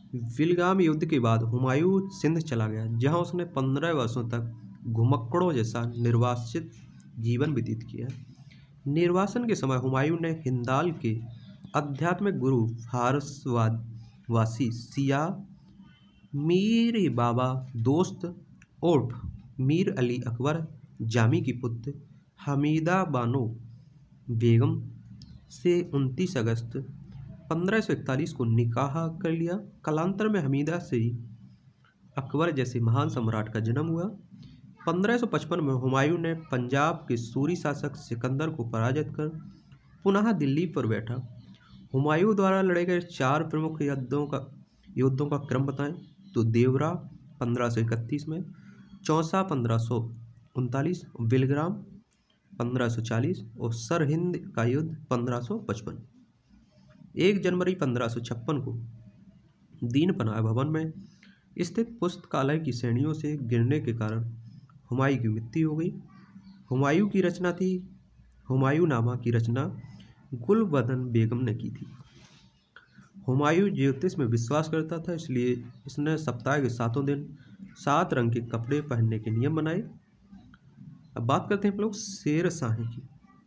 विलगाम युद्ध के बाद हुमायूं सिंध चला गया, जहां उसने पंद्रह वर्षों तक घुमक्कड़ों जैसा निर्वासित जीवन व्यतीत किया। निर्वासन के समय हुमायूं ने हिंदाल के आध्यात्मिक गुरु फारसवासी सिया मीर बाबा दोस्त उर्फ मीर अली अकबर जामी की पुत्र हमीदा बानो बेगम से उनतीस अगस्त पंद्रह सौ इकतालीस को निकाह कर लिया। कालांतर में हमीदा से अकबर जैसे महान सम्राट का जन्म हुआ। पंद्रह सौ पचपन में हुमायूं ने पंजाब के सूरी शासक सिकंदर को पराजित कर पुनः दिल्ली पर बैठा। हुमायूं द्वारा लड़े गए चार प्रमुख युद्धों का युद्धों का क्रम बताएं तो देवरा पंद्रह सौ इकतीस में, चौसा पंद्रह सौ उनतालीस, बिलग्राम पंद्रह सौ चालीस और सरहिंद का युद्ध पंद्रह सौ पचपन। एक जनवरी पंद्रह सौ छप्पन को दीन पनाह भवन में स्थित पुस्तकालय की श्रेणियों से गिरने के कारण हुमायूं की मृत्यु हो गई। हुमायूं की रचना थी हुमायूंनामा की रचना गुलबदन बेगम ने की थी। हुमायूं ज्योतिष में विश्वास करता था, इसलिए इसने सप्ताह के सातों दिन सात रंग के कपड़े पहनने के नियम बनाए। अब बात करते हैं हम लोग शेर शाह की।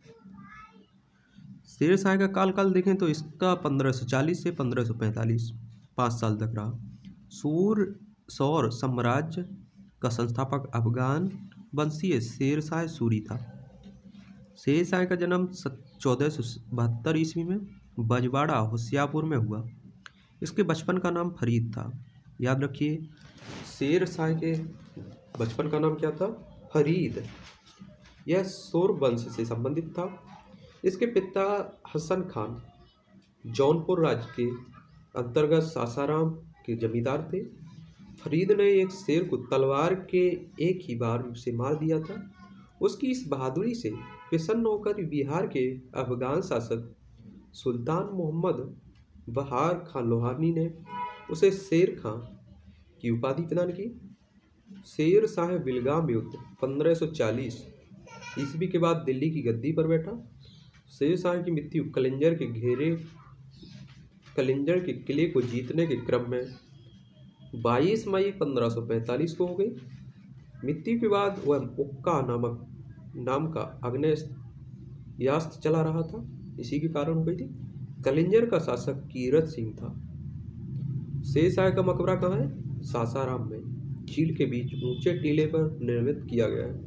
शेर शाह का काल काल देखें तो इसका पंद्रह सौ चालीस से पंद्रह सौ पैंतालीस पाँच साल तक रहा। सूर सौर साम्राज्य का संस्थापक अफगान वंशीय शेर शाह सूरी था। शेर शाह का जन्म चौदह सौ बहत्तर ईस्वी में बजवाड़ा होशियारपुर में हुआ। इसके बचपन का नाम फरीद था। याद रखिए, शेर शाह के बचपन का नाम क्या था? फरीद। यह सोर वंश से संबंधित था। इसके पिता हसन खान जौनपुर राज्य के अंतर्गत सासाराम के जमींदार थे। फरीद ने एक शेर को तलवार के एक ही बार से मार दिया था। उसकी इस बहादुरी से प्रसन्न होकर बिहार के अफगान शासक सुल्तान मोहम्मद बहार खान लोहानी ने उसे शेर खां की उपाधि प्रदान की। शेर शाह बिलगाम युद्ध पंद्रह सौ चालीस ईस्वी के बाद दिल्ली की गद्दी पर बैठा। शेर शाह की मृत्यु कलिंजर के घेरे कलिंजर के किले को जीतने के क्रम में बाईस मई पंद्रह सौ पैंतालीस को हो गई। मृत्यु के बाद वह उक्का नामक नाम का आग्नेयास्त्र चला रहा था, इसी के कारण हो गई थी। कलिंजर का शासक कीरत सिंह था। शेर शाह का मकबरा कहाँ है? सासाराम में झील के बीच ऊंचे टीले पर निर्मित किया गया है।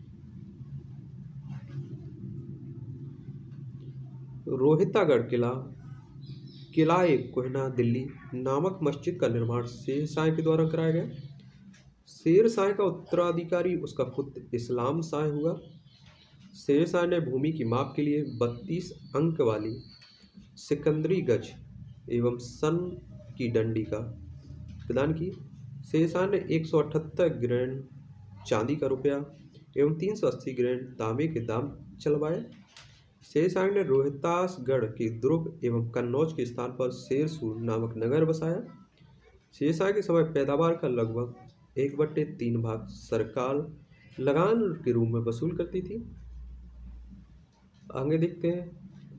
रोहितागढ़ किला किला एक कोहिना दिल्ली नामक मस्जिद का निर्माण शेर शाह के द्वारा कराया गया। शेर शाह का उत्तराधिकारी उसका पुत्र इस्लाम शाह हुआ। शेर शाह ने भूमि की माप के लिए बत्तीस अंक वाली सिकंदरी गज एवं सन की डंडी का प्रदान की। शेर शाह ने एक सौ अठहत्तर ग्रैंड चांदी का रुपया एवं तीन सौ अस्सी ग्रैंड तांबे के दाम चलवाए। शेर शाह ने रोहतासगढ़ के दुर्ग एवं कन्नौज के स्थान पर शेरसूर नामक नगर बसाया। शेर शाह के समय पैदावार का लगभग एक बट्टे तीन भाग सरकार लगान के रूप में वसूल करती थी। आगे देखते हैं,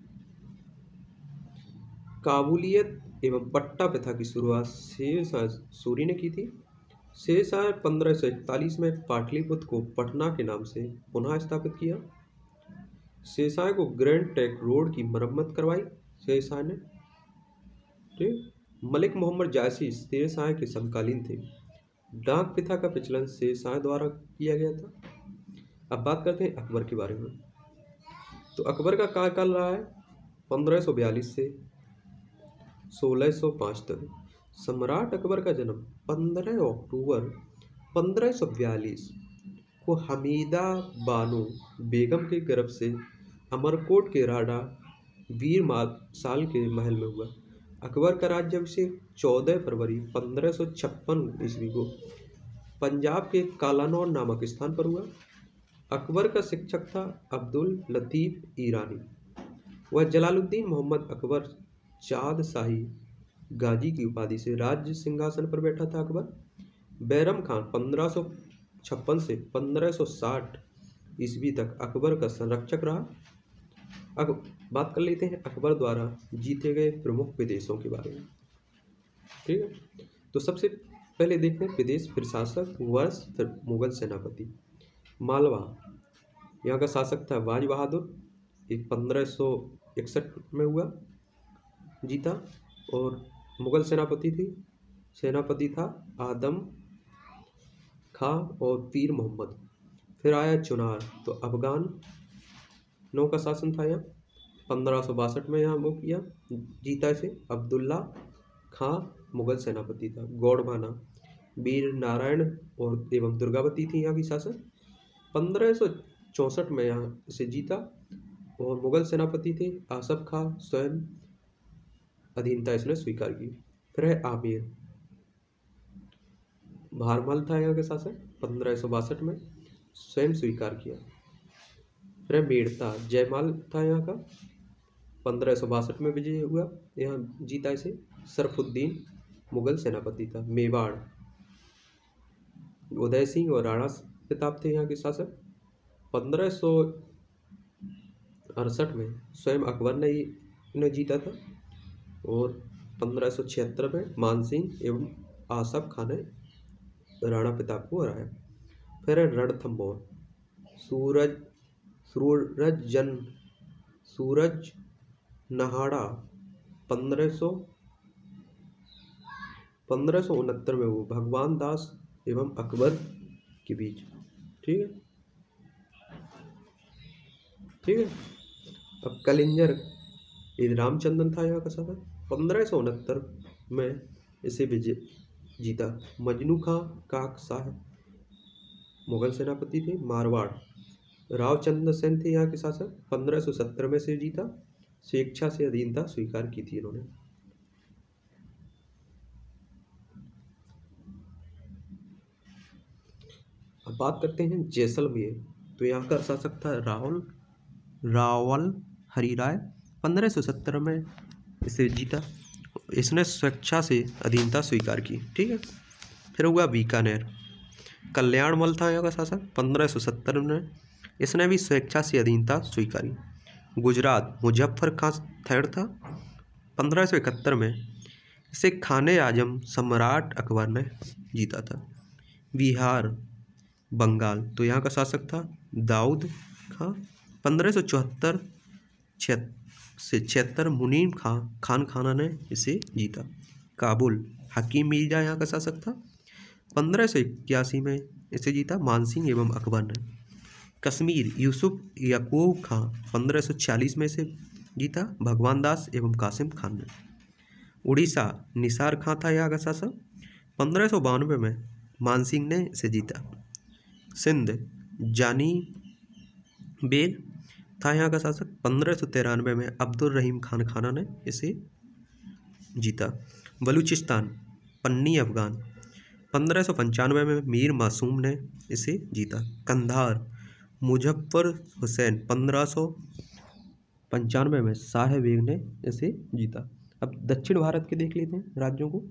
काबुलियत एवं पट्टा प्रथा की शुरुआत शेर शाह सूरी ने की थी। शेर शाह पंद्रह सौ इकतालीस में पाटलिपुत्र को पटना के नाम से पुनः स्थापित किया। शेर शाह को ग्रैंड ट्रंक रोड की मरम्मत करवाई शेर शाह ने। ठीक, मलिक मोहम्मद जायसी शेर शाह के समकालीन थे। डाक प्रथा का प्रचलन शेर शाह द्वारा किया गया था। अब बात करते हैं अकबर के बारे में। तो अकबर का कार्यकाल रहा है पंद्रह सौ बयालीस से सोलह सौ पाँच तक। सम्राट अकबर का जन्म पंद्रह अक्टूबर पंद्रह सौ बयालीस को हमीदा बानो बेगम के गर्भ से अमरकोट के राणा वीर साल के महल में हुआ। अकबर का राज्याभिषेक चौदह फरवरी पंद्रह सौ छप्पन ईस्वी को पंजाब के कालानौर नामक स्थान पर हुआ। अकबर का शिक्षक था अब्दुल लतीफ ईरानी। वह जलालुद्दीन मोहम्मद अकबर चाँद शाही गाजी की उपाधि से राज्य सिंहासन पर बैठा था। अकबर बैरम खान पंद्रह सौ छप्पन से पंद्रह सौ साठ ईस्वी तक अकबर का संरक्षक रहा। अब बात कर लेते हैं अकबर द्वारा जीते गए प्रमुख विदेशों के बारे में। ठीक है। तो सबसे पहले देखते हैं विदेश, फिर शासक, वर्ष, फिर मुगल सेनापति। मालवा, यहाँ का शासक था बाज बहादुर, ये पंद्रह सौ इकसठ में हुआ, जीता। और मुगल सेनापति थी सेनापति था आदम खां और पीर मोहम्मद। फिर आया चुनार, तो अफगान नौ का शासन था यहाँ, पंद्रह सौ बासठ में यहाँ वो किया, जीता इसे। अब्दुल्ला खां मुगल सेनापति था। गौड़बाना, वीर नारायण और एवं दुर्गावती थी यहाँ की शासक, पंद्रह सौ चौंसठ में यहाँ इसे जीता। और मुगल सेनापति थे आसफ खां, स्वयं अधीनता इसने स्वीकार की। फिर है आमिर, भारमल था यहाँ के शासक, पंद्रह सौ बासठ में स्वयं स्वीकार किया। फिर है मेड़ता, जयमाल था यहाँ का, पंद्रह सौ बासठ में विजय हुआ, यहाँ जीता इसे। सरफुद्दीन मुगल सेनापति था। मेवाड़, उदय सिंह और राणा प्रताप थे यहाँ के शासक, पंद्रह सौ अड़सठ में स्वयं अकबर ने इन्हें जीता था। और पंद्रह सौ छिहत्तर में मानसिंह एवं आसफ खान ने राणा प्रताप को हराया। फिर है रणथंभौर, सूरज सूरज जन सूरज नहाड़ा, पंद्रह सौ पंद्रह सौ उनहत्तर में वो भगवान दास एवं अकबर के बीच। ठीक है ठीक है अब कलिंजर, ये रामचंद्रन था यहाँ का शासक, पंद्रह सौ उनहत्तर में इसे विजय जीता। मजनू खां काक साहब मुगल सेनापति थे। मारवाड़, रावचंद्र सेन थे यहाँ के शासक, पंद्रह सौ सत्तर में से जीता, स्वेच्छा से अधीनता स्वीकार की थी इन्होंने। अब बात करते हैं जैसलमेर, तो यहाँ का शासक था राहुल रावल हरि राय, पंद्रह सौ सत्तर में इसे जीता, इसने स्वेच्छा से अधीनता स्वीकार की। ठीक है। फिर हुआ बीकानेर, कल्याणमल था यहाँ का शासक, पंद्रह सौ सत्तर में इसने भी स्वेच्छा से अधीनता स्वीकारी। गुजरात, मुजफ्फर खां थर्ड था, पंद्रह सौ इकहत्तर में इसे खाने आजम सम्राट अकबर ने जीता था। बिहार, बंगाल, तो यहाँ का शासक था दाऊद खां, पंद्रह सौ चौहत्तर से छिहत्तर मुनीम खां खान खाना ने इसे जीता। काबुल, हकीम मिर्जा यहाँ का शासक था, पंद्रह सौ इक्यासी में इसे जीता मानसिंह एवं अकबर ने। कश्मीर, यूसुफ याकूब खां, पंद्रह सौ छियालीस में इसे जीता भगवान दास एवं कासिम खान ने। उड़ीसा, निसार खां था यहाँ का शासक, पंद्रह सौ बानवे में मानसिंह ने इसे जीता। सिंध, जानी बेग था यहाँ का शासक, पंद्रह सौ तिरानवे में अब्दुल रहीम खान खाना ने इसे जीता। बलूचिस्तान, पन्नी अफगान, पंद्रह सौ पंचानवे में मीर मासूम ने इसे जीता। कंधार, मुजफ्फर हुसैन, पंद्रह सौ पंचानवे में शाह बेग ने इसे जीता। अब दक्षिण भारत के देख लेते हैं राज्यों को।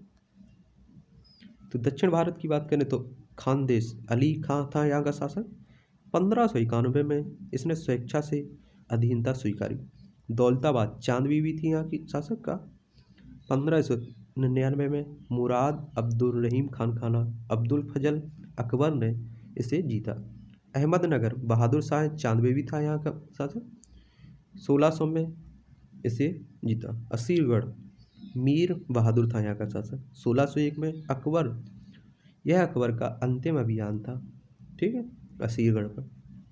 तो दक्षिण भारत की बात करें तो खानदेश, अली खां था यहाँ का शासक, पंद्रह सौ इक्यानवे में इसने स्वेच्छा से अधीनता स्वीकारी। दौलताबाद, चांद बीबी थी यहाँ की शासक का, पंद्रह सौ निन्यानवे में मुराद अब्दुल रहीम खान खाना अब्दुल फजल अकबर ने इसे जीता। अहमदनगर, बहादुर शाह चांद बीबी था यहाँ का शासक, सोलह सौ में इसे जीता। असीरगढ़, मीर बहादुर था यहाँ का शासक, सोलह सौ एक में अकबर, यह अकबर का अंतिम अभियान था। ठीक है, असीरगढ़ पर।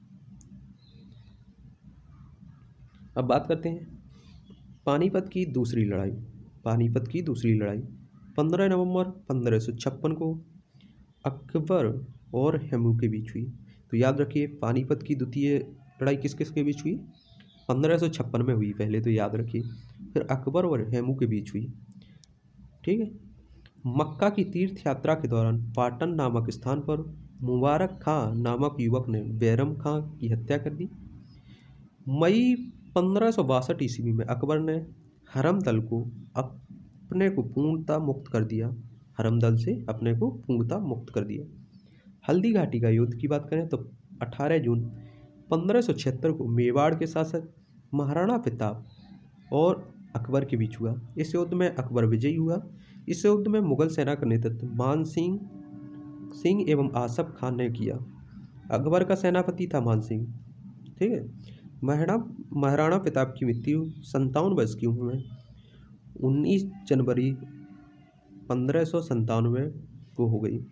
अब बात करते हैं पानीपत की दूसरी लड़ाई। पानीपत की दूसरी लड़ाई पंद्रह नवंबर पंद्रह सौ छप्पन को अकबर और हेमू के बीच हुई। तो याद रखिए, पानीपत की द्वितीय लड़ाई किस किस के बीच हुई? पंद्रह सौ छप्पन में हुई पहले, तो याद रखिए। फिर अकबर और हेमू के बीच हुई। ठीक है। मक्का की तीर्थ यात्रा के दौरान पाटन नामक स्थान पर मुबारक खां नामक युवक ने बैरम खां की हत्या कर दी। मई पंद्रह सौ बासठ ईस्वी में अकबर ने हरमदल को अपने को पूर्णतः मुक्त कर दिया हरमदल से अपने को पूर्णतः मुक्त कर दिया। हल्दी घाटी का युद्ध की बात करें तो अठारह जून पंद्रह सौ छिहत्तर को मेवाड़ के शासक महाराणा प्रताप और अकबर के बीच हुआ। इस युद्ध में अकबर विजयी हुआ। इस युद्ध में मुगल सेना का नेतृत्व मान सिंह सिंह एवं आसफ खान ने किया। अकबर का सेनापति था मान सिंह। ठीक है। महाराणा महाराणा प्रताप की मृत्यु संतावन वर्ष की उम्र में उन्नीस जनवरी पंद्रह सौ संतानवे को हो गई।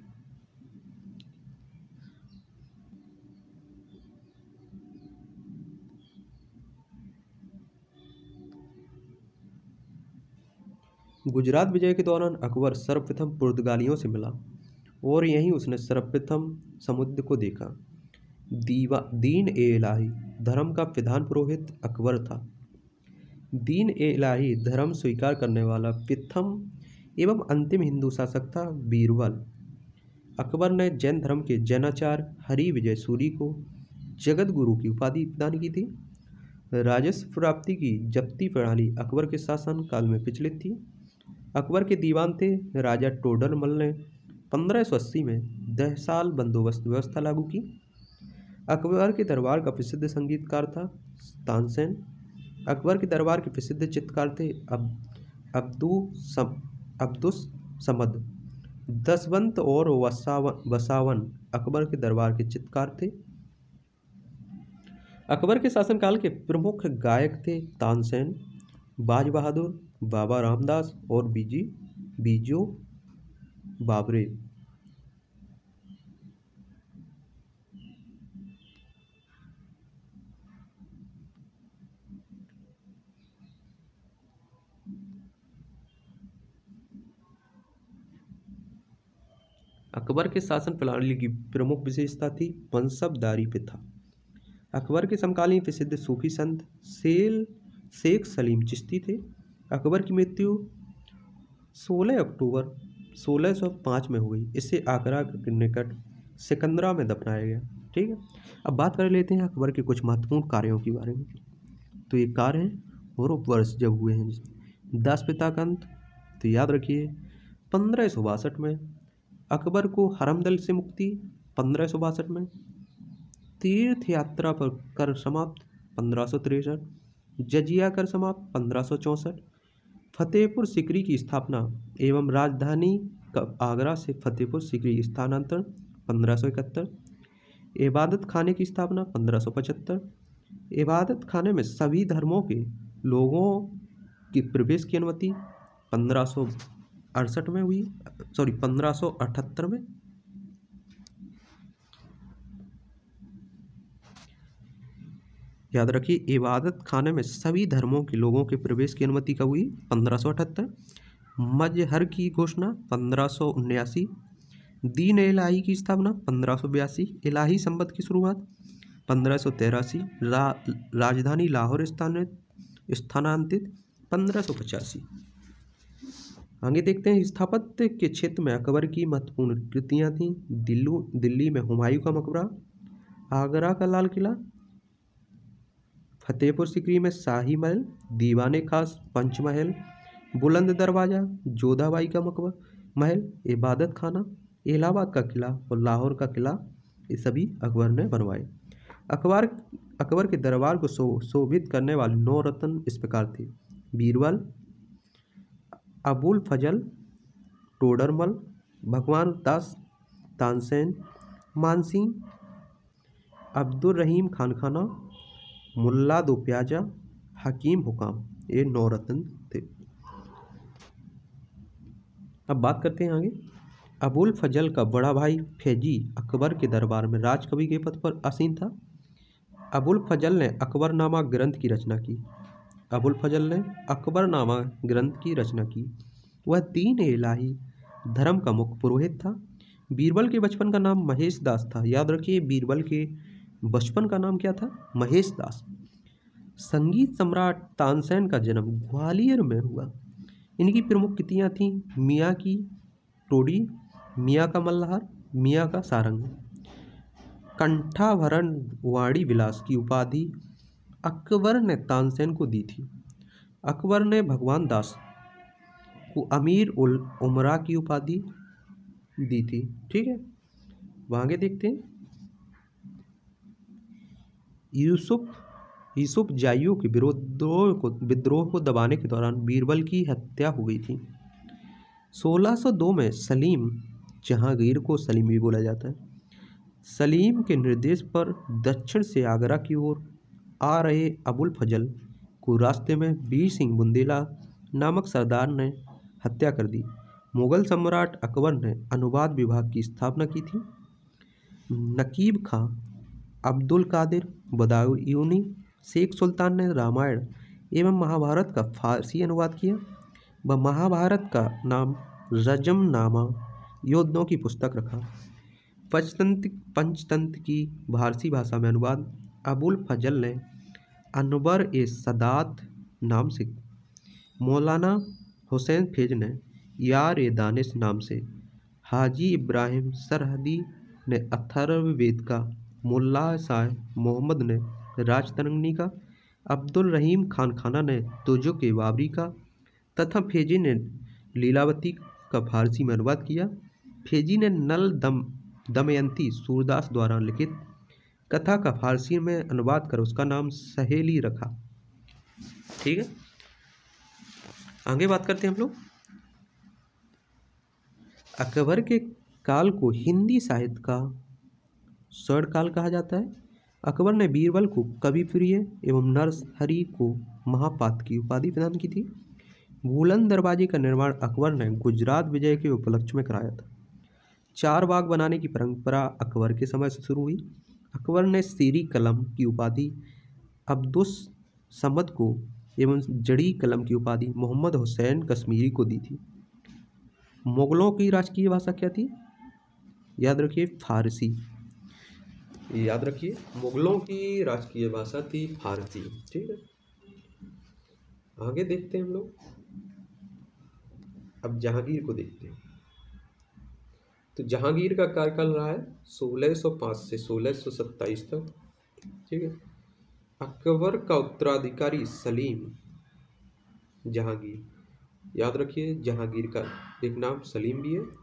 गुजरात विजय के दौरान अकबर सर्वप्रथम पुर्तगालियों से मिला और यहीं उसने सर्वप्रथम समुद्र को देखा। दीवा दीन ए इलाही धर्म का प्रधान पुरोहित अकबर था। दीन ए इलाही धर्म स्वीकार करने वाला प्रथम एवं अंतिम हिंदू शासक था बीरबल। अकबर ने जैन धर्म के जैनाचार्य हरि विजय सूरी को जगत गुरु की उपाधि प्रदान की थी। राजस्व प्राप्ति की जब्ती प्रणाली अकबर के शासन काल में प्रचलित थी। अकबर के दीवान थे राजा टोडरमल ने पंद्रह सौ अस्सी में दह साल बंदोबस्त व्यवस्था लागू की। अकबर के दरबार का प्रसिद्ध संगीतकार था तानसेन। अकबर के दरबार के प्रसिद्ध चित्रकार थे अब अब्दू सम अब्दुस समद। दसवंत और वसावन वसावन अकबर के दरबार के चित्रकार थे। अकबर के शासनकाल के प्रमुख गायक थे तानसेन, बाज बहादुर, बाबा रामदास और बीजी बीजो बाबरे। अकबर के शासन प्रणाली की प्रमुख विशेषता थी मनसबदारी प्रथा। अकबर के समकालीन प्रसिद्ध सूफी संत सेल शेख सलीम चिश्ती थे। अकबर की मृत्यु सोलह अक्टूबर सोलह सौ पाँच में हुई। इसे आगरा के निकट सिकंदरा में दफनाया गया। ठीक है। अब बात कर लेते हैं अकबर के कुछ महत्वपूर्ण कार्यों के बारे में। तो ये कार्य हैं और वर्ष जब हुए हैं। दासपिता का अंत, तो याद रखिए पंद्रह सौ बासठ में। अकबर को हरमदल से मुक्ति पंद्रह सौ बासठ में। तीर्थ यात्रा पर कर समाप्त पंद्रह सौ तिरसठ। जजिया कर समाप्त पंद्रह सौ चौंसठ। फतेहपुर सीकरी की स्थापना एवं राजधानी आगरा से फतेहपुर सीकरी स्थानांतरण पंद्रह सौ इकहत्तर। इबादत खाने की स्थापना पंद्रह सौ पचहत्तर। इबादत खाने में सभी धर्मों के लोगों की प्रवेश की अनुमति पंद्रह सौ अड़सठ में हुई सॉरी पंद्रह सौ अठहत्तर में। याद रखिए इबादत खाने में सभी धर्मों के लोगों के प्रवेश की अनुमति कब हुई? पंद्रह सौ अठहत्तर। मजहर की घोषणा पंद्रह सौ उन्यासी। दीन इलाही की स्थापना पंद्रह सौ बयासी। इलाही संबत की शुरुआत पंद्रह सौ तिरासी। रा, राजधानी लाहौर स्थानांतरित पंद्रह सौ पचासी। आगे देखते हैं स्थापत्य के क्षेत्र में अकबर की महत्वपूर्ण कृतियाँ थीं। दिल्लू दिल्ली में हुमायूं का मकबरा, आगरा का लाल किला, फतेहपुर सीकरी में शाही महल, दीवाने खास पंचमहल, बुलंद दरवाज़ा, जोधाबाई का मकबरा महल, इबादत खाना, इलाहाबाद का किला और लाहौर का किला, ये सभी अकबर ने बनवाए। अकबर अकबर के दरबार को शो शोभित करने वाले नौ रत्न इस प्रकार थे: बीरबल, अबुल फजल, टोडरमल, भगवान दास, तानसेन, मानसिंह, अब्दुल रहीम खानखाना, मुल्ला दो प्याजा, हकीम हुकाम, ये नौ रत्न थे। अब बात करते हैं आगे। अबुल फजल का बड़ा भाई फैजी अकबर के दरबार में राजकवि के पद पर आसीन था। अबुल फजल ने अकबरनामा ग्रंथ की रचना की। अबुल फजल ने अकबरनामा ग्रंथ की रचना की। वह दीन इलाही धर्म का मुख्य पुरोहित था। बीरबल के बचपन का नाम महेश दास था। याद रखिए बीरबल के बचपन का नाम क्या था? महेश दास। संगीत सम्राट तानसेन का जन्म ग्वालियर में हुआ। इनकी प्रमुख कृतियाँ थीं मियाँ की टोडी, मियाँ का मल्हार, मियाँ का सारंग। कंठाभरण वाणी विलास की उपाधि अकबर ने तानसेन को दी थी। अकबर ने भगवान दास को अमीर उल उमरा की उपाधि दी थी। ठीक है। आगे देखते हैं। यूसुफ यूसुफ जाइयों के विरोधों को विद्रोह को दबाने के दौरान बीरबल की हत्या हो गई थी। सोलह सौ दो में सलीम जहांगीर को सलीम भी बोला जाता है। सलीम के निर्देश पर दक्षिण से आगरा की ओर आ रहे अबुल फजल को रास्ते में वीर सिंह बुंदेला नामक सरदार ने हत्या कर दी। मुगल सम्राट अकबर ने अनुवाद विभाग की स्थापना की थी। नकीब खां, अब्दुल कादिर बदायूनी, शेख सुल्तान ने रामायण एवं महाभारत का फारसी अनुवाद किया। वह महाभारत का नाम रजमनामा योद्धों की पुस्तक रखा। पंचतंत्र पंचतंत्र की फारसी भाषा में अनुवाद अबुल फजल ने अनवर ए सदात नाम से, मौलाना हुसैन फैज ने यार ए दानिश नाम से, हाजी इब्राहिम सरहदी ने अथर्ववेद का, मुल्ला शाह मोहम्मद ने राजतरंगिणी का, अब्दुल रहीम खान खाना ने तुजुक ए बाबरी का तथा फैजी ने लीलावती का फारसी में अनुवाद किया। फैजी ने नल दम दमयंती सूरदास द्वारा लिखित कथा का फारसी में अनुवाद कर उसका नाम सहेली रखा। ठीक है, आगे बात करते हैं हम लोग। अकबर के काल को हिंदी साहित्य का स्वर्णकाल कहा जाता है। अकबर ने बीरबल को कवि प्रिय एवं नरहरि को महापात्र की उपाधि प्रदान की थी। बुलंद दरवाजे का निर्माण अकबर ने गुजरात विजय के उपलक्ष्य में कराया था। चार बाग बनाने की परंपरा अकबर के समय से शुरू हुई। अकबर ने सीरी कलम की उपाधि अब्दुस समद को एवं जड़ी कलम की उपाधि मोहम्मद हुसैन कश्मीरी को दी थी। मुगलों की राजकीय भाषा क्या थी? याद रखिए, फारसी। याद रखिए, मुगलों की राजकीय भाषा थी फारसी। ठीक है, आगे देखते हैं हम लोग। अब जहांगीर को देखते हैं। तो जहांगीर का कार्यकाल रहा है सोलह सौ पाँच से सोलह सौ सत्ताईस तक। ठीक है, अकबर का उत्तराधिकारी सलीम जहांगीर, याद रखिए जहांगीर का एक नाम सलीम भी है,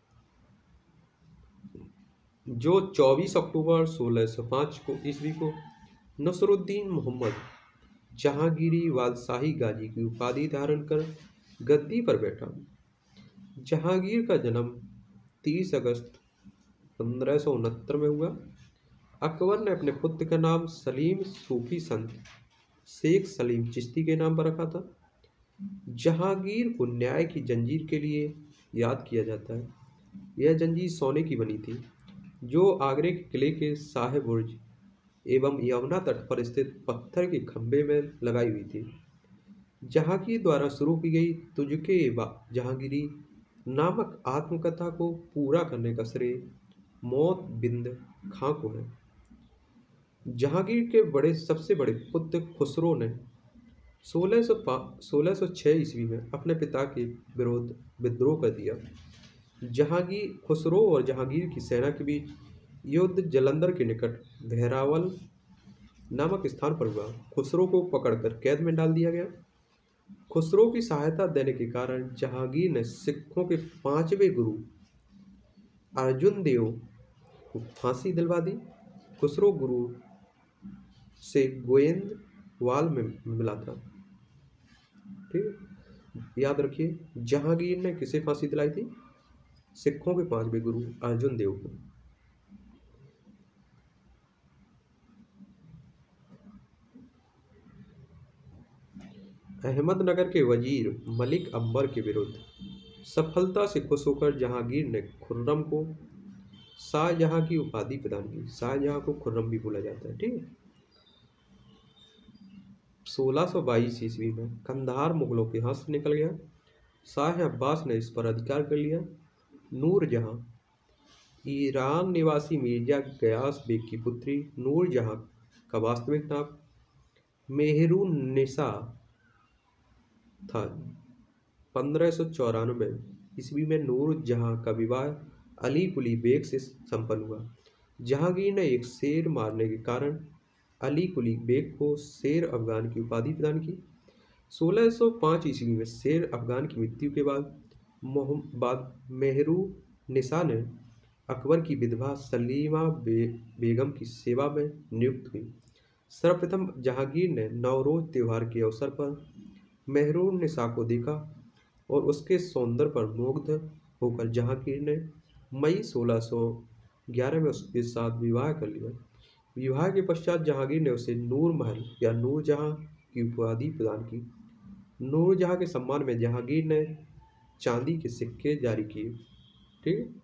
जो चौबीस अक्टूबर सोलह सौ पाँच को ईस्वी को नसरुद्दीन मोहम्मद जहांगीरी बादशाही गाजी की उपाधि धारण कर गद्दी पर बैठा। जहांगीर का जन्म तीस अगस्त पंद्रह सौ उनहत्तर में हुआ। अकबर ने अपने पुत्र का नाम सलीम सूफी संत शेख सलीम चिश्ती के नाम पर रखा था। जहांगीर को न्याय की जंजीर के लिए याद किया जाता है। यह जंजीर सोने की बनी थी, जो आगरे के किले के शाह बुर्ज एवं यमुना तट पर स्थित पत्थर के खंभे में लगाई हुई थी। जहांगीर द्वारा शुरू की गई तुझके जहांगीरी नामक आत्मकथा को पूरा करने का श्रेय मौत बिंद खां को है। जहांगीर के बड़े सबसे बड़े पुत्र खुसरो ने सोलह सौ सोलह सौ छः ईस्वी में अपने पिता के विरोध विद्रोह कर दिया। जहांगीर खुसरो और जहांगीर की सेना के बीच युद्ध जलंधर के निकट बहरावल नामक स्थान पर हुआ। खुसरो को पकड़कर कैद में डाल दिया गया। खुसरो की सहायता देने के कारण जहांगीर ने सिखों के पांचवें गुरु अर्जुन देव को फांसी दिलवा दी। खुसरो गुरु से गोविंदवाल में मिला था। ठीक, याद रखिए, जहांगीर ने किसे फांसी दिलाई थी? सिखों के पांचवें गुरु अर्जुन देव को। अहमदनगर के वजीर मलिक अंबर के विरुद्ध सफलता से खुश होकर जहांगीर ने खुर्रम को शाहजहां की उपाधि प्रदान की। शाहजहां को खुर्रम भी बोला जाता है। ठीक है, सोलह सौ बाईस ईस्वी में कंधार मुगलों के हाथ से निकल गया। शाह अब्बास ने इस पर अधिकार कर लिया। नूरजहां ईरान निवासी मिर्जा गयास बेग की पुत्री नूरजहां का वास्तविक नाम मेहरुन्निसा था। पंद्रह सौ चौरानवे ईस्वी में नूरजहां का विवाह अली कुली बेग से संपन्न हुआ। जहांगीर ने एक शेर मारने के कारण अली कुली बेग को शेर अफगान की उपाधि प्रदान की। सोलह सौ पाँच ईस्वी में शेर अफगान की मृत्यु के बाद बाद मेहरुन्निसा ने अकबर की विधवा सलीमा बे, बेगम की सेवा में नियुक्त हुई। सर्वप्रथम जहांगीर ने नवरोज त्योहार के अवसर पर मेहरुन्निसा को देखा। और उसके सौंदर्य पर मुग्ध होकर जहांगीर ने मई सोलह सौ ग्यारह में उसके साथ विवाह कर लिया। विवाह के पश्चात जहांगीर ने उसे नूर महल या नूरजहां की उपाधि प्रदान की। नूरजहां के सम्मान में जहांगीर ने चांदी के सिक्के जारी किए। ठीक है।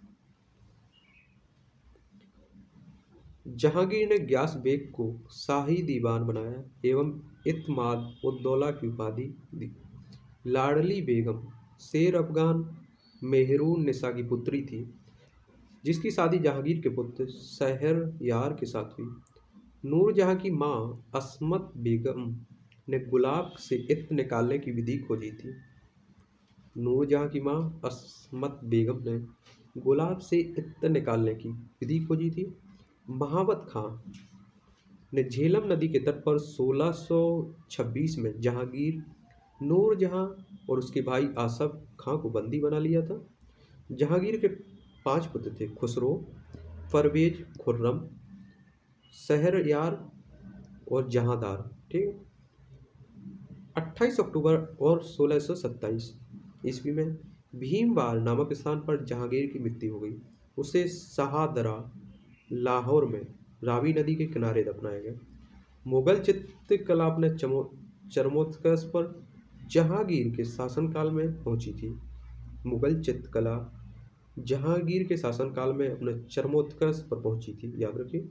जहांगीर ने ग्यास बेग को शाही दीवान बनाया एवं इत्माद उद्दौला की उपाधि दी। लाडली बेगम शेर अफगान मेहरून निसा की पुत्री थी, जिसकी शादी जहांगीर के पुत्र शहरयार के साथ हुई। नूरजहां की मां अस्मत बेगम ने गुलाब से इत्र निकालने की विधि खोजी थी। नूरजहां की मां अस्मत बेगम ने गुलाब से इत्र निकालने की विधि खोजी थी। महावत खां ने झेलम नदी के तट पर सोलह सौ छब्बीस में जहांगीर, नूरजहां और उसके भाई आसफ खां को बंदी बना लिया था। जहांगीर के पांच पुत्र थे: खुसरो, परवेज, खुर्रम, शहरयार और जहांदार। ठीक है। अट्ठाईस अक्टूबर और सोलह सौ सत्ताईस ईस्वी में भीमवार नामक स्थान पर जहांगीर की मृत्यु हो गई। उसे शाहदरा लाहौर में रावी नदी के किनारे दफनाया गया। मुगल चित्रकला अपने चरमोत्कर्ष पर जहांगीर के शासनकाल में पहुंची थी। मुगल चित्रकला जहांगीर के शासनकाल में अपने चरमोत्कर्ष पर पहुंची थी, याद रखिए।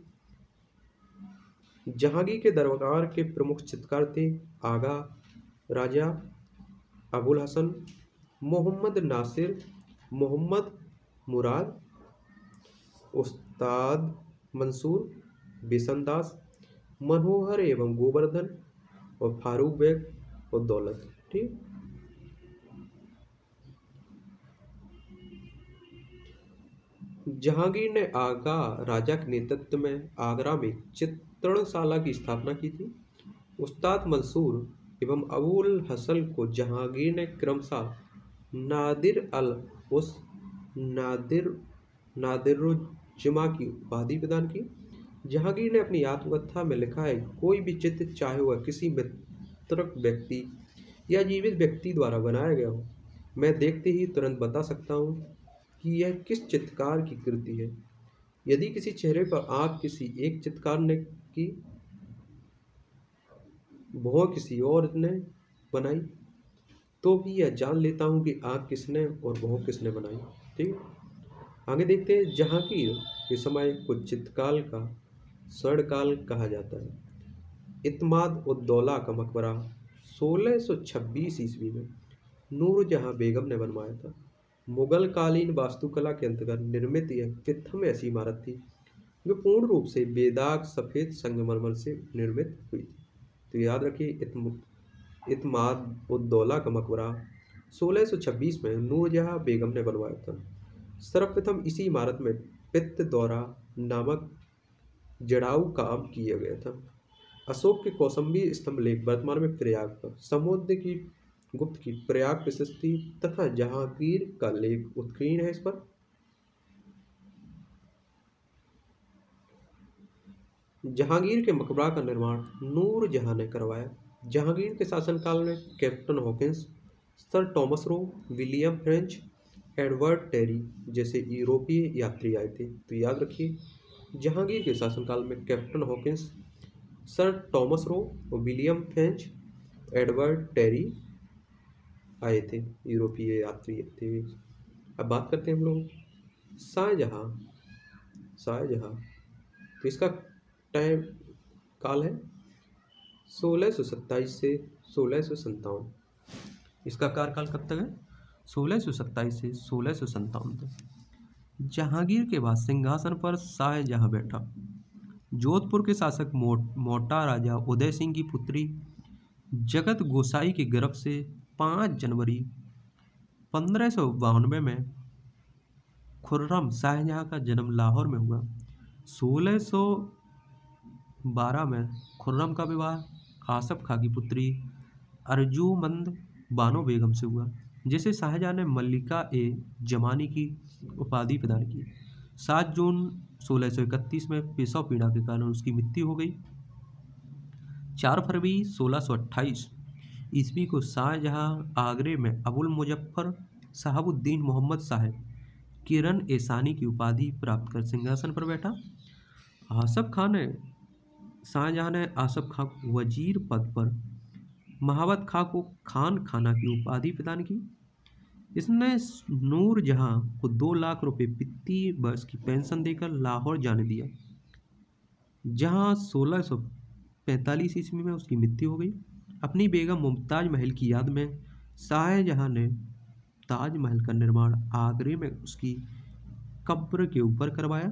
जहांगीर के दरबार के प्रमुख चित्रकार थे आगा राजा अबुल हसन, मोहम्मद नासिर, मोहम्मद मुराद, उस्ताद मंसूर, बिशनदास, मनोहर एवं गोवर्धन और फारूक बेग और दौलत। ठीक। जहांगीर ने आगा राजा के नेतृत्व में आगरा में चित्रणशाला की स्थापना की थी। उस्ताद मंसूर एवं अबुल हसन को जहांगीर ने क्रमशः नादिर अल उस नादिर नादिरुज्जमा की उपाधि प्रदान की। जहांगीर ने अपनी आत्मकथा में लिखा है, कोई भी चित्र, चाहे वह किसी मृतक व्यक्ति या जीवित व्यक्ति द्वारा बनाया गया हो, मैं देखते ही तुरंत बता सकता हूँ कि यह किस चित्रकार की कृति है। यदि किसी चेहरे पर आंख किसी एक चित्रकार ने की, भौं किसी और ने बनाई, तो भी यह जान लेता हूँ कि आंख किसने और भौं किसने बनाई। ठीक। आगे देखते हैं। जहांगीर के समय को चित्रकाल का स्वर्णकाल कहा जाता है। इत्माद उद्दौला का मकबरा सोलह सौ छब्बीस ईस्वी में नूरजहां बेगम ने बनवाया था। मुगल कालीन वास्तुकला के अंतर्गत निर्मित यह प्रथम ऐसी इमारत थी जो पूर्ण रूप से बेदाग सफेद संगमरमर से निर्मित हुई थी। तो याद रखिए, इत्माद उद्दौला का मकबरा सोलह सौ छब्बीस में नूरजहां बेगम ने बनवाया था। सर्वप्रथम इसी इमारत में पित्त दौरा नामक जड़ाऊ काम किया गया था। अशोक के कौसंबी स्तंभ लेख वर्तमान में प्रयाग पर, समुद्र की गुप्त की प्रयाग प्रशस्ति तथा जहांगीर का लेख उत्कीर्ण है इस पर। जहांगीर के मकबरा का निर्माण नूरजहां ने करवाया। जहांगीर के शासनकाल में captain Hawkins, sir Thomas Roe, William French, Edward Terry जैसे यूरोपीय यात्री आए थे। तो याद रखिए, जहांगीर के शासनकाल में captain Hawkins, sir Thomas Roe और विलियम फ्रेंच, एडवर्ड टेरी आए थे, यूरोपीय यात्री थे। अब बात करते हैं हम लोग शाहजहां। शाहजहां तो इसका टाइम काल है सोलह सौ सत्ताईस से सोलह सौ संतावन। इसका कार्यकाल कब तक है? सोलह सौ सत्ताईस से सोलह सौ संतावन तक। जहांगीर के बाद सिंहासन पर शाहजहां बैठा। जोधपुर के शासक मोटा राजा उदय सिंह की पुत्री जगत गोसाई के गर्भ से पाँच जनवरी पंद्रह सौ बानवे में खुर्रम शाहजहां का जन्म लाहौर में हुआ। सोलह सौ बारह में खुर्रम का विवाह आसफ खां की पुत्री अर्जुमंद बानो बेगम से हुआ, जिसे शाहजहां ने मल्लिका ए जमानी की उपाधि प्रदान की। सात जून सोलह सौ इकतीस में पेशव पीड़ा के कारण उसकी मृत्यु हो गई। चार फरवरी सोलह सौ अट्ठाईस ईस्वी को शाहजहां आगरे में अबुल मुजफ्फर शहाबुद्दीन मोहम्मद साहब किरण एसानी की उपाधि प्राप्त कर सिंहासन पर बैठा। आसफ खान ने शाहजहां ने आसफ खां को वजीर पद पर, महाबत खां को खान खाना की उपाधि प्रदान की। इसने नूरजहां को दो लाख रुपए वित्तीय वर्ष की पेंशन देकर लाहौर जाने दिया, जहां सोलह सौ पैंतालीस ईस्वी में उसकी मृत्यु हो गई। अपनी बेगम मुमताज महल की याद में शाहजहां ने ताजमहल का निर्माण आगरे में उसकी कब्र के ऊपर करवाया।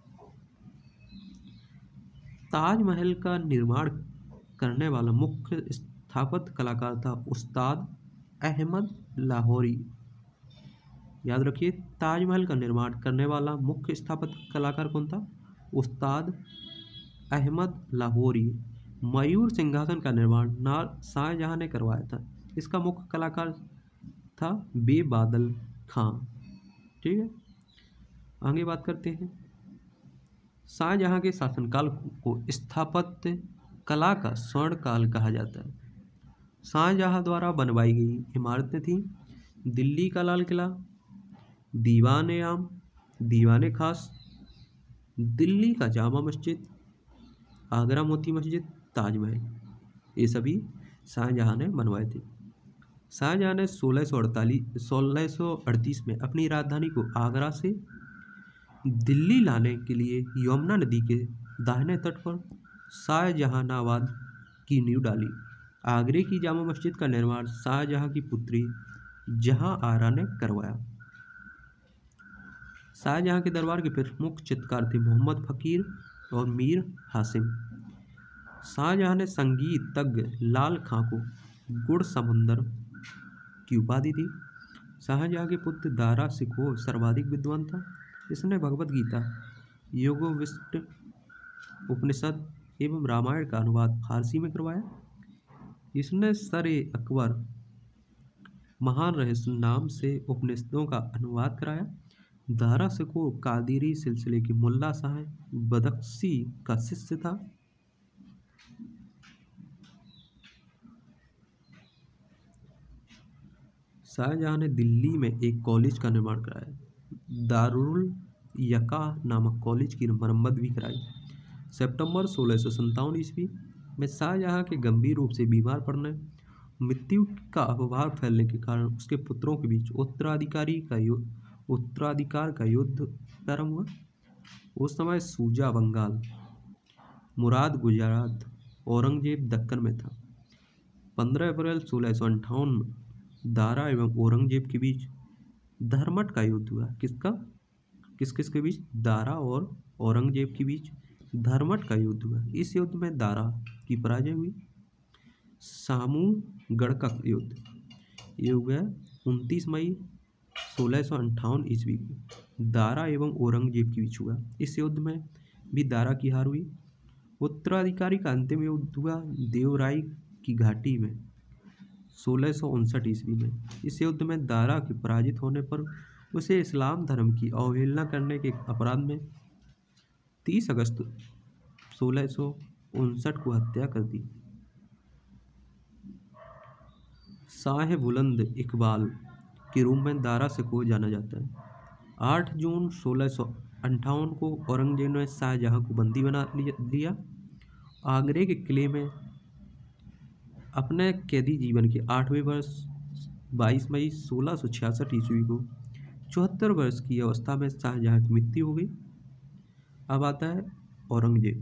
ताजमहल का निर्माण करने वाला मुख्य स्थापत्य कलाकार था उस्ताद अहमद लाहौरी। याद रखिए, ताजमहल का निर्माण करने वाला मुख्य स्थापत्य कलाकार कौन था? उस्ताद अहमद लाहौरी। मयूर सिंहासन का निर्माण शाहजहां ने करवाया था। इसका मुख्य कलाकार था बेबादल खां। ठीक है, आगे बात करते हैं। शाहजहां के शासनकाल को स्थापत्य कला का स्वर्ण काल कहा जाता है। शाहजहां द्वारा बनवाई गई इमारतें थीं दिल्ली का लाल किला, दीवान आम, दीवान खास, दिल्ली का जामा मस्जिद, आगरा मोती मस्जिद, ताजमहल। ये सभी शाहजहां ने बनवाए थे। शाहजहां ने सोलह सौ अड़तालीस सोलह सौ अड़तीस में अपनी राजधानी को आगरा से दिल्ली लाने के लिए यमुना नदी के दाहिने तट पर शाहजहानाबाद की नींव डाली। आगरे की जामा मस्जिद का निर्माण शाहजहां की पुत्री जहां आरा ने करवाया। शाहजहां के दरबार के प्रमुख चित्रकार थे मोहम्मद फकीर और मीर हासिम। शाहजहां ने संगीतज्ञ लाल खां को गुड़ समुंदर की उपाधि दी। शाहजहां के पुत्र दारा सिकोह सर्वाधिक विद्वान था। इसने भगवत गीता, योगोविष्ट उपनिषद एवं रामायण का अनुवाद फारसी में करवाया। इसने सरे अकबर महान रहस्य नाम से उपनिषदों का अनुवाद कराया। दारा सिकोह कादिरी सिलसिले के मुल्ला साहब बदख्शी का शिष्य था। शाहजहां ने दिल्ली में एक कॉलेज का निर्माण कराया, दारुल यका नामक कॉलेज की मरम्मत भी कराई। सितंबर सोलह सौ सत्तावन ईस्वी में शाहजहां के गंभीर रूप से बीमार पड़ने, मृत्यु का अफवाह फैलने के कारण उसके पुत्रों के बीच उत्तराधिकारी का युद्ध उत्तराधिकार का युद्ध प्रारंभ हुआ। उस समय सूजा बंगाल, मुराद गुजरात, औरंगजेब दक्कन में था। पंद्रह अप्रैल सोलह सौ अंठावन में दारा एवं औरंगजेब के बीच धर्मट का युद्ध हुआ। किसका किस किस के बीच? दारा और औरंगजेब के बीच धर्मट का युद्ध हुआ। इस युद्ध में दारा की पराजय हुई। सामूगढ़ का युद्ध ये हुआ उनतीस मई सोलह सौ अंठावन ईस्वी को दारा एवं औरंगजेब के बीच हुआ। इस युद्ध में भी दारा की हार हुई। उत्तराधिकारी का अंतिम युद्ध हुआ देवराई की घाटी में सोलह सौ उनसठ ईस्वी में। इस युद्ध में दारा के पराजित होने पर उसे इस्लाम धर्म की अवहेलना करने के अपराध में तीस अगस्त सोलह सौ उनसठ को हत्या कर दी। शाह बुलंद इकबाल के रूप में दारा सिकोह जाना जाता है। आठ जून सोलह सौ अंठावन को औरंगजेब ने शाहजहां को बंदी बना लिया। आगरे के किले में अपने कैदी जीवन के आठवें वर्ष बाईस मई सोलह सौ छियासठ ईस्वी को चौहत्तर वर्ष की अवस्था में शाहजहां की मृत्यु हो गई। अब आता है औरंगजेब।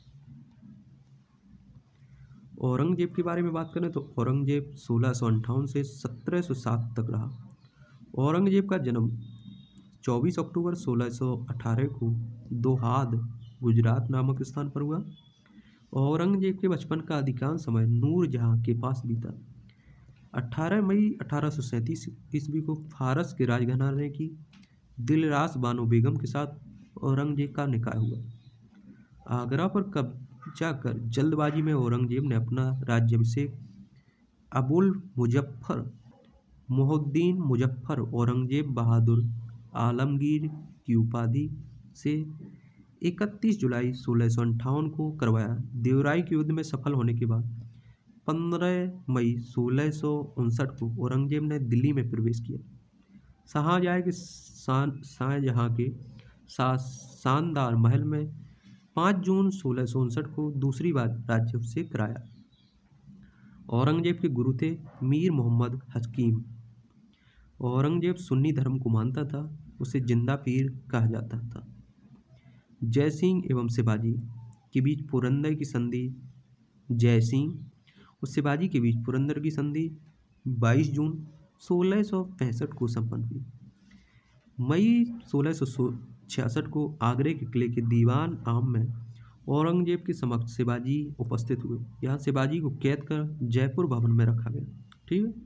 औरंगजेब के बारे में बात करें तो औरंगजेब सोलह सौ अंठावन से सत्रह सौ सात तक रहा। औरंगजेब का जन्म चौबीस अक्टूबर सोलह सौ अठारह को दोहाद गुजरात नामक स्थान पर हुआ। औरंगजेब के बचपन का अधिकांश समय नूरजहां के पास बीता। अठारह मई अठारह सौ सैंतीस ईस्वी को फारस के राजघराने की दिलरास बानो बेगम के साथ औरंगजेब का निकाह हुआ। आगरा पर कब्जा कर जल्दबाजी में औरंगजेब ने अपना राज्याभिषेक अबुल मुजफ्फर मोहुद्दीन मुजफ्फर औरंगजेब बहादुर आलमगीर की उपाधि से इकतीस जुलाई सोलह सौ अंठावन को करवाया। देवराई के युद्ध में सफल होने के बाद पंद्रह मई सोलह सौ उनसठ को औरंगजेब ने दिल्ली में प्रवेश किया। शाहजहाँ के शान शाहजहाँ के सा, शानदार महल में पाँच जून सोलह सौ उनसठ को दूसरी बार राज्याभिषेक कराया। औरंगजेब के गुरु थे मीर मोहम्मद हकीम। औरंगजेब सुन्नी धर्म को मानता था, उसे जिंदा पीर कहा जाता था। जय सिंह एवं शिवाजी के बीच पुरंदर की संधि जय सिंह और शिवाजी के बीच पुरंदर की संधि बाईस जून सोलह सौ पैंसठ को संपन्न हुई। मई सोलह सौ छियासठ को आगरे के किले के दीवान आम में औरंगजेब के समक्ष शिवाजी उपस्थित हुए। यहाँ शिवाजी को कैद कर जयपुर भवन में रखा गया। ठीक है।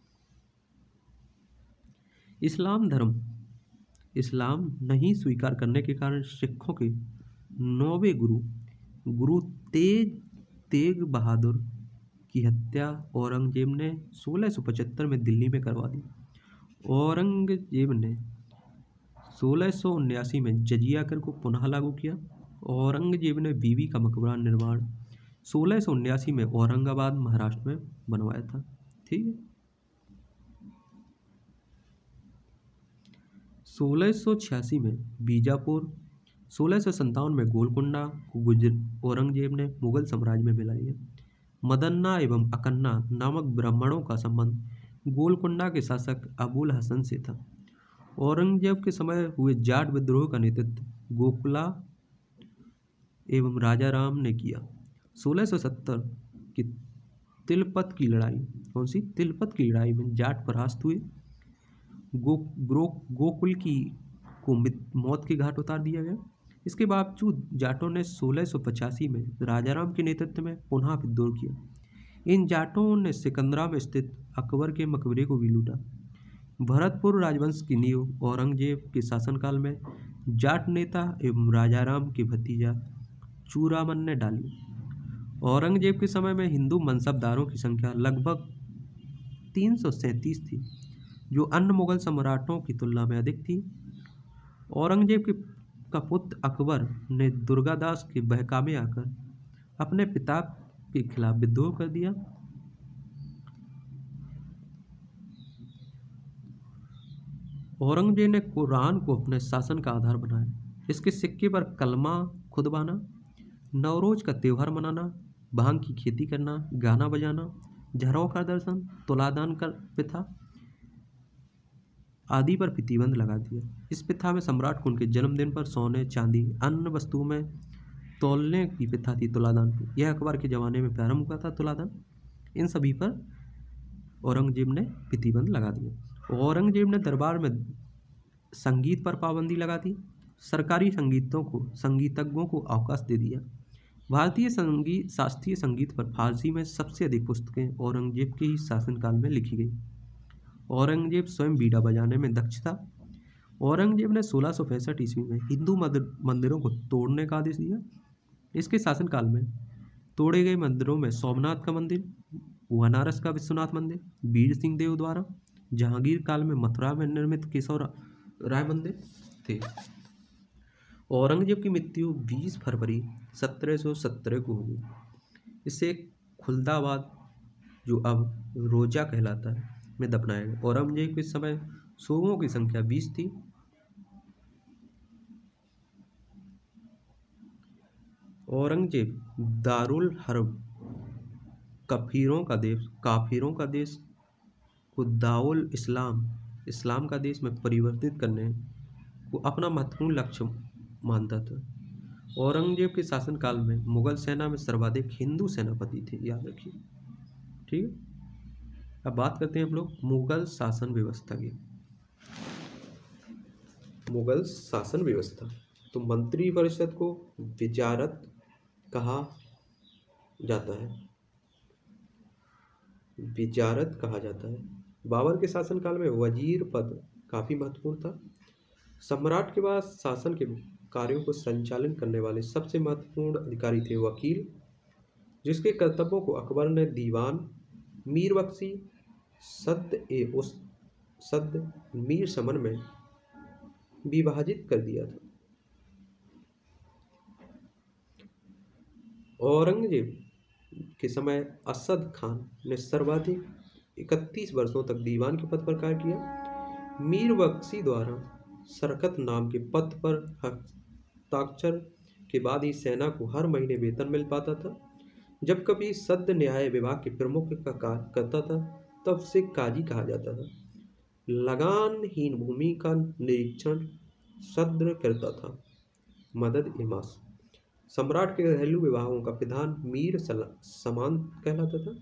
इस्लाम धर्म इस्लाम नहीं स्वीकार करने के कारण सिखों के नौवें गुरु गुरु तेज तेग बहादुर की हत्या औरंगजेब ने सोलह सौ पचहत्तर में दिल्ली में करवा दी। औरंगजेब ने सोलह सौ उन्यासी में जजिया कर को पुनः लागू किया। औरंगजेब ने बीबी का मकबरा निर्माण सोलह सौ उन्यासी में औरंगाबाद महाराष्ट्र में बनवाया था। ठीक है। सोलह सौ छियासी में बीजापुर, सोलह सौ संतावन में गोलकुंडा को गुजर औरंगजेब ने मुगल साम्राज्य में मिला लिया। मदन्ना एवं अकन्ना नामक ब्राह्मणों का संबंध गोलकुंडा के शासक अबुल हसन से था। औरंगजेब के समय हुए जाट विद्रोह का नेतृत्व गोकुला एवं राजा राम ने किया। सोलह सौ सत्तर की तिलपत की लड़ाई कौन सी तिलपत की लड़ाई में जाट परास्त हुए। गो ग्रो गोकुल की को मौत के घाट उतार दिया गया। इसके बावजूद जाटों ने सोलह सौ पचासी में राजाराम के नेतृत्व में पुनः विद्रोह किया। इन जाटों ने सिकंदरा में स्थित अकबर के मकबरे को भी लूटा। भरतपुर राजवंश की नींव औरंगजेब के शासनकाल में जाट नेता एवं राजाराम के भतीजा चूरामन ने डाली। औरंगजेब के समय में हिंदू मनसबदारों की संख्या लगभग तीन सौ सैंतीस थी, जो अन्य मुगल सम्राटों की तुलना में अधिक थी। औरंगजेब के का पुत्र अकबर ने दुर्गादास के बहकावे आकर अपने पिता के खिलाफ विद्रोह कर दिया। औरंगजेब ने कुरान को अपने शासन का आधार बनाया। इसके सिक्के पर कलमा खुदवाना, नवरोज का त्यौहार मनाना, भांग की खेती करना, गाना बजाना, झरों का दर्शन, तुलादान का प्रथा आदि पर प्रतिबंध लगा दिया। इस प्रथा में सम्राट को उनके जन्मदिन पर सोने, चांदी, अन्य वस्तुओं में तौलने की प्रथा थी। तुलादान की यह अकबर के जमाने में प्रारंभ हुआ था। तुलादान इन सभी पर औरंगजेब ने प्रतिबंध लगा दिया। औरंगजेब ने दरबार में संगीत पर पाबंदी लगा दी। सरकारी संगीतों को संगीतज्ञों को अवकाश दे दिया। भारतीय संगीत शास्त्रीय संगीत पर फारसी में सबसे अधिक पुस्तकें औरंगजेब के ही शासनकाल में लिखी गई। औरंगजेब स्वयं बीड़ा बजाने में दक्ष था। औरंगजेब ने सोलह सौ पैंसठ ईस्वी में हिंदू मंदिरों को तोड़ने का आदेश दिया। इसके शासनकाल में तोड़े गए मंदिरों में सोमनाथ का मंदिर, बनारस का विश्वनाथ मंदिर, वीर सिंह देव द्वारा जहांगीर काल में मथुरा में निर्मित केशव राय मंदिर थे। औरंगजेब की मृत्यु बीस फरवरी सत्रह सौ सत्रह को हुई। इसे खुलदाबाद, जो अब रोजा कहलाता है, में दफनाया गया। औरंगजेब के समय सोमों की संख्या बीस थी। औरंगजेब दारुल हर्ब काफिरों का देश काफिरों का देश को दाउल इस्लाम इस्लाम का देश में परिवर्तित करने को अपना महत्वपूर्ण लक्ष्य मानता था। औरंगजेब के शासनकाल में मुगल सेना में सर्वाधिक हिंदू सेनापति थे, याद रखिए। ठीक है। अब बात करते हैं हम लोग मुगल शासन व्यवस्था की। मुगल शासन व्यवस्था तो मंत्री परिषद को विजारत कहा जाता है विजारत कहा जाता है। बाबर के शासनकाल में वजीर पद काफी महत्वपूर्ण था। सम्राट के बाद शासन के कार्यों को संचालन करने वाले सबसे महत्वपूर्ण अधिकारी थे वकील, जिसके कर्तव्यों को अकबर ने दीवान, मीर बख्शी, सद ए उस सद मीर समन में विभाजित कर दिया था। औरंगजेब के समय असद खान ने सर्वाधिक इकतीस वर्षों तक दीवान के पद पर कार्य किया। मीर बख्शी द्वारा सरकत नाम के पद पर हस्ताक्षर के बाद ही सेना को हर महीने वेतन मिल पाता था। जब कभी सद्य न्याय विभाग के प्रमुख का कार्य करता था तब उसे काजी कहा जाता था। लगानहीन भूमि का निरीक्षण सद्य करता था। मदद इमास सम्राट के घरेलू विभागों का प्रधान मीर समान कहलाता था।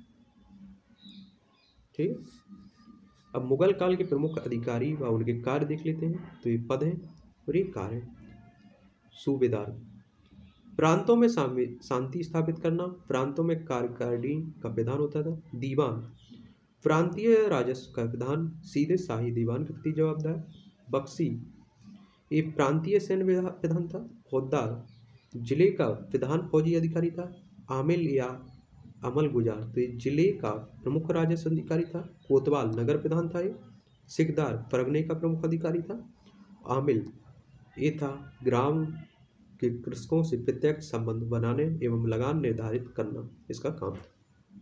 ठीक। अब मुगल काल के प्रमुख अधिकारी व उनके कार्य देख लेते हैं। तो ये पद हैं और ये कार्य हैं। सूबेदार प्रांतों में शांति स्थापित करना, प्रांतों में कार्यकारिणी का प्रधान होता था। दीवान प्रांतीय राजस्व का प्रधान सीधे शाही दीवान के प्रति जवाबदार। बख्शी ये प्रांतीय सैन्य प्रधान था। फौजदार जिले का प्रधान फौजी अधिकारी था। आमिल या अमल गुजार तो ये जिले का प्रमुख राजस्व अधिकारी था। कोतवाल नगर प्रधान था। ये सिकदार परगने का प्रमुख अधिकारी था। आमिल ये था ग्राम के कृषकों से प्रत्यक्ष संबंध बनाने एवं लगान निर्धारित करना इसका काम था।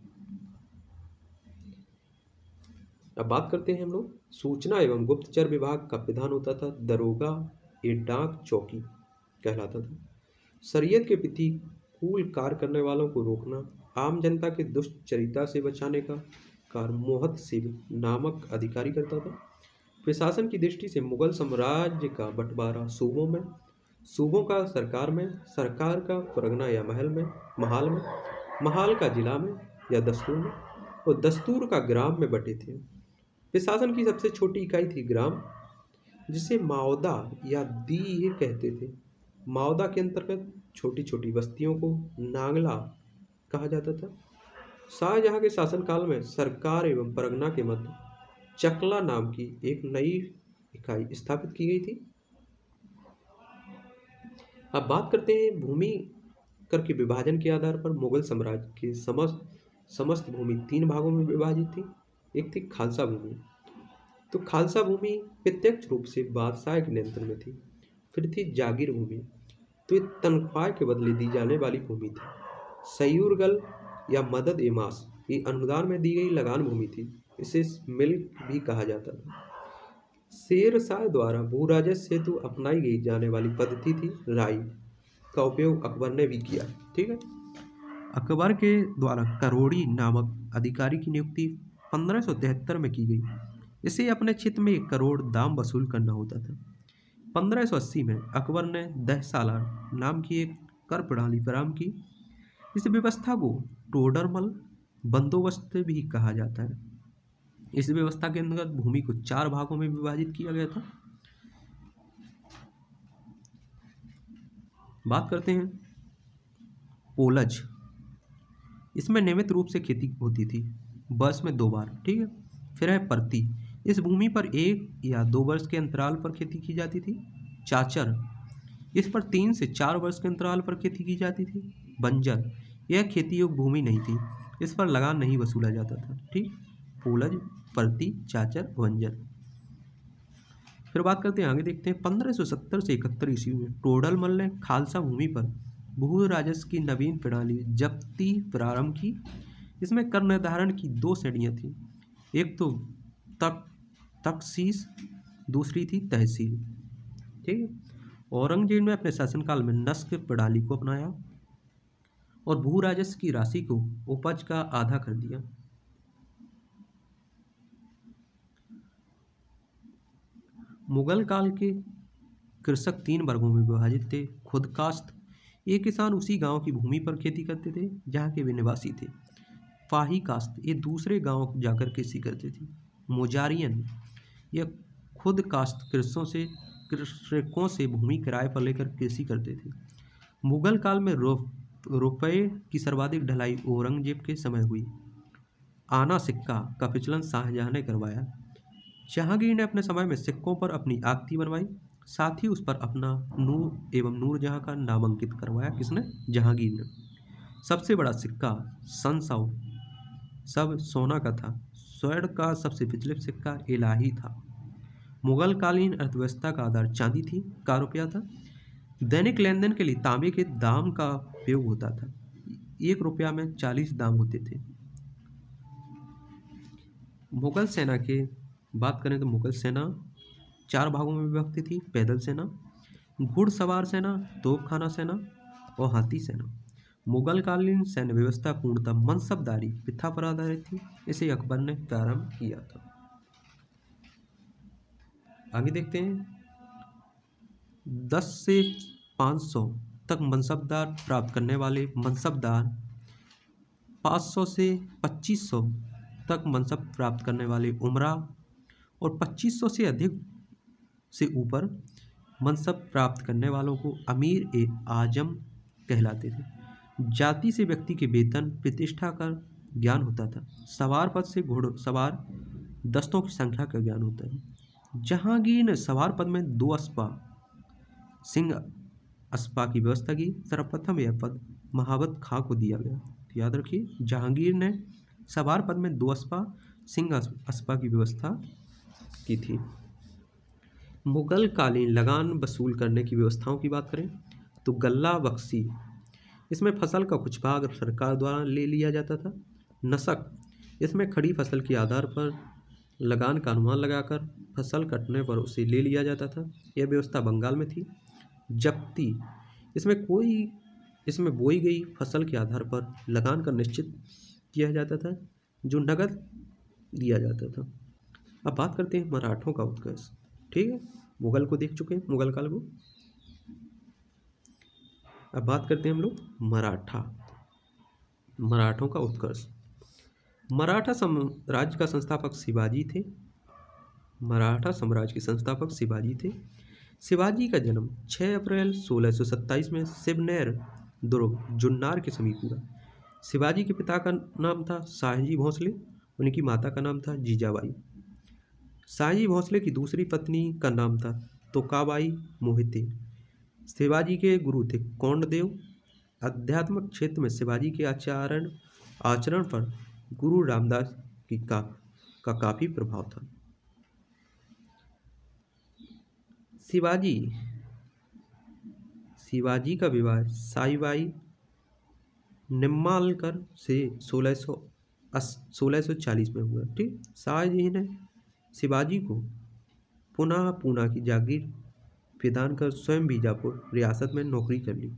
अब बात करते हैं हम लोग सूचना एवं गुप्तचर विभाग का प्रधान होता था दरोगा, ये डाक चौकी कहलाता था। शरीयत के प्रतिकूल कार्य करने वालों को रोकना, आम जनता के दुष्चरिता से बचाने का कार्य मोहतसिब नामक अधिकारी करता था। प्रशासन की दृष्टि से मुगल साम्राज्य का बंटवारा सूबों में, सूबों का सरकार में, सरकार का परगना या महल में, महाल में, महाल का जिला में या दस्तूर में और दस्तूर का ग्राम में बटे थे। प्रशासन की सबसे छोटी इकाई थी ग्राम, जिसे माओदा या दीह कहते थे। माओदा के अंतर्गत छोटी छोटी बस्तियों को नांगला कहा जाता था। शाहजहां के शासनकाल में सरकार एवं परगना के मध्य चकला नाम की एक नई इकाई स्थापित की गई थी। अब बात करते हैं भूमि कर के विभाजन के आधार पर मुगल साम्राज्य की समस्त समस्त भूमि तीन भागों में विभाजित थी। एक थी खालसा भूमि, तो खालसा भूमि प्रत्यक्ष रूप से बादशाह के नियंत्रण में थी। फिर थी जागीर भूमि, तो ये तनख्वाह के बदले दी जाने वाली भूमि थी। सयूरगल या मदद एमास ये अनुदान में दी गई लगान भूमि थी, इसे मिल्क भी कहा जाता था। शेरशाह द्वारा भू राजस्व हेतु अपनाई गई जाने वाली पद्धति थी राई, का उपयोग अकबर ने भी किया। ठीक है। अकबर के द्वारा करोड़ी नामक अधिकारी की नियुक्ति पंद्रह सौ तिहत्तर में की गई। इसे अपने क्षेत्र में एक करोड़ दाम वसूल करना होता था। पंद्रह सौ अस्सी में अकबर ने दह सालार नाम की एक कर प्रणाली प्रारंभ की। इस व्यवस्था को टोडरमल बंदोबस्त भी कहा जाता है। इस व्यवस्था के अंतर्गत भूमि को चार भागों में विभाजित किया गया था। बात करते हैं पोलज, इसमें नियमित रूप से खेती होती थी, वर्ष में दो बार। ठीक है। फिर है परती, इस भूमि पर एक या दो वर्ष के अंतराल पर खेती की जाती थी। चाचर, इस पर तीन से चार वर्ष के अंतराल पर खेती की जाती थी। बंजर, यह खेती योग्य भूमि नहीं थी, इस पर लगान नहीं वसूला जाता था। ठीक। पोलज, परती, चाचर, बंजर। फिर बात करते हैं आगे, देखते हैं पंद्रह सौ सत्तर से इकहत्तर ईस्वी में टोडरमल ने खालसा भूमि पर भू राजस्व की नवीन प्रणाली जब्ती प्रारंभ की। इसमें कर निर्धारण की दो श्रेणियां थी, एक तो तक तकसीस, दूसरी थी तहसील। ठीक है। औरंगजेब ने अपने शासनकाल में नस्क प्रणाली को अपनाया और भू राजस्व की राशि को उपज का आधा कर दिया। मुगल काल के कृषक तीन वर्गों में विभाजित थे। खुदकास्त, ये किसान उसी गांव की भूमि पर खेती करते थे जहां के वे निवासी थे। फाही कास्त, ये दूसरे गांव जाकर कृषि करते थे। मुजारियन, यह खुद कास्त कृषकों से कृषकों से भूमि किराए पर लेकर कृषि करते थे। मुगल काल में रुपये की सर्वाधिक ढलाई औरंगजेब के समय हुई। आना सिक्का का प्रचलन शाहजहां ने करवाया। जहांगीर ने अपने समय में सिक्कों पर अपनी आकृति बनवाई, साथ ही उस पर अपना नूर एवं नूरजहां का नामांकित करवाया। किसने? जहांगीर ने। सबसे बड़ा सिक्का सन सौ सब सोना का था। स्वर्ण का सबसे प्रचलित सिक्का इलाही था। मुगल कालीन अर्थव्यवस्था का आधार चांदी थी का रुपया था। दैनिक लेन देन के लिए तांबे के दाम का उपयोग होता था। एक रुपया में चालीस दाम होते थे। मुगल सेना के बात करें तो मुगल सेना चार भागों में विभक्त थी। पैदल सेना, घुड़सवार सेना, तोपखाना सेना और हाथी सेना। मुगल कालीन सैन्य व्यवस्था पूर्णतः मनसबदारी प्रथा पर आधारित थी। इसे अकबर ने प्रारंभ किया था। आगे देखते हैं, दस से पाँच सौ तक मनसबदार प्राप्त करने वाले मनसबदार, पाँच सौ से पच्चीस सौ तक मनसब प्राप्त करने वाले उमरा और पच्चीस सौ से अधिक से ऊपर मनसब प्राप्त करने वालों को अमीर ए आजम कहलाते थे। जाति से व्यक्ति के वेतन, प्रतिष्ठा का ज्ञान होता था। सवार पद से घुड़सवार दस्तों की संख्या का ज्ञान होता है। जहांगीर ने सवार पद में दो अस्पा सिंह अस्पा की व्यवस्था की। सर्वप्रथम यह पद महाबत खां को दिया गया। तो याद रखिए, जहांगीर ने सवार पद में दो अस्पा सिंह अस्पा की व्यवस्था की थी। मुगल कालीन लगान वसूल करने की व्यवस्थाओं की बात करें तो गल्ला बख्शी, इसमें फसल का कुछ भाग सरकार द्वारा ले लिया जाता था। नसक, इसमें खड़ी फसल के आधार पर लगान का अनुमान लगाकर फसल कटने पर उसे ले लिया जाता था। यह व्यवस्था बंगाल में थी। जब्ती, इसमें कोई इसमें बोई गई फसल के आधार पर लगान का निश्चित किया जाता था, जो नगद दिया जाता था। अब बात करते हैं मराठों का उत्कर्ष। ठीक है, मुगल को देख चुके हैं, मुगल काल को। अब बात करते हैं हम लोग मराठा मराठों का उत्कर्ष। मराठा साम्राज्य का संस्थापक शिवाजी थे। मराठा साम्राज्य के संस्थापक शिवाजी थे। शिवाजी का जन्म छह अप्रैल सोलह सौ सत्ताईस में शिवनेर दुर्ग जुन्नार के समीप हुआ। शिवाजी के पिता का नाम था शाहजी भोसले, उनकी माता का नाम था जीजाबाई। शाहजी भोसले की दूसरी पत्नी का नाम था तोकाबाई मोहिते। शिवाजी के गुरु थे कौंडदेव। आध्यात्मिक क्षेत्र में शिवाजी के आचरण आचरण पर गुरु रामदास की का, का काफी प्रभाव था। शिवाजी शिवाजी का विवाह साईबाई निम्मालकर से सोलह सौ सोलह सौ चालीस में हुआ। ठीक, शाहजी ने शिवाजी को पुनः पूना की जागीर प्रदान कर स्वयं बीजापुर रियासत में नौकरी कर ली।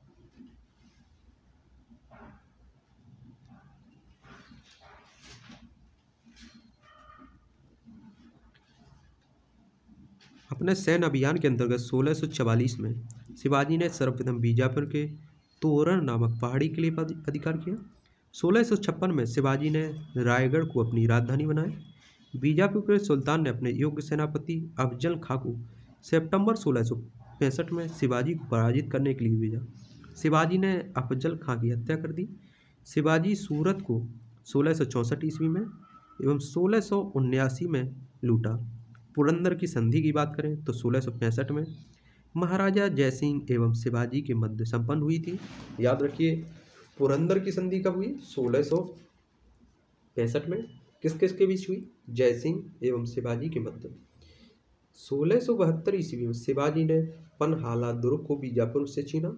अपने सैन्य अभियान के अंतर्गत सोलह सौ चवालीस में शिवाजी ने सर्वप्रथम बीजापुर के तोरण नामक पहाड़ी किले पर अधिकार किया। सोलह सौ छप्पन में शिवाजी ने रायगढ़ को अपनी राजधानी बनाया। बीजापुर के सुल्तान ने अपने योग्य सेनापति अफजल खां को सितंबर सोलह सौ पैंसठ में शिवाजी को पराजित करने के लिए भेजा। शिवाजी ने अफजल खां की हत्या कर दी। शिवाजी सूरत को सोलह सौ चौंसठ ईस्वी में एवं सोलह सौ उन्यासी में लूटा। पुरंदर की संधि की बात करें तो सोलह सौ पैंसठ में महाराजा जयसिंह एवं शिवाजी के मध्य संपन्न हुई थी। याद रखिए, पुरंदर की संधि कब हुई? सोलह सौ पैंसठ में। किस किस के बीच हुई? जयसिंह एवं शिवाजी के मध्य। सोलह सौ बहत्तर ईस्वी में शिवाजी ने पनहाला दुर्ग को बीजापुर से छीना।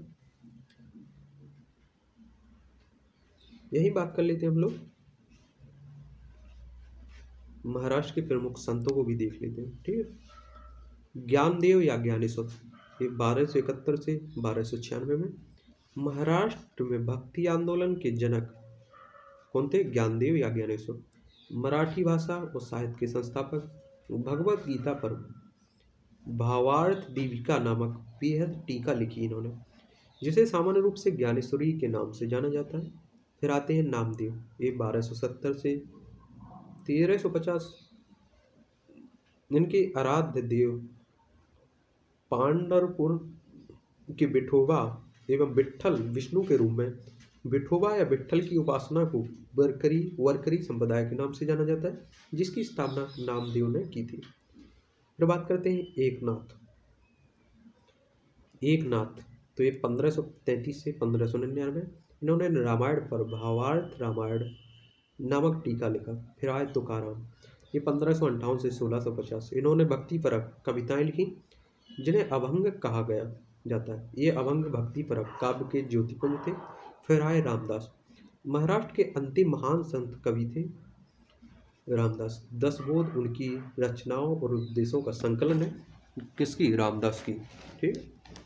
यही बात कर लेते हैं हम लोग महाराष्ट्र के प्रमुख संतों को भी देख लेते हैं। ठीक है, ज्ञानदेव या ज्ञानेश्वर, ये बारह सौ इकहत्तर से बारह सौ छियानवे में। महाराष्ट्र में भक्ति आंदोलन के जनक कौन थे? ज्ञानदेव या ज्ञानेश्वर। मराठी भाषा और साहित्य के संस्थापक। भगवत गीता पर भावार्थ दीपिका नामक बेहद टीका लिखी इन्होंने, जिसे सामान्य रूप से ज्ञानेश्वरी के नाम से जाना जाता है। फिर आते हैं नामदेव, ये बारह सौ सत्तर से तेरह सौ पचास। इनके आराध्य देव पांडरपुर के विठोबा एवं विट्ठल विष्णु के रूप में विठोबा या विट्ठल की उपासना को वरकरी वरकरी संप्रदाय के नाम से जाना जाता है, जिसकी स्थापना नामदेव ने की थी। फिर बात करते हैं एकनाथ। एकनाथ तो ये पंद्रह सौ तैंतीस से पंद्रह सौ निन्यानवे। इन्होंने रामायण पर भावार्थ रामायण नामक टीका लिखा। फिर आए तुकाराम, ये पंद्रह सौ अंठावन से सोलह सौ पचास। इन्होंने भक्ति परक कविताएं लिखी, जिन्हें अभंग कहा गया जाता है। ये अभंग भक्ति परक काव्य के ज्योतिपुंज थे। फिर आए रामदास, महाराष्ट्र के अंतिम महान संत कवि थे रामदास। दस बोध उनकी रचनाओं और उपदेशों का संकलन है। किसकी? रामदास की। ठीक,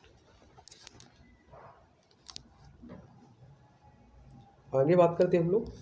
आगे बात करते हैं हम लोग।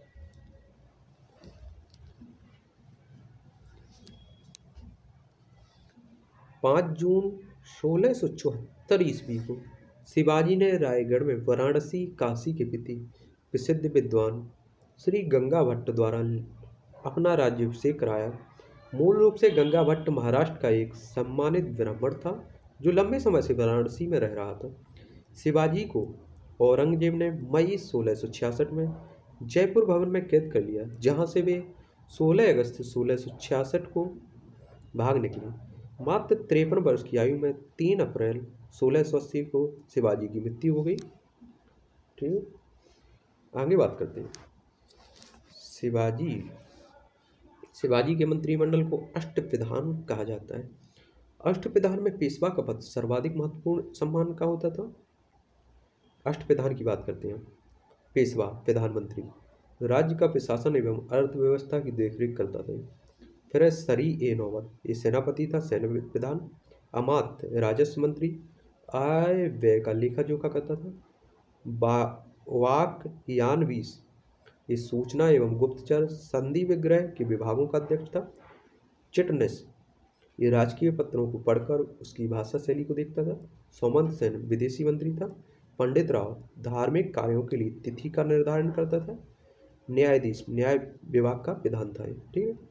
पाँच जून सोलह सौ चौहत्तर ईस्वी को शिवाजी ने रायगढ़ में वाराणसी काशी के प्रति प्रसिद्ध विद्वान श्री गंगा भट्ट द्वारा अपना राज्याभिषेक कराया। मूल रूप से गंगा भट्ट महाराष्ट्र का एक सम्मानित ब्राह्मण था जो लंबे समय से वाराणसी में रह रहा था। शिवाजी को औरंगजेब ने मई सोलह सौ छियासठ में जयपुर भवन में कैद कर लिया, जहां से वे सोलह अगस्त सोलह सौ छियासठ को भाग निकले। मात्र तिरपन वर्ष की आयु में तीन अप्रैल सोलह सौ अस्सी को शिवाजी की मृत्यु हो गई। ठीक, आगे बात करते हैं। शिवाजी शिवाजी के मंत्रिमंडल को अष्टप्रधान कहा जाता है। अष्टप्रधान में पेशवा का पद सर्वाधिक महत्वपूर्ण सम्मान का होता था। अष्टप्रधान की बात करते हैं। पेशवा प्रधानमंत्री राज्य का प्रशासन एवं अर्थव्यवस्था की देखरेख करता था। फिर है सरी ए नौबत, ये सेनापति था, सैन्य प्रधान। अमात्य राजस्व मंत्री, आय व्यय का लेखा जोखा करता था। बा वाक यानवीस, ये सूचना एवं गुप्तचर संधि विग्रह के विभागों का अध्यक्ष था। चिटनेस, ये राजकीय पत्रों को पढ़कर उसकी भाषा शैली को देखता था। सौमंत सेन विदेशी मंत्री था। पंडित राव धार्मिक कार्यों के लिए तिथि का निर्धारण करता था। न्यायाधीश न्याय विभाग का प्रधान था। ठीक है,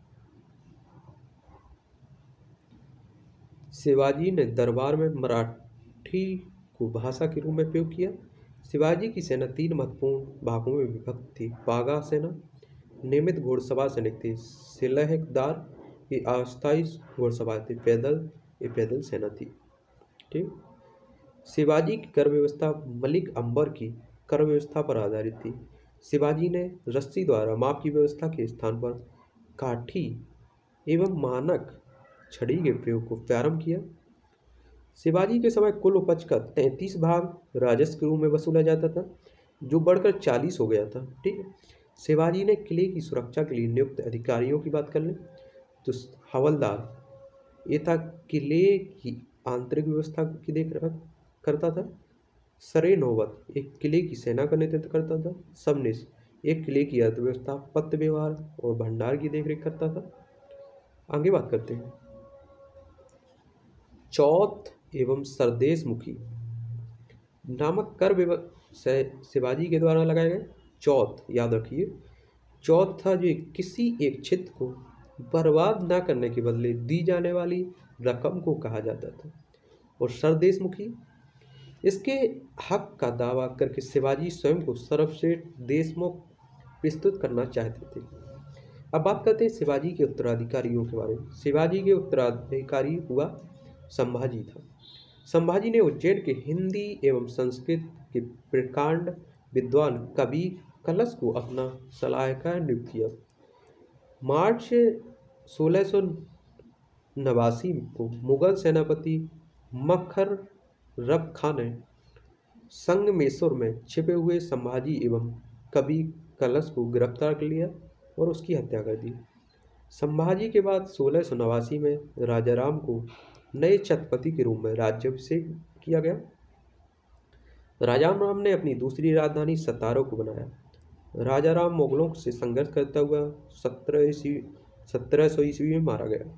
शिवाजी ने दरबार में मराठी को भाषा के रूप में प्रयोग किया। शिवाजी की सेना तीन महत्वपूर्ण भागों में विभक्त थी। बागा सेना, नियमित घोड़सवार सैनिक थे। सिलहदार, ये अस्थायी घोड़सवार थे। पैदल, ये पैदल सेना थी। ठीक, शिवाजी की कर व्यवस्था मलिक अंबर की कर व्यवस्था पर आधारित थी। शिवाजी ने रस्सी द्वारा माप की व्यवस्था के स्थान पर काठी एवं मानक छड़ी के प्रयोग को प्रारंभ किया। शिवाजी के समय कुल उपज का तैंतीस भाग राजस्व के रूप में वसूला जाता था, जो बढ़कर चालीस हो गया था। ठीक है, शिवाजी ने किले की सुरक्षा के लिए नियुक्त अधिकारियों की बात कर लें तो हवलदार, ये था किले की आंतरिक व्यवस्था की देख रख करता था। सरे नौबत एक किले की सेना का नेतृत्व करता था। सबनिस एक किले की अर्थव्यवस्था, पत्र व्यवहार और भंडार की देखरेख करता था। आगे बात करते हैं। चौथ एवं सरदेश मुखी नामक कर व्यवस्था शिवाजी के द्वारा लगाए गए। चौथ याद रखिए, चौथ था जो किसी एक क्षेत्र को बर्बाद न करने के बदले दी जाने वाली रकम को कहा जाता था। और सरदेश मुखी इसके हक का दावा करके शिवाजी स्वयं को सर्वश्रेष्ठ देशमुख प्रस्तुत करना चाहते थे। अब बात करते हैं शिवाजी के उत्तराधिकारियों के बारे में। शिवाजी के उत्तराधिकारी हुआ संभाजी था। संभाजी ने उज्जैन के हिंदी एवं संस्कृत के प्रकांड विद्वान कवि कलश को अपना सलाहकार नियुक्त किया। मार्च सोलह सौ नवासी को मुगल सेनापति मखर रब खान ने संगमेश्वर में छिपे हुए संभाजी एवं कवि कलश को गिरफ्तार कर लिया और उसकी हत्या कर दी। संभाजी के बाद सोलह सौ नवासी में राजाराम को नए छत्रपति के रूप में राज्याभिषेक किया गया। राजाराम ने अपनी दूसरी राजधानी सतारा को बनाया। राजाराम मुगलों से संघर्ष करता हुआ सत्रह ईस्वी सत्रह सौ ईस्वी में मारा गया।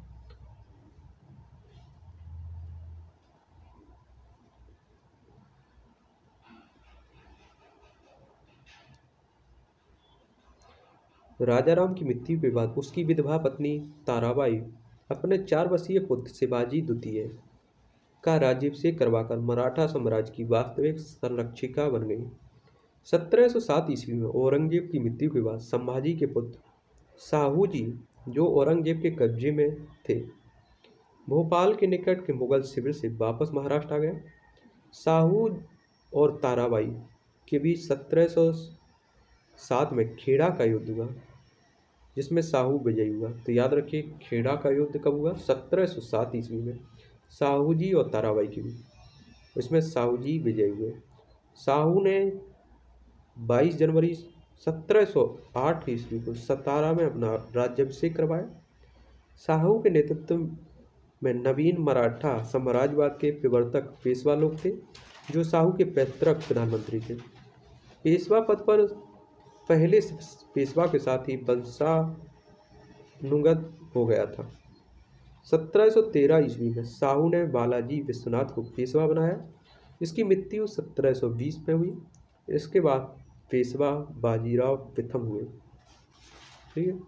राजाराम की मृत्यु के बाद उसकी विधवा पत्नी ताराबाई अपने चार वर्षीय पुत्र शिवाजी द्वितीय का राज्याभिषेक करवाकर मराठा साम्राज्य की वास्तविक संरक्षिका बन गई। सत्रह सौ सात ईस्वी में औरंगजेब की मृत्यु के बाद संभाजी के पुत्र साहू जी, जो औरंगजेब के कब्जे में थे, भोपाल के निकट के मुगल शिविर से वापस महाराष्ट्र आ गए। साहू और ताराबाई के बीच सत्रह सौ सात में खेड़ा का युद्ध हुआ, जिसमें साहू विजयी हुआ। तो याद रखिए, खेड़ा का युद्ध कब हुआ? सत्रह सौ सात ईस्वी में साहू जी और ताराबाई के बीच। इसमें साहू जी विजयी हुए। साहू ने बाईस जनवरी सत्रह सौ आठ ईस्वी को सतारा में अपना राज्याभिषेक करवाया। शाहू के नेतृत्व में नवीन मराठा साम्राज्यवाद के प्रवर्तक पेशवा लोग थे, जो शाहू के पैतृक प्रधानमंत्री थे। पेशवा पद पर पहले पेशवा के साथ ही वंशानुगत हो गया था। सत्रह सौ तेरह ईस्वी में शाहू ने बालाजी विश्वनाथ को पेशवा बनाया। इसकी मृत्यु सत्रह सौ बीस में हुई। इसके बाद पेशवा बाजीराव प्रथम हुए। ठीक है।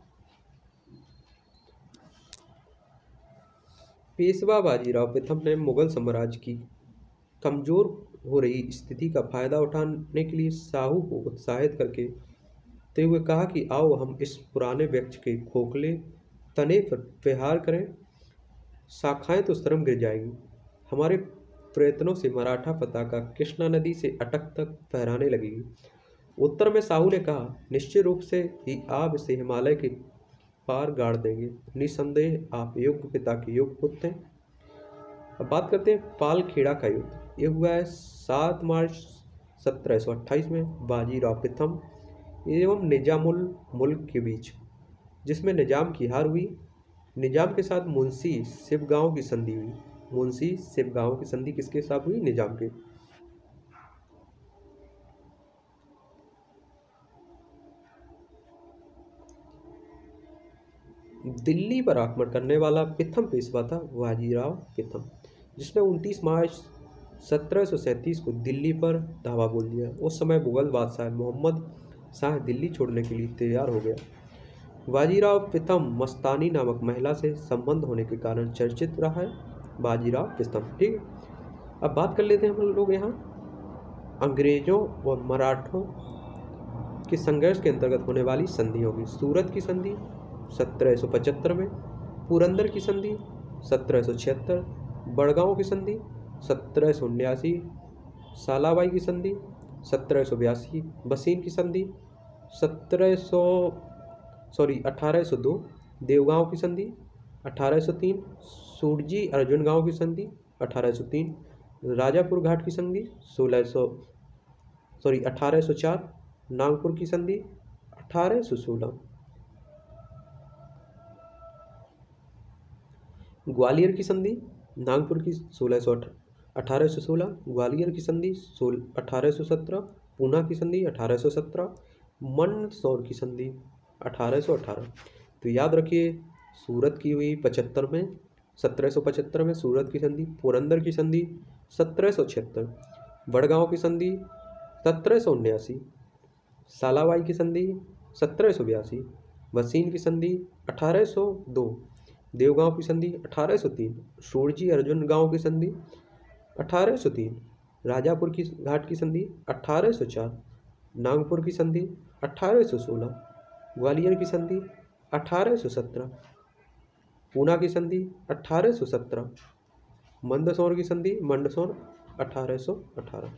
पेशवा बाजीराव प्रथम ने मुगल साम्राज्य की कमजोर हो रही स्थिति का फायदा उठाने के लिए शाहू को उत्साहित करके ते हुए कहा कि आओ हम इस पुराने वृक्ष के खोखले तने पर प्रहार करें, शाखाएं तो श्रम गिर जाएंगी। हमारे प्रयत्नों से मराठा पताका कृष्णा नदी से अटक तक फहराने लगेगी। उत्तर में शाहू ने कहा, निश्चित रूप से ही आप इसे हिमालय के पार गाड़ देंगे। निसंदेह आप योग्य पिता के योग्य पुत्र हैं। अब बात करते हैं पाल खेड़ा का युद्ध। यह हुआ है सात मार्च सत्रह सौ अट्ठाईस में बाजीराव प्रथम एवं निजामुल मुल्क के बीच, जिसमें निजाम की हार हुई। निजाम के साथ मुंशी शिवगांव की संधि हुई। मुंशी शिवगांव की संधि किसके साथ हुई? निजाम के। दिल्ली पर आक्रमण करने वाला प्रथम पेशवा था बाजीराव प्रथम, जिसने उनतीस मार्च सत्रह सौ सैंतीस को दिल्ली पर धावा बोल दिया। उस समय मुगल बादशाह मोहम्मद शाह दिल्ली छोड़ने के लिए तैयार हो गया। बाजीराव प्रथम मस्तानी नामक महिला से संबंध होने के कारण चर्चित रहा है। बाजीराव प्रथम। ठीक है। अब बात कर लेते हैं हम लोग यहाँ अंग्रेजों और मराठों के संघर्ष के अंतर्गत होने वाली संधियों की। सूरत की संधि सत्रह सौ पचहत्तर में, पुरंदर की संधि सत्रह सौ छिहत्तर, बड़गांव की संधि सत्रह सौ उन्यासी, सालाबाई की संधि सत्रह सौ बयासी, बसीन की संधि सत्रह सौ सॉरी अठारह सौ दो, देवगांव की संधि अठारह सौ तीन, सूरजी अर्जुन गांव की संधि अठारह सौ तीन, राजापुर घाट की संधि सोलह सौ सॉरी अठारह सौ चार, नागपुर की संधि अठारह सौ सोलह, ग्वालियर की संधि नागपुर की सोलह सौ अठारह सौ सोलह, ग्वालियर की संधि सोलह अठारह सौ सत्रह, पूना की संधि अठारह सौ सत्रह, मंदसौर की संधि अठारह सौ अठारह। तो याद रखिए सूरत की हुई पचहत्तर में, सत्रह सौ पचहत्तर में सूरत की संधि, पुरंदर की संधि सत्रह सौ छिहत्तर, बड़गांव की संधि सत्रह सौ उन्यासी, सालाबाई की संधि सत्रह सौ बयासी, बसीन की संधि अठारह सौ दो, देवगांव की संधि अठारह सौ तीन, सूरजी अर्जुन गांव की संधि अठारह सौ तीन, राजापुर की घाट की संधि अठारह सौ चार, नागपुर की संधि अठारह सौ सोलह, ग्वालियर की संधि अठारह सौ सत्रह, पूना की संधि अठारह सौ सत्रह, मंदसौर की संधि मंदसौर अठारह सौ अठारह।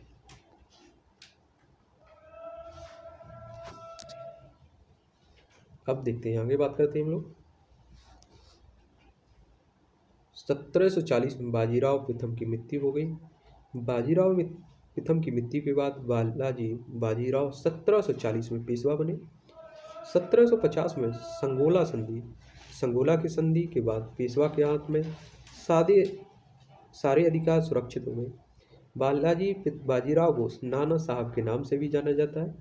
अब देखते हैं आगे बात करते हैं हम लोग सत्रह सौ चालीस में बाजीराव प्रथम की मृत्यु हो गई। बाजीराव प्रथम की मृत्यु के बाद बालाजी बाजीराव सत्रह सौ चालीस में पेशवा बने। सत्रह सौ पचास में संगोला संधि संगोला की संधि के बाद पेशवा के हाथ में सादे सारे अधिकार सुरक्षित हो गए। बालाजी बाजीराव को नाना साहब के नाम से भी जाना जाता है।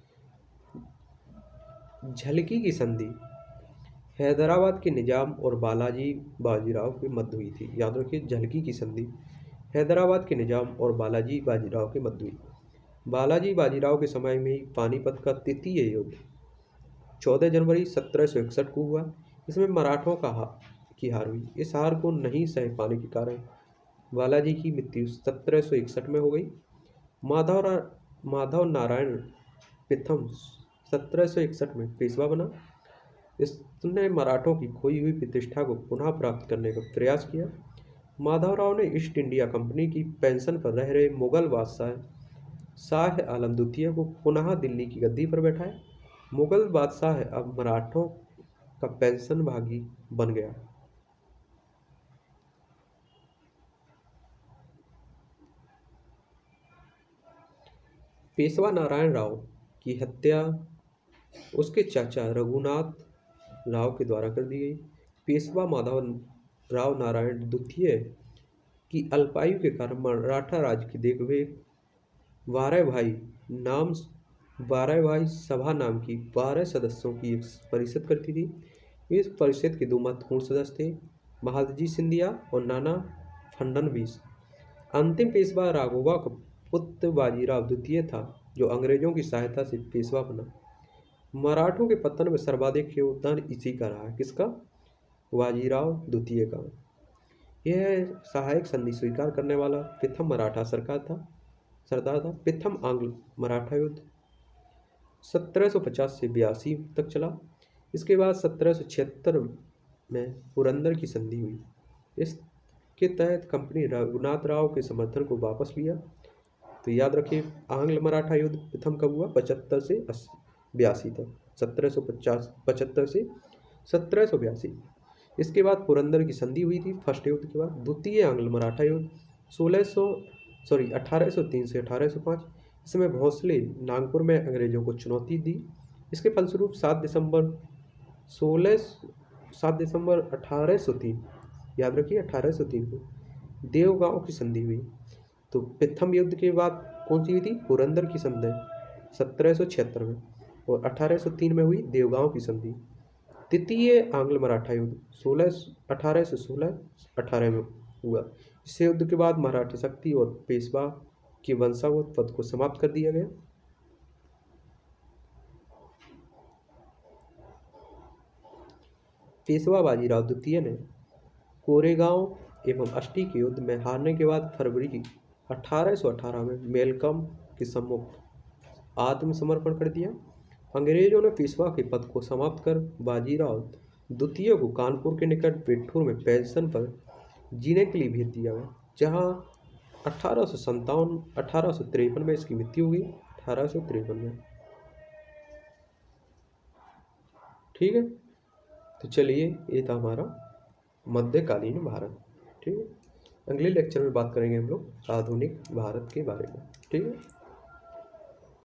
झलकी की संधि हैदराबाद के निजाम और बालाजी बाजीराव के मध्य हुई थी। याद रखिए झलकी की संधि हैदराबाद के निजाम और बालाजी बाजीराव के मध्य हुई। बालाजी बाजीराव के समय में ही पानीपत का तृतीय युद्ध चौदह जनवरी सत्रह सौ इकसठ को हुआ। इसमें मराठों का हा, की हार हुई। इस हार को नहीं सह पाने के कारण बालाजी की मृत्यु सत्रह सौ इकसठ में हो गई। माधव माधव नारायण प्रथम सत्रह सौ इकसठ में पेशवा बना। इसने मराठों की खोई हुई प्रतिष्ठा को पुनः प्राप्त करने का प्रयास किया। माधवराव ने ईस्ट इंडिया कंपनी की पेंशन पर रह रहे मुगल बादशाह शाह आलम द्वितीय को पुनः दिल्ली की गद्दी पर बैठाया। मुगल बादशाह अब मराठों का पेंशन भागी बन गया। पेशवा नारायण राव की हत्या उसके चाचा रघुनाथ राव के द्वारा कर दी गई। पेशवा माधव राव नारायण द्वितीय की अल्पायु के कारण मराठा राज्य की देखरेख बारह भाई नाम बारह भाई सभा नाम की बारह सदस्यों की एक परिषद करती थी। इस परिषद के दो महत्वपूर्ण सदस्य थे, महादजी सिंधिया और नाना फडणवीस। अंतिम पेशवा राघोबा का पुत्र बाजीराव द्वितीय था, जो अंग्रेजों की सहायता से पेशवा बना। मराठों के पतन में सर्वाधिक योगदान इसी का रहा। किसका? बाजीराव द्वितीय का। यह सहायक संधि स्वीकार करने वाला प्रथम मराठा सरकार था सरदार था। प्रथम आंग्ल मराठा युद्ध सत्रह सौ पचास से बयासी तक चला। इसके बाद सत्रह सौ छिहत्तर में पुरंदर की संधि हुई। इसके तहत कंपनी रघुनाथ राव के समर्थन को वापस लिया। तो याद रखिए, आंग्ल मराठा युद्ध प्रथम कब हुआ? पचहत्तर से बयासी तक, सत्रह सौ पचास पचहत्तर से सत्रह सौ बयासी। इसके बाद पुरंदर की संधि हुई थी फर्स्ट युद्ध के बाद। द्वितीय आंग्ल मराठा युद्ध सोलह सौ सॉरी अठारह सौ तीन से अठारह सौ पाँच। इसमें भोसले नागपुर में अंग्रेजों को चुनौती दी। इसके फलस्वरूप सात दिसंबर सोलह सात दिसंबर अठारह सौ तीन, याद रखिए अठारह सौ तीन को देवगांव की संधि हुई। तो प्रथम युद्ध के बाद कौन सी हुई थी? पुरंदर की संधि सत्रह सौ छिहत्तर में, और अठारह सौ तीन में हुई देवगांव की संधि। तृतीय आंग्ल मराठा युद्ध सोलह अठारह सौ सोलह अठारह में हुआ। इस युद्ध के बाद मराठी शक्ति और पेशवा के वंशावत पद को समाप्त कर दिया गया। पेशवा बाजीराव द्वितीय ने कोरेगांव एवं अष्टी के युद्ध में हारने के बाद फरवरी की अठारह सौ अठारह में मेलकम के सम्मुख आत्मसमर्पण कर दिया। अंग्रेजों ने पेशवा के पद को समाप्त कर बाजीराव द्वितीय को कानपुर के निकट बेट्ठूर में पेंशन पर जीने के लिए भेज दिया गया, जहां अठारह सौ संतावन अठारह सौ तिरपन में इसकी मृत्यु हुई। अठारह सौ तिरपन में, ठीक है। तो चलिए, ये था हमारा मध्यकालीन भारत। ठीक है, अगले लेक्चर में बात करेंगे हम लोग आधुनिक भारत के बारे में। ठीक है।